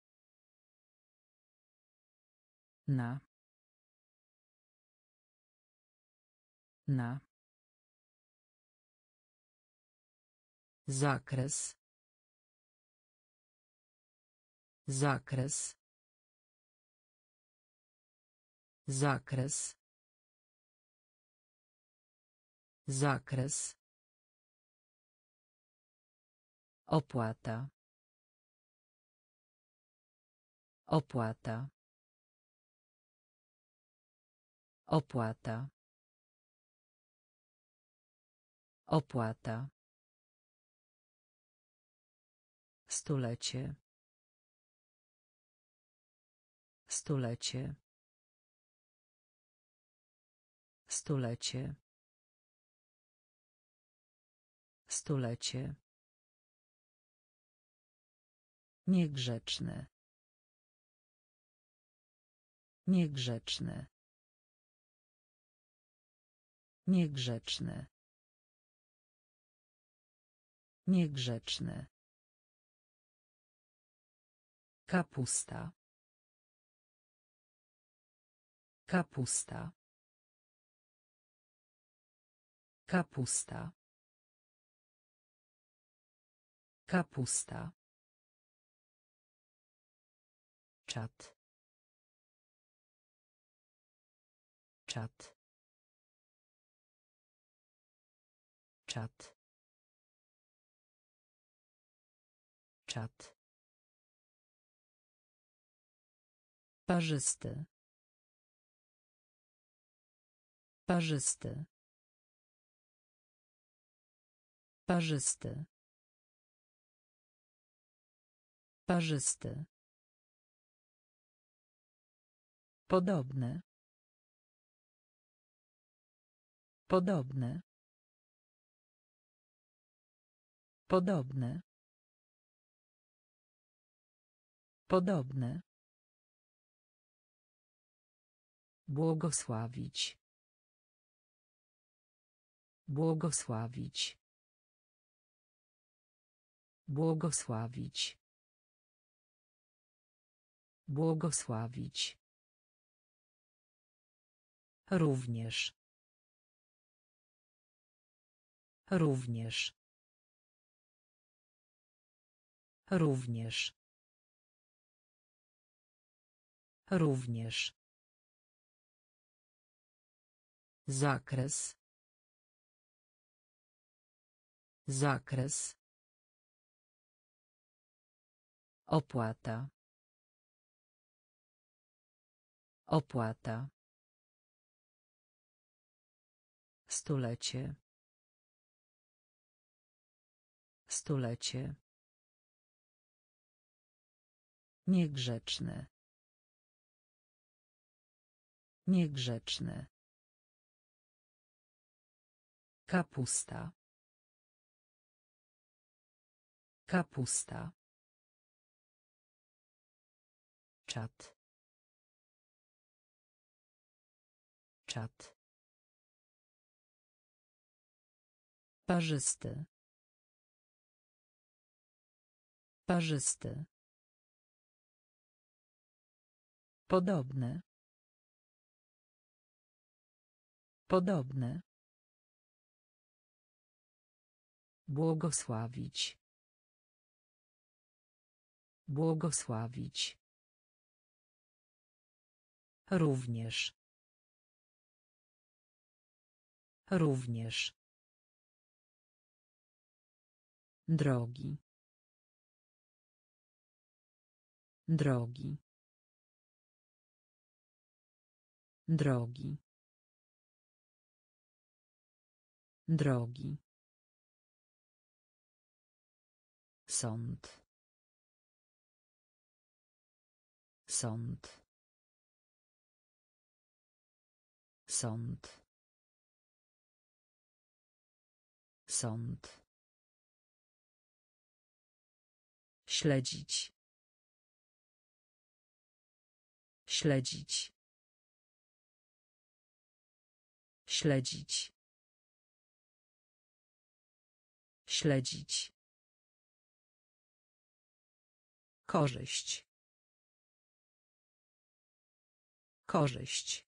Na. Na. Zakres. Zakres. Zakres. Zakres. Opłata. Opłata. Opłata. Opłata. Stulecie. Stulecie. Stulecie. Stulecie. Niegrzeczny. Niegrzeczny. Niegrzeczny. Niegrzeczny. Kapusta. Kapusta. Kapusta. Kapusta. Czat. Czat. Czat. Czat. Parzysty. Parzysty. Parzysty. Parzysty. Podobny. Podobny. Podobny. Podobny. Błogosławić. Błogosławić. Błogosławić. Błogosławić. Również. Również. Również. Również. Zakres. Zakres. Opłata. Opłata. Stulecie. Stulecie. Niegrzeczny. Niegrzeczny. Kapusta. Kapusta. Czat. Czat. Parzysty. Parzysty. Podobny. Podobny. Błogosławić. Błogosławić. Również. Również. Drogi. Drogi. Drogi. Drogi. Sąd. Sąd. Sąd. Sąd. Śledzić. Śledzić. Śledzić. Śledzić. Korzyść. Korzyść.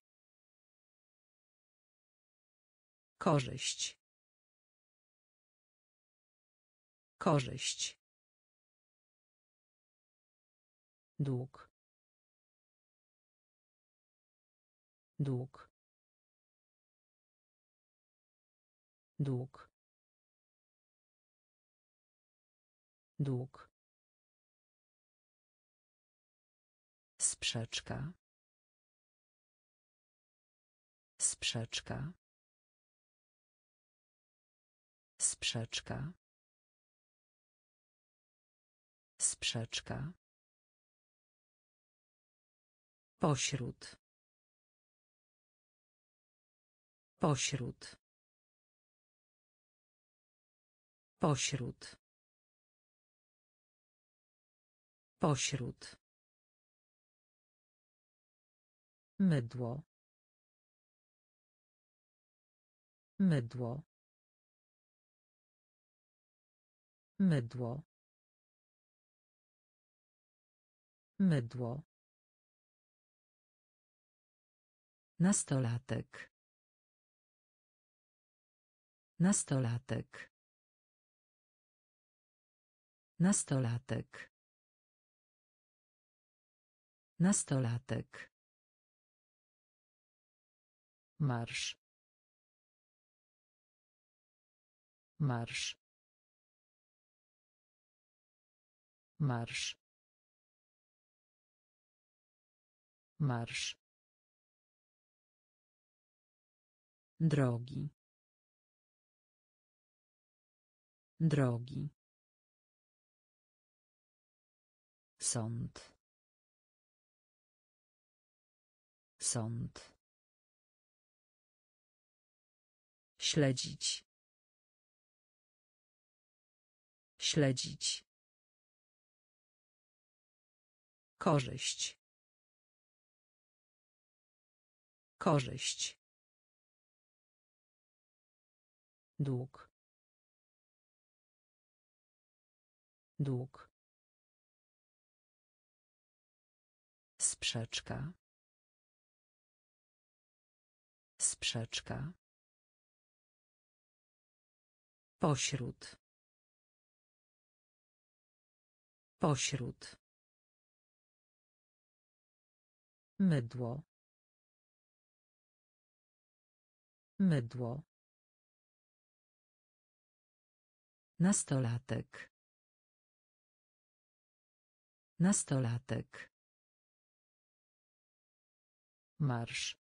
Korzyść. Korzyść. Dług. Dług. Dług. Dług. Sprzeczka. Sprzeczka. Sprzeczka. Sprzeczka. Pośród. Pośród. Pośród. Pośród. Mydło. Mydło. Mydło. Mydło. Nastolatek. Nastolatek. Nastolatek. Nastolatek. Marsz. Marsz. Marsz. Marsz. Drogi. Drogi. Sąd. Sąd. Śledzić. Śledzić. Korzyść. Korzyść. Dług. Dług. Sprzeczka. Sprzeczka. Pośród. Pośród. Mydło. Mydło. Nastolatek. Nastolatek. Marsz.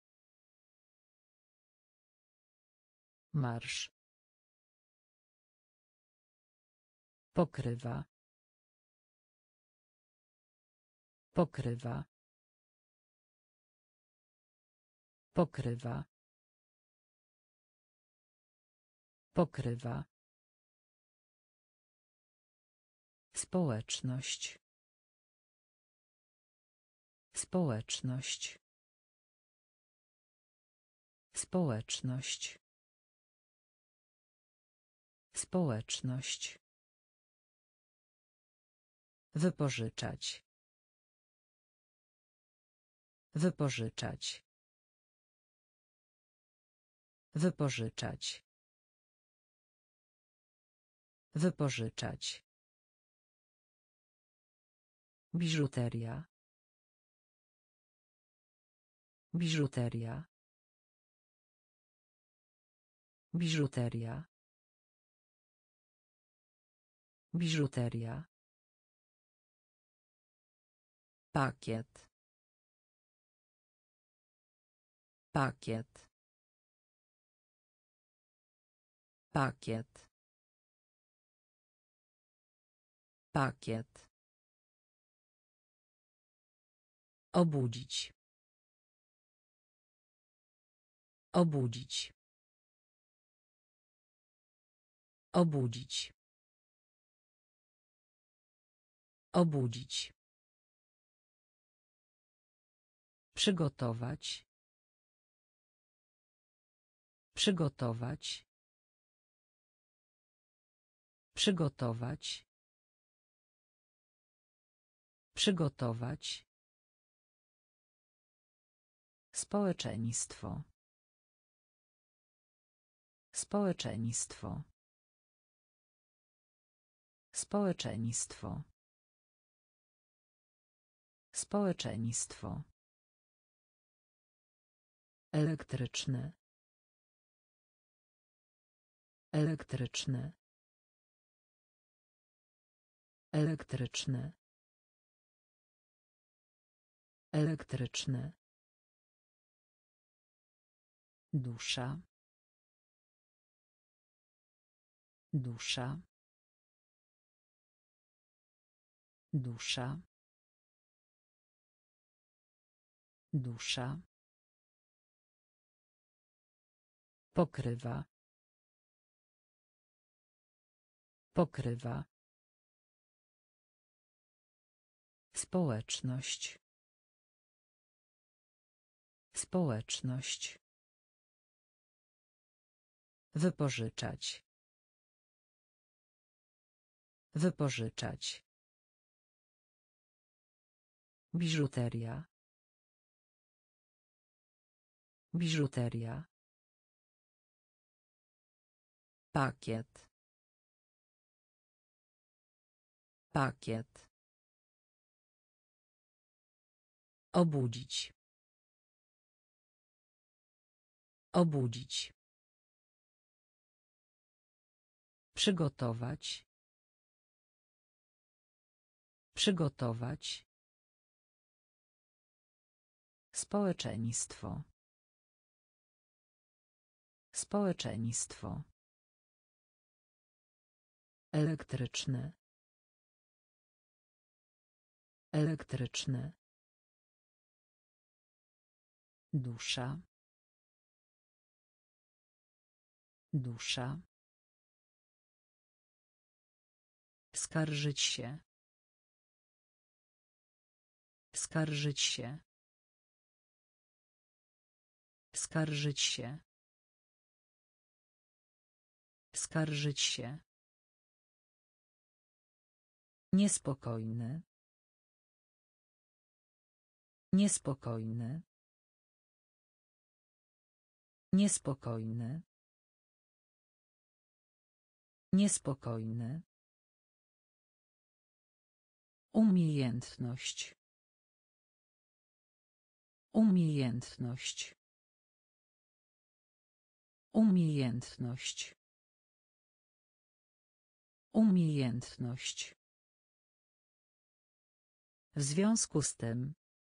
Marsz. Pokrywa. Pokrywa. Pokrywa. Pokrywa. Społeczność. Społeczność. Społeczność. Społeczność. Wypożyczać. Wypożyczać. Wypożyczać. Wypożyczać. Biżuteria. Biżuteria. Biżuteria. Biżuteria. Pakiet. Pakiet. Pakiet. Pakiet. Obudzić. Obudzić. Obudzić. Obudzić. Przygotować. Przygotować. Przygotować. Przygotować. Społeczeństwo. Społeczeństwo. Społeczeństwo. Społeczeństwo. Elektryczny. Elektryczny. Elektryczny. Elektryczny. Dusza. Dusza. Dusza. Dusza. Pokrywa. Pokrywa. Społeczność. Społeczność. Wypożyczać. Wypożyczać. Biżuteria. Biżuteria. Pakiet. Pakiet. Obudzić. Obudzić. Przygotować. Przygotować. Społeczeństwo. Społeczeństwo. Elektryczny. Elektryczny. Dusza. Dusza. Skarżyć się. Skarżyć się. Skarżyć się. Skarżyć się. Niespokojny. Niespokojny. Niespokojny. Niespokojny. Umiejętność. Umiejętność. Umiejętność. Umiejętność. W związku z tym.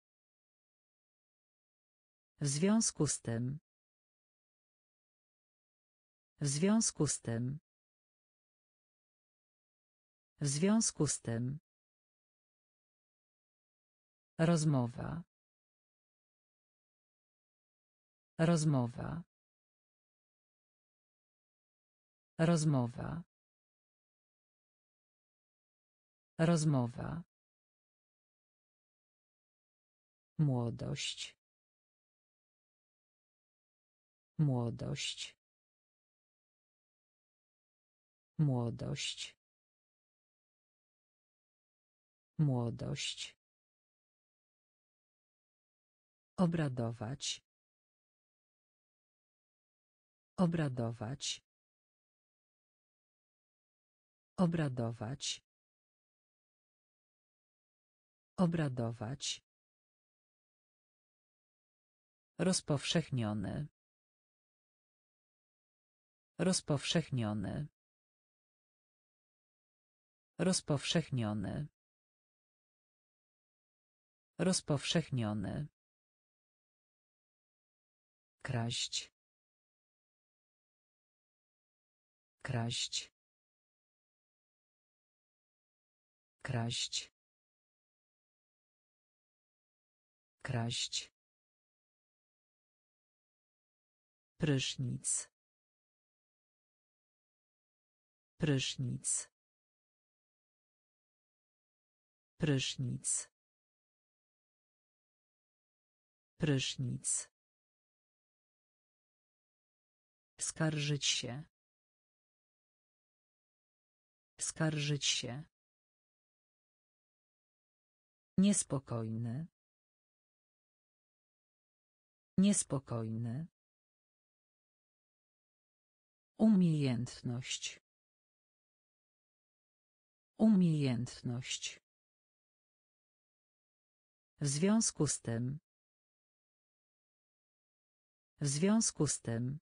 W związku z tym. W związku z tym. W związku z tym. Rozmowa. Rozmowa. Rozmowa. Rozmowa. Młodość. Młodość. Młodość. Młodość. Obradować. Obradować. Obradować. Obradować. Rozpowszechniony. Rozpowszechniony. Rozpowszechniony. Rozpowszechniony. Kraść. Kraść. Kraść. Kraść. Prysznic. Prysznic. Prysznic. Prysznic. Skarżyć się. Skarżyć się. Niespokojny. Niespokojny. Umiejętność. Umiejętność. W związku z tym. W związku z tym.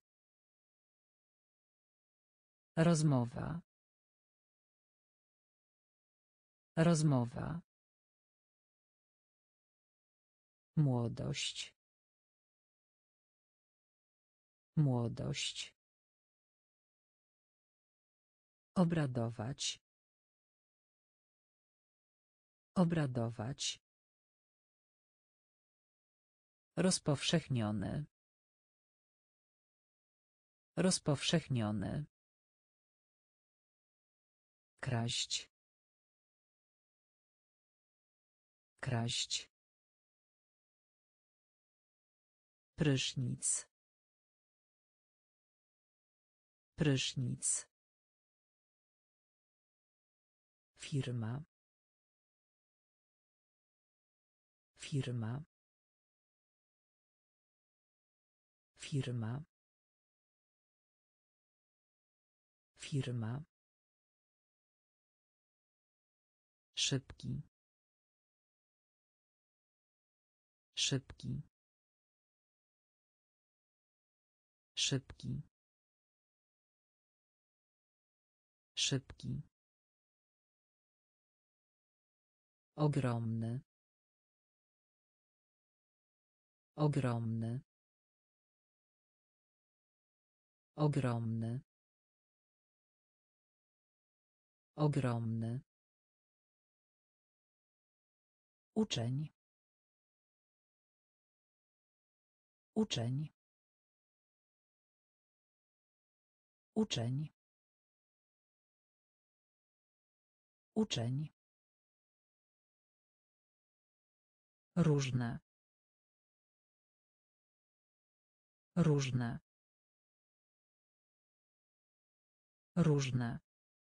Rozmowa. Rozmowa. Młodość. Młodość. Obradować. Obradować. Rozpowszechniony. Rozpowszechniony. Kraść. Kraść. Prysznic. Prysznic. Firma. Firma. Firma. Firma. Szybki. Szybki. Szybki. Szybki. Ogromny. Ogromny. Ogromny. Ogromny. Uczeń. Uczeń. Uczeń. Uczeń. Różne. Różne. Różne.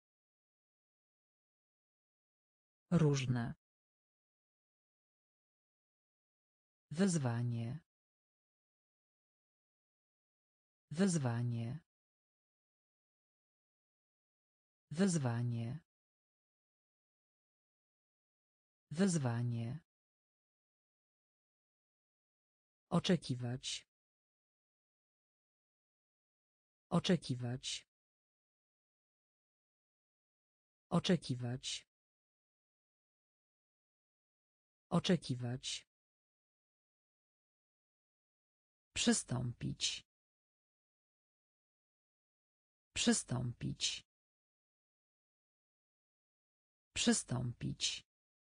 Różne. Wyzwanie. Wyzwanie. Wyzwanie. Wyzwanie. Oczekiwać. Oczekiwać. Oczekiwać. Oczekiwać. Przystąpić. Przystąpić. Przystąpić.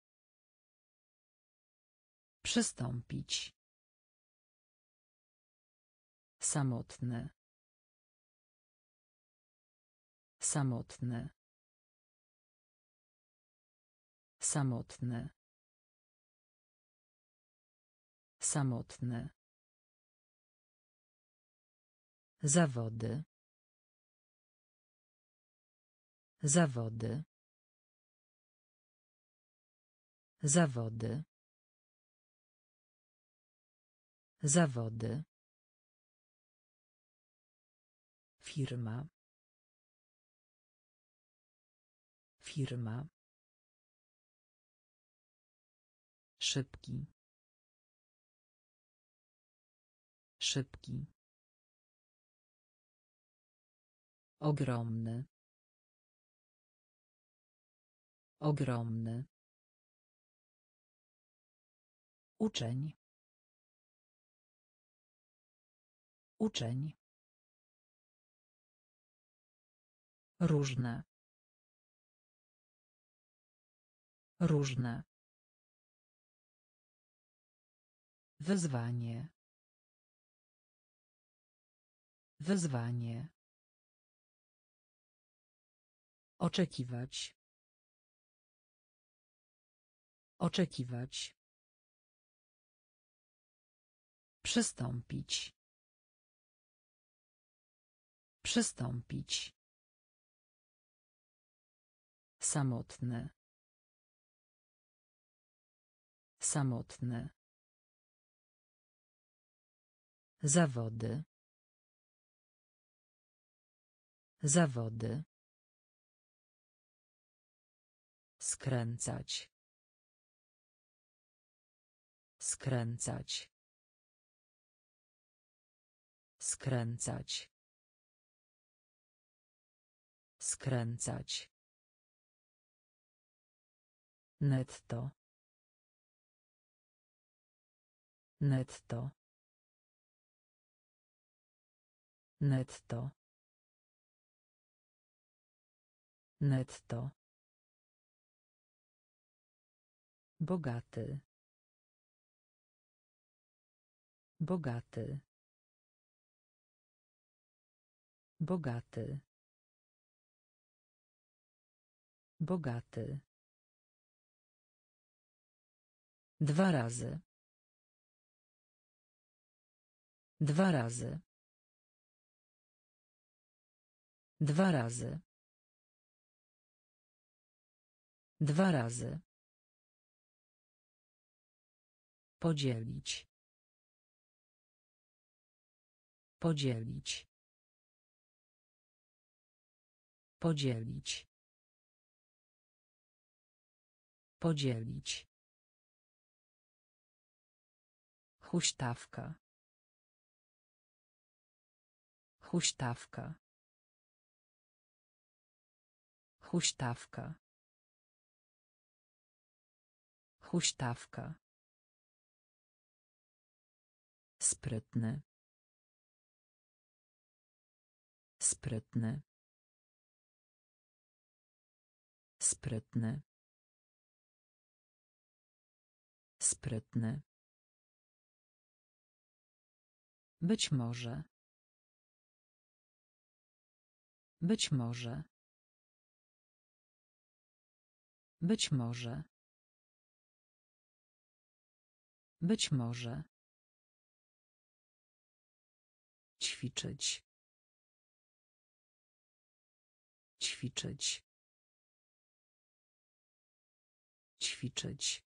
Przystąpić. Samotny. Samotny. Samotny. Samotny. Zawody. Zawody. Zawody. Zawody. Firma. Firma. Szybki. Szybki. Ogromny. Ogromny. Uczeń. Uczeń. Różne. Różne. Wyzwanie. Wyzwanie. Oczekiwać. Oczekiwać. Przystąpić. Przystąpić. Samotny. Samotny. Zawody. Zawody. Skręcać. Skręcać. Skręcać. Skręcać. Netto. Netto. Netto. Netto. Bogaty. Bogaty. Bogaty. Bogaty. Dwa razy. Dwa razy. Dwa razy. Dwa razy. Podzielić. Podzielić. Podzielić. Podzielić. Huśtawka. Huśtawka. Huśtawka. Huśtawka. Sprytny. Sprytny. Sprytny. Sprytny. Być może. Być może. Być może. Być może. Ćwiczyć. Ćwiczyć. Ćwiczyć.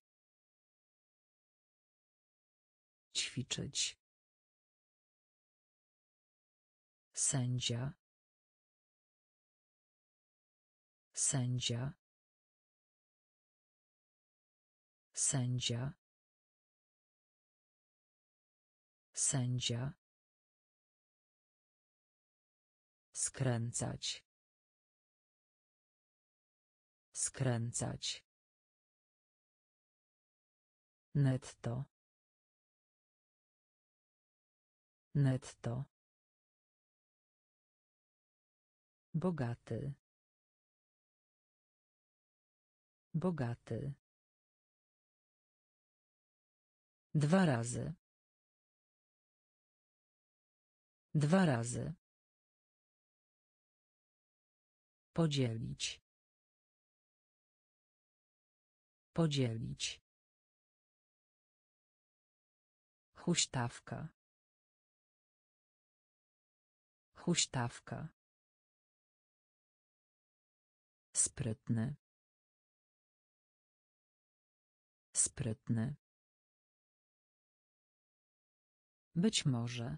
Ćwiczyć. Sędzia. Sędzia. Sędzia. Sędzia. Skręcać. Skręcać. Netto. Netto. Bogaty. Bogaty. Dwa razy. Dwa razy. Podzielić. Podzielić. Huśtawka. Huśtawka. Sprytny. Sprytny. Być może.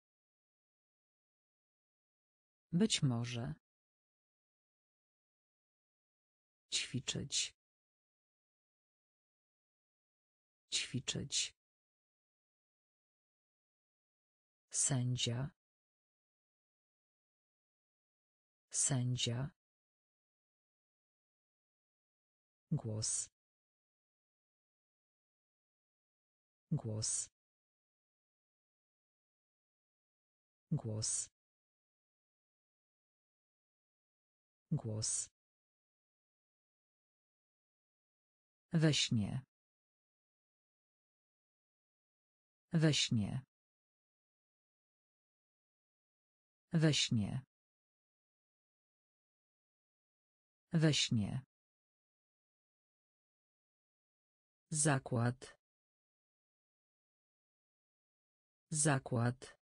Być może. Ćwiczyć. Ćwiczyć. Sędzia. Sędzia. Głos. Głos. Głos. Głos. We śnie. We śnie. We śnie. We śnie. Zakład. Zakład.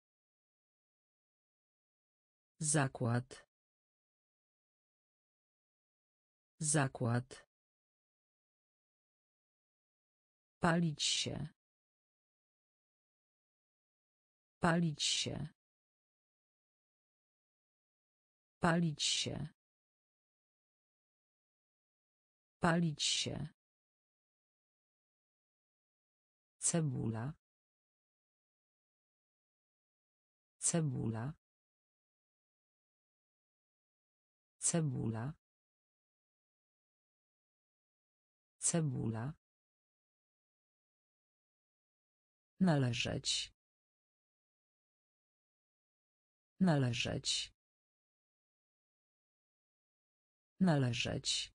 Zakład. Zakład. Palić się. Palić się. Palić się. Palić się. Cebula. Cebula. Cebula. Cebula. Należeć. Należeć. Należeć.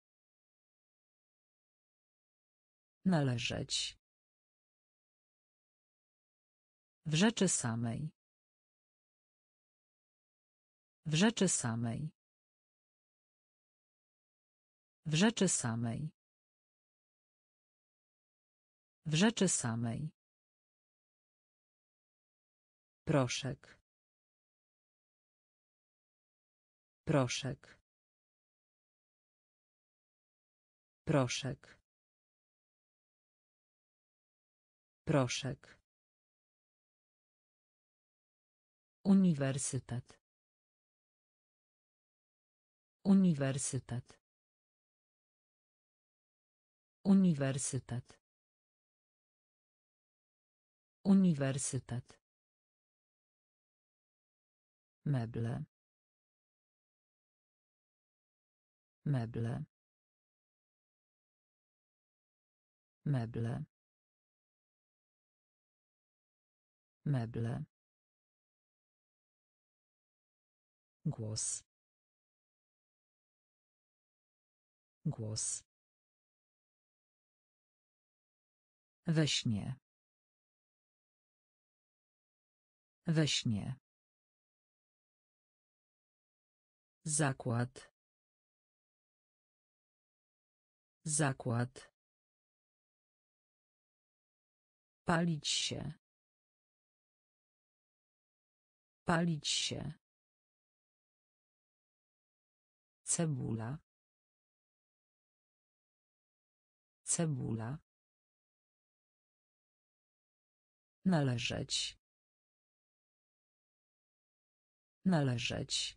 Należeć. W rzeczy samej. W rzeczy samej. W rzeczy samej. W rzeczy samej. Proszek. Proszek. Proszek. Proszek. Uniwersytet. Uniwersytet. Uniwersytet. Uniwersytet. Meble. Meble. Meble. Meble. Głos. Głos. We śnie. We śnie. Zakład. Zakład. Palić się. Palić się. Cebula. Cebula. Należeć. Należeć.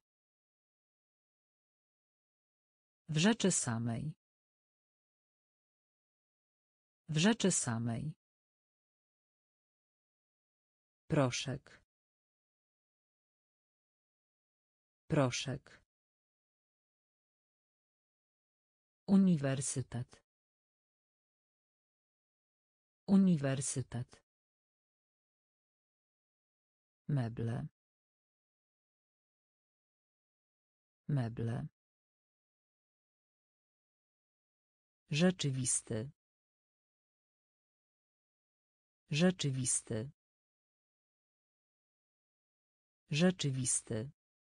W rzeczy samej. W rzeczy samej. Proszek. Proszek. Uniwersytet. Uniwersytet. Meble. Meble. Rzeczywisty. Rzeczywisty. Rzeczywisty.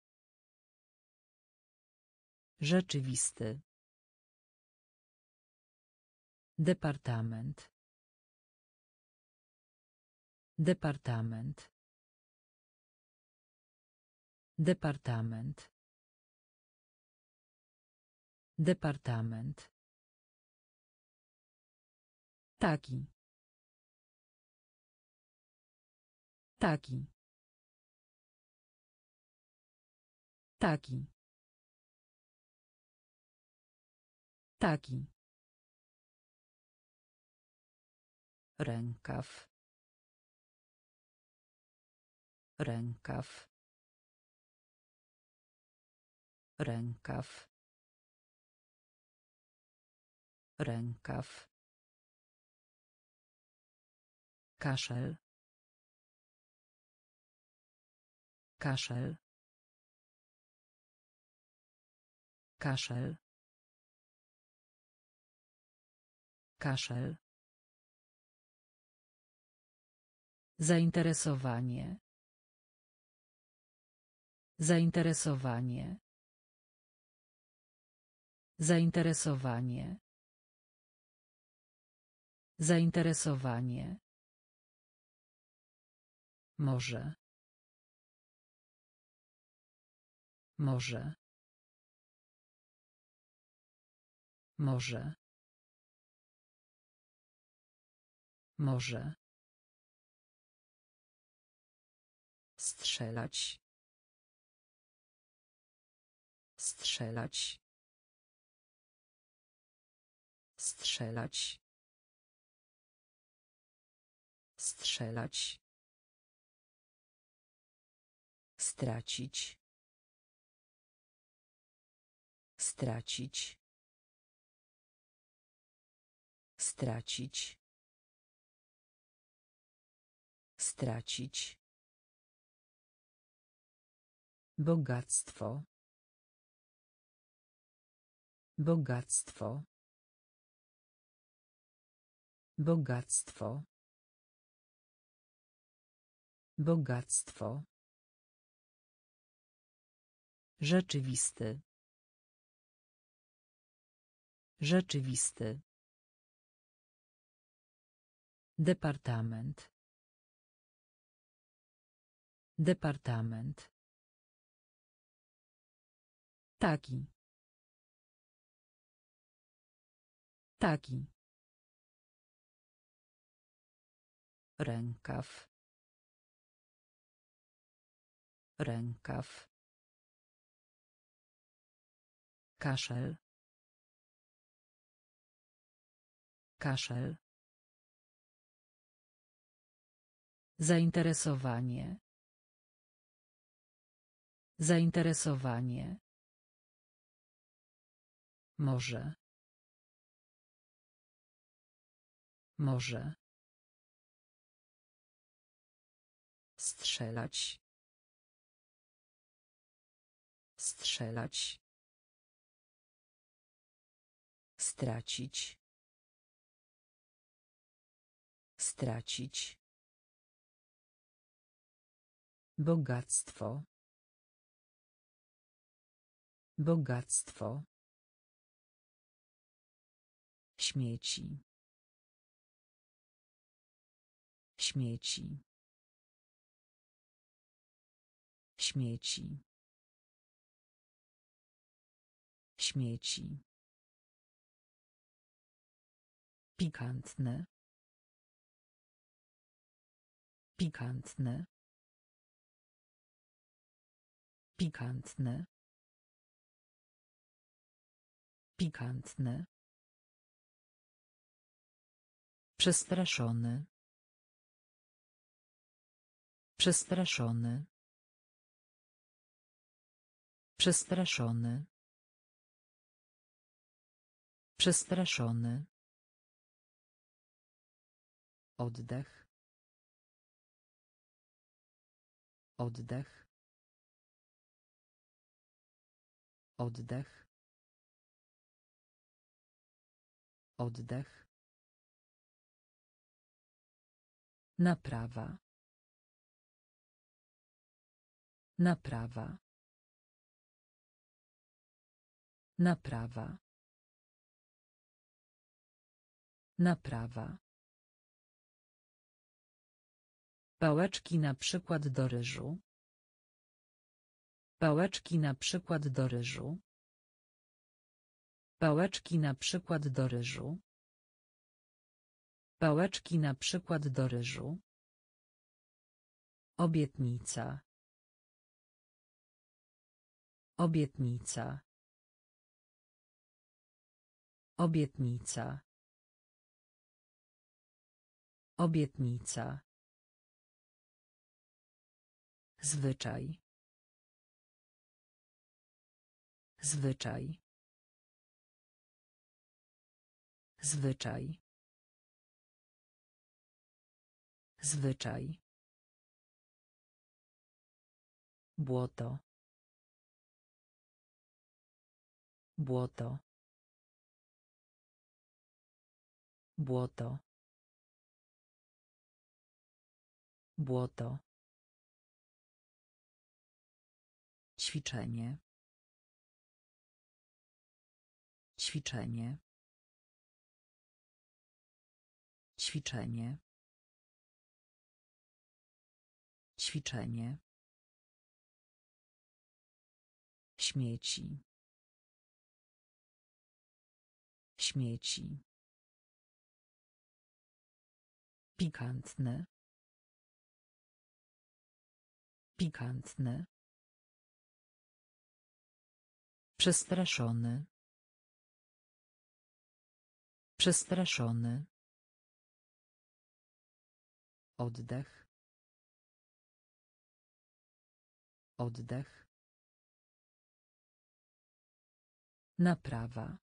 Rzeczywisty. Departament. Departament. Departament. Departament. Taki. Taki. Taki. Taki. Rękaw. Rękaw. Rękaw. Rękaw. Kaszel. Kaszel. Kaszel. Kaszel. Zainteresowanie. Zainteresowanie. Zainteresowanie. Zainteresowanie. Może. Może. Może. Może. Strzelać. Strzelać. Strzelać. Strzelać. Stracić. Stracić. Stracić. Stracić. Bogactwo. Bogactwo. Bogactwo. Bogactwo. Rzeczywisty. Rzeczywisty. Departament. Departament. Taki. Taki. Rękaw. Rękaw. Kaszel. Kaszel. Zainteresowanie. Zainteresowanie. Może. Może. Strzelać. Strzelać. Stracić. Stracić. Bogactwo. Bogactwo. Śmieci. Śmieci. Śmieci. Śmieci. Pikantne. Pikantne. Pikantne. Pikantne. Przestraszony. Przestraszony. Przestraszony. Przestraszony. Oddech. Oddech. Oddech. Oddech. Naprawa. Naprawa. Naprawa. Naprawa. Pałeczki na przykład do ryżu. Pałeczki na przykład do ryżu. Pałeczki na przykład do ryżu. Pałeczki na przykład do ryżu. Obietnica. Obietnica. Obietnica. Obietnica. Zwyczaj. Zwyczaj. Zwyczaj. Zwyczaj. Błoto. Błoto. Błoto. Błoto. Ćwiczenie. Ćwiczenie. Ćwiczenie. Ćwiczenie. Śmieci. Śmieci. Pikantne. Pikantne. Przestraszony. Przestraszony. Oddech. Oddech. Naprawa.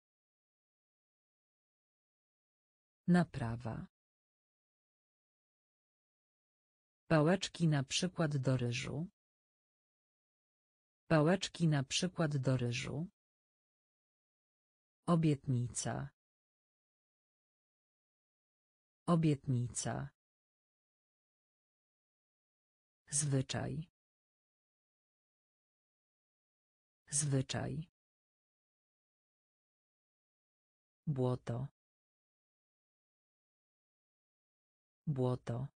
Naprawa. Pałeczki na przykład do ryżu. Pałeczki na przykład do ryżu. Obietnica. Obietnica. Zwyczaj. Zwyczaj. Błoto. Błoto.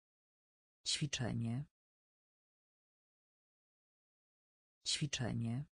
Ćwiczenie. Ćwiczenie.